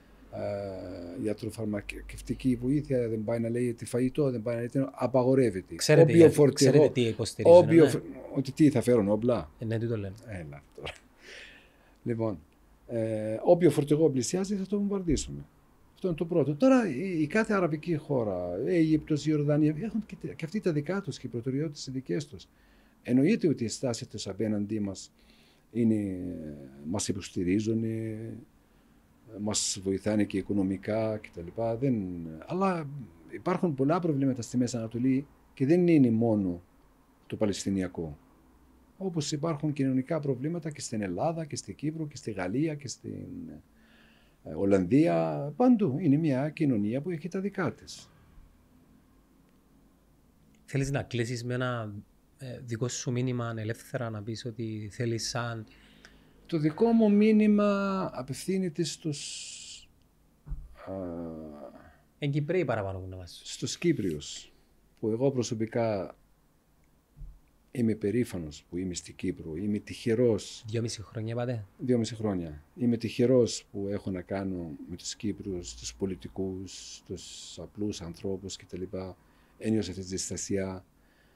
ιατροφαρμακευτική βοήθεια, δεν πάει να λέγεται φαγητό, δεν πάει να λέγεται. Απαγορεύεται. Ξέρετε τι υποστηρίζουν. Ότι τι θα φέρουν, όπλα. Ναι, τι το λένε. Έλα τώρα. Λοιπόν, όποιο φορτηγό πλησιάζει θα το βομβαρδίσουμε. Αυτό είναι το πρώτο. Τώρα η κάθε αραβική χώρα, η Αίγυπτος, η Ιορδανία, έχουν και αυτοί τα δικά τους και οι προτεραιότητες οι δικές τους. Εννοείται ότι οι στάσεις τους απέναντί μας μας υποστηρίζουν, μας βοηθάνε και οικονομικά κτλ. Αλλά υπάρχουν πολλά προβλήματα στη Μέση Ανατολή και δεν είναι μόνο το Παλαιστινιακό. Όπως υπάρχουν κοινωνικά προβλήματα και στην Ελλάδα και στην Κύπρο και στη Γαλλία και στην Ολλανδία. Παντού είναι μια κοινωνία που έχει τα δικά της. Θέλεις να κλείσεις με ένα δικό σου μήνυμα ελεύθερα, να πεις ότι θέλεις σαν... Το δικό μου μήνυμα απευθύνεται Εν Κυπρέοι παραπάνω που να βάζεις. Στους Κύπριους, που εγώ προσωπικά είμαι περήφανος που είμαι στην Κύπρο, είμαι τυχερός. 2,5 χρόνια είπατε. 2,5 χρόνια. Είμαι τυχερός που έχω να κάνω με τους Κύπριους, τους πολιτικούς, τους απλούς ανθρώπους κτλ. Ένιωσα αυτή τη διστασία.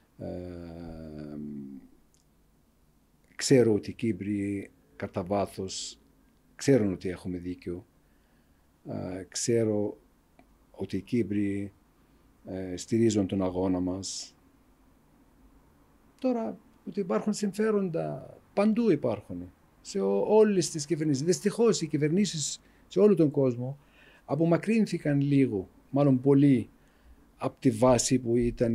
Ξέρω ότι οι Κύπροι κατά βάθος ξέρουν ότι έχουμε δίκιο. Ξέρω ότι οι Κύπροι στηρίζουν τον αγώνα μας. Τώρα ότι υπάρχουν συμφέροντα, παντού υπάρχουν, σε όλες τις κυβερνήσεις. Δυστυχώς οι κυβερνήσεις σε όλο τον κόσμο απομακρύνθηκαν λίγο, μάλλον πολύ, από τη βάση που ήταν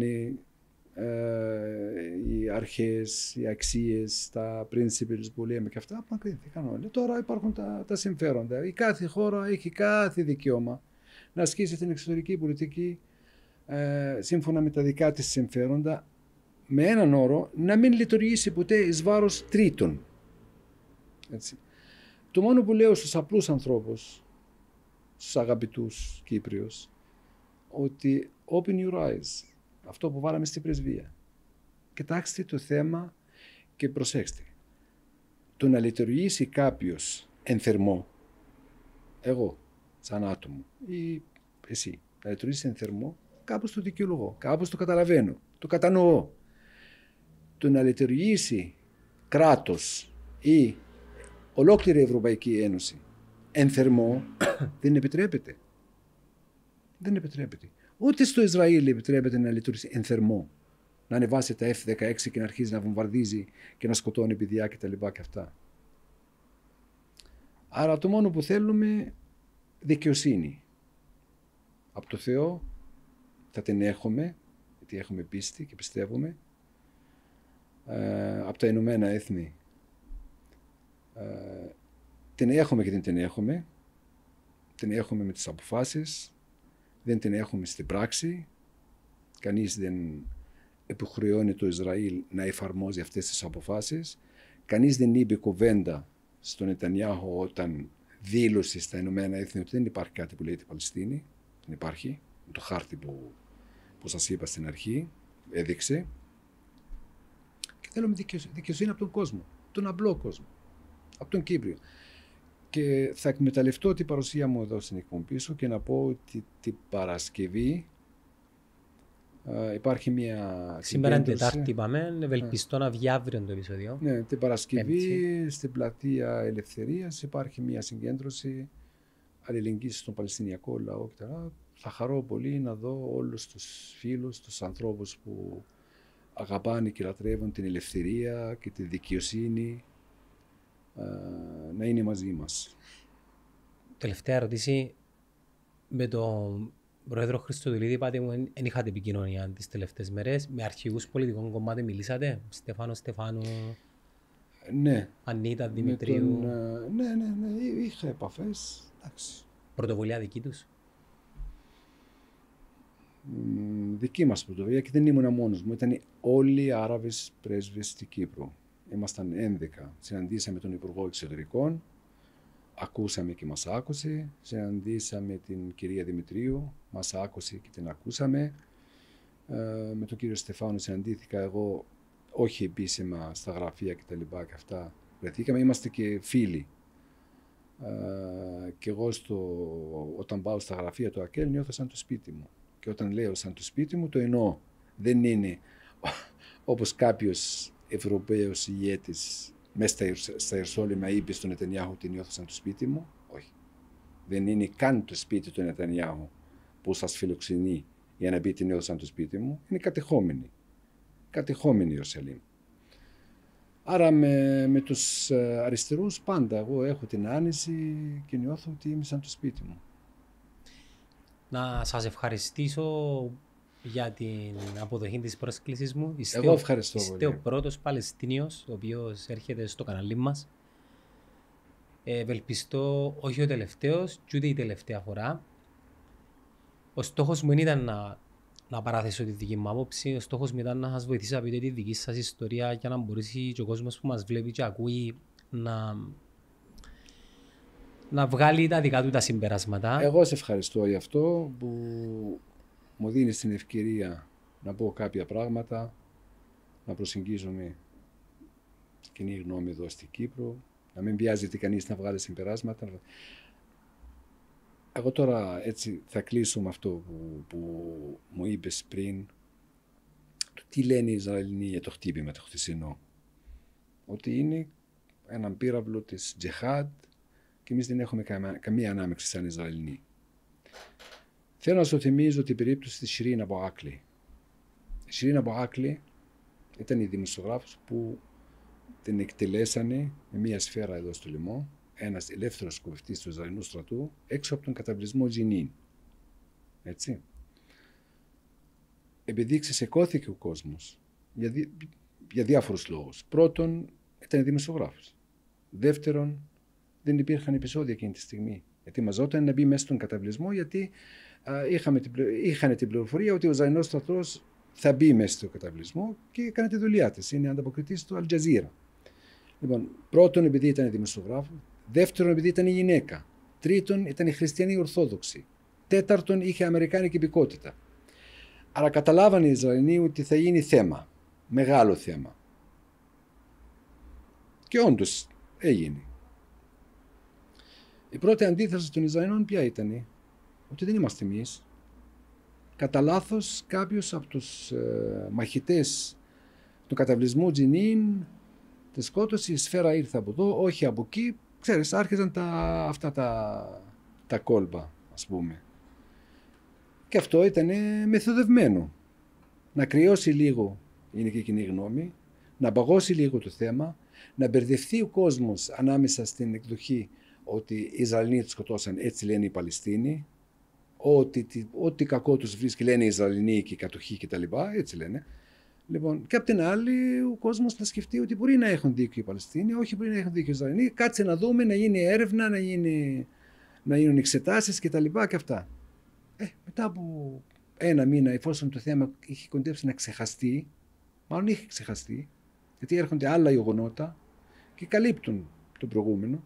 οι αρχές, οι αξίες, τα principles που λέμε και αυτά, απομακρύνθηκαν όλοι. Τώρα υπάρχουν τα συμφέροντα. Η κάθε χώρα έχει κάθε δικαίωμα να ασκήσει την εξωτερική πολιτική σύμφωνα με τα δικά της συμφέροντα, με έναν όρο να μην λειτουργήσει ποτέ εις βάρος τρίτων. Έτσι. Το μόνο που λέω στους απλούς ανθρώπους, στους αγαπητούς Κύπριους, ότι open your eyes, αυτό που βάλαμε στην πρεσβεία. Κοιτάξτε το θέμα και προσέξτε. Το να λειτουργήσει κάποιος εν θερμό, εγώ σαν άτομο ή εσύ να λειτουργήσει εν θερμό, κάπως το δικαιολογώ, κάπως το καταλαβαίνω, το κατανοώ. Το να λειτουργήσει κράτος ή ολόκληρη η Ευρωπαϊκή Ένωση εν θερμό δεν επιτρέπεται. Δεν επιτρέπεται. Ούτε στο Ισραήλ επιτρέπεται να λειτουργήσει εν θερμό. Να ανεβάσει τα F-16 και να αρχίζει να βομβαρδίζει και να σκοτώνει παιδιά κτλ. Και αυτά. Άρα το μόνο που θέλουμε δικαιοσύνη. Από το Θεό θα την έχουμε, γιατί έχουμε πίστη και πιστεύουμε. Από τα Ηνωμένα Έθνη την έχουμε και δεν την έχουμε. Την έχουμε με τις αποφάσεις, δεν την έχουμε στην πράξη. Κανείς δεν επιχρεώνει το Ισραήλ να εφαρμόζει αυτές τις αποφάσεις. Κανείς δεν είπε κουβέντα στον Νετανιάχου όταν δήλωσε στα Ηνωμένα Έθνη ότι δεν υπάρχει κάτι που λέγεται Παλαιστίνη. Δεν υπάρχει. Το χάρτη που σας είπα στην αρχή έδειξε. Και θέλουμε δικαιοσύνη από τον κόσμο, τον απλό κόσμο, από τον Κύπριο. Και θα εκμεταλλευτώ την παρουσία μου εδώ στην εκπομπή σου και να πω ότι την Παρασκευή υπάρχει μια σήμερα είναι Τετάρτη, είπαμε. Ευελπιστώ να βγει αύριο το επεισόδιο. Ναι, την Παρασκευή στην πλατεία Ελευθερίας υπάρχει μια συγκέντρωση αλληλεγγύης στον Παλαιστινιακό λαό κτλ. Θα χαρώ πολύ να δω όλους τους φίλους, τους ανθρώπους που αγαπάνε και λατρεύουν την ελευθερία και τη δικαιοσύνη να είναι μαζί μας. Τελευταία ερώτηση. Με τον Πρόεδρο Χριστοδουλίδη είπατε μου δεν είχατε επικοινωνία τις τελευταίες μέρες. Με αρχηγούς πολιτικών κομμάτων μιλήσατε. Στέφανο, Ναι. Ανίτα, Δημητρίου. Ναι, είχα επαφές. Εντάξει. Πρωτοβουλία δική τους. Δική μας πρωτοβουλία και δεν ήμουν μόνος μου. Ήταν όλοι οι Άραβες πρέσβες στην Κύπρο. Ήμασταν 11. Συναντήσαμε τον Υπουργό Εξωτερικών. Ακούσαμε και μας άκουσε. Συναντήσαμε την κυρία Δημητρίου. Μας άκουσε και την ακούσαμε. Με τον κύριο Στεφάνου συναντήθηκα εγώ, όχι επίσημα στα γραφεία και τα λοιπά και αυτά. Βρεθήκαμε, είμαστε και φίλοι. Και εγώ όταν πάω στα γραφεία του ΑΚΕΛ νιώθω σαν το σπίτι μου. Και όταν λέω σαν το σπίτι μου το εννοώ. Δεν είναι όπως κάποιος Ευρωπαίος ηγέτης μέσα στα Ιερουσαλήμ είπε στον Νετανιάχου ότι νιώθω σαν το σπίτι μου. Όχι. Δεν είναι καν το σπίτι του Νετανιάχου που σας φιλοξενεί για να πείτε νιώθω σαν το σπίτι μου. Είναι κατεχόμενη. Κατεχόμενη η Ιερουσαλήμ. Άρα με τους αριστερούς πάντα εγώ έχω την άνεση και νιώθω ότι είμαι σαν το σπίτι μου. Να σας ευχαριστήσω για την αποδοχή της πρόσκλησης μου. Εγώ ευχαριστώ πολύ. Είστε ο πρώτος Παλαιστίνιος ο οποίος έρχεται στο καναλί μας. Ευελπιστώ όχι ο τελευταίος και ούτε η τελευταία φορά. Ο στόχος μου ήταν να παραθέσω τη δική μου άποψη. Ο στόχος μου ήταν να σας βοηθήσω να πείτε τη δική σας ιστορία για να μπορέσει και ο κόσμος που μας βλέπει και ακούει να βγάλει τα δικά του τα συμπεράσματα. Εγώ σε ευχαριστώ για αυτό που μου δίνεις την ευκαιρία να πω κάποια πράγματα, να προσεγγίζομαι κοινή γνώμη εδώ στην Κύπρο, να μην βιάζεται κανείς να βγάλει συμπεράσματα. Εγώ τώρα έτσι θα κλείσω με αυτό που μου είπες πριν. Τι λένε οι Ισραηλινοί για το χτύπημα το χθεσινό. Ότι είναι έναν πύραυλο της Τζεχάντ και εμείς δεν έχουμε καμία ανάμειξη σαν Ισραηλινοί. Θέλω να σου θυμίζω την περίπτωση της Σιρήν Αμπου Άκλη. Η Σιρήν Αμπου Άκλη ήταν η δημοσιογράφος που την εκτελέσανε με μια σφαίρα εδώ στο λαιμό, ένας ελεύθερος σκοπευτής του Ισραηλινού στρατού, έξω από τον καταβλισμό Τζινίν. Έτσι. Επειδή ξεσηκώθηκε ο κόσμος για διάφορους λόγους. Πρώτον, ήταν δημοσιογράφος. Δεύτερον, δεν υπήρχαν επεισόδια εκείνη τη στιγμή. Ετοιμαζόταν να μπει μέσα στον καταβλισμό, γιατί είχαν την πληροφορία ότι ο Ισραηλινός στρατός θα μπει μέσα στον καταβλισμό και έκανε τη δουλειά της. Είναι ανταποκριτής του Αλτζαζίρα. Λοιπόν, πρώτον, επειδή ήταν δημοσιογράφος. Δεύτερον, επειδή ήταν γυναίκα. Τρίτον, ήταν η χριστιανή Ορθόδοξη. Τέταρτον, είχε αμερικάνικη υπηκότητα. Άρα καταλάβανε οι Ισραηλοί ότι θα γίνει θέμα. Μεγάλο θέμα. Και όντως έγινε. Η πρώτη αντίθεση των Ισραηλινών ποια ήταν? ότι δεν είμαστε εμείς. Κατά λάθος κάποιος από τους μαχητές του καταβλισμού Τζινίν τη σκότωσε, η σφαίρα ήρθε από εδώ, όχι από εκεί. Ξέρεις, άρχιζαν αυτά τα κόλπα, ας πούμε. Και αυτό ήταν μεθοδευμένο. Να κρυώσει λίγο, είναι και η κοινή γνώμη, να παγώσει λίγο το θέμα, να μπερδευτεί ο κόσμος ανάμεσα στην εκδοχή ότι οι Ισραηλοί τους σκοτώσαν, έτσι λένε οι Παλαιστίνοι, ό,τι κακό τους βρίσκει λένε οι Ισραηλοί και οι κατοχοί κτλ. Έτσι λένε. Λοιπόν, και απ' την άλλη, ο κόσμος να σκεφτεί ότι μπορεί να έχουν δίκιο οι Παλαιστίνοι, όχι μπορεί να έχουν δίκιο οι Ισραηλοί. Κάτσε να δούμε, να γίνει έρευνα, να γίνουν εξετάσεις κτλ. Και αυτά. Μετά από ένα μήνα, εφόσον το θέμα είχε κοντέψει να ξεχαστεί, μάλλον είχε ξεχαστεί, γιατί έρχονται άλλα γεγονότα και καλύπτουν το προηγούμενο.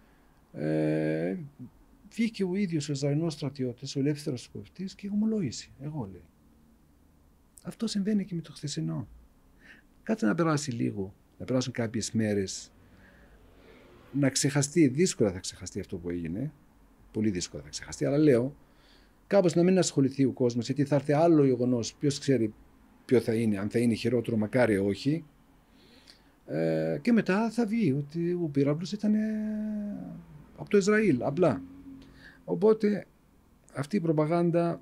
Βγήκε ο ίδιος ο Ισραηλινός στρατιώτης, ο ελεύθερος σκοπευτής και ομολόγησε. Εγώ λέει. Αυτό συμβαίνει και με το χθεσινό. Κάτσε να περάσει λίγο, να περάσουν κάποιες μέρες, να ξεχαστεί. Δύσκολα θα ξεχαστεί αυτό που έγινε. Πολύ δύσκολα θα ξεχαστεί, αλλά λέω κάπως να μην ασχοληθεί ο κόσμος, γιατί θα έρθει άλλο γεγονός. Ποιος ξέρει ποιο θα είναι, αν θα είναι χειρότερο, μακάρι όχι. Και μετά θα βγει ότι ο πύραυλος ήταν από το Ισραήλ, απλά. Οπότε αυτή η προπαγάνδα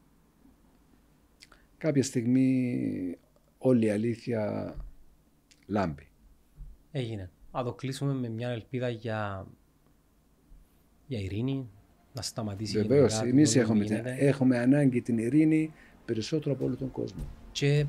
κάποια στιγμή όλη η αλήθεια λάμπει. Έγινε. Να το κλείσουμε με μια ελπίδα για ειρήνη, να σταματήσει. Βεβαίως, εμείς έχουμε ανάγκη την ειρήνη περισσότερο από όλο τον κόσμο. Και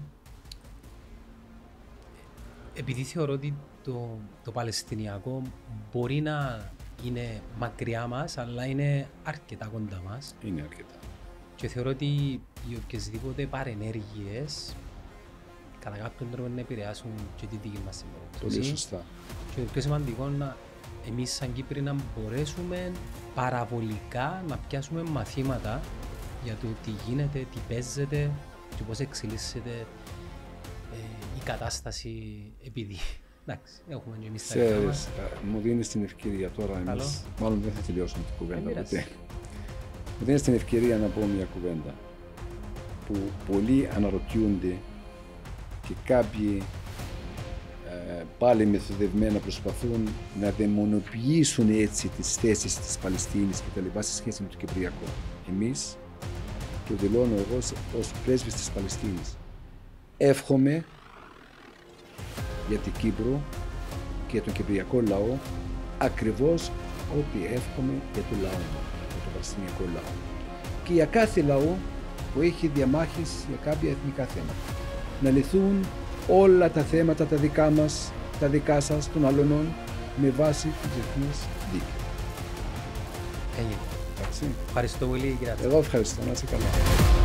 επειδή θεωρώ ότι το Παλαιστινιακό μπορεί να είναι μακριά μας, αλλά είναι αρκετά κοντά μας. Είναι αρκετά. Και θεωρώ ότι οι οποιασδήποτε παρενέργειες κατά κάποιον τρόπο να επηρεάσουν και τη δική μας συμπεριφορά. Πολύ σωστά. Και το πιο σημαντικό να εμείς σαν Κύπροι να μπορέσουμε παραβολικά να πιάσουμε μαθήματα για το τι γίνεται, τι παίζεται και πώς εξελίσσεται η κατάσταση, επειδή εντάξει, έχουμε και εμείς τα δικά μας. Μου δίνεις την ευκαιρία τώρα, εμείς, μάλλον δεν θα τελειώσουμε την κουβέντα ποτέ. Μου δίνεις την ευκαιρία να πω μια κουβέντα που πολλοί αναρωτιούνται και κάποιοι πάλι μεθοδευμένα προσπαθούν να δαιμονοποιήσουν έτσι τις θέσεις της Παλαιστίνης και τα λοιπά σε σχέση με το Κυπριακό. Εμείς, το δηλώνω εγώ ως πρέσβης της Παλαιστίνης, εύχομαι για την Κύπρο και για τον Κυπριακό λαό ακριβώς ό,τι εύχομαι για το λαό, για το Παλαιστινιακό λαό και για κάθε λαό που έχει διαμάχες για κάποια εθνικά θέματα. Να λυθούν όλα τα θέματα τα δικά μας, τα δικά σας, των αλλωνών, με βάση την διεθνής δίκη. Ευχαριστώ πολύ, κύριε. Εγώ ευχαριστώ, να είσαι καλά.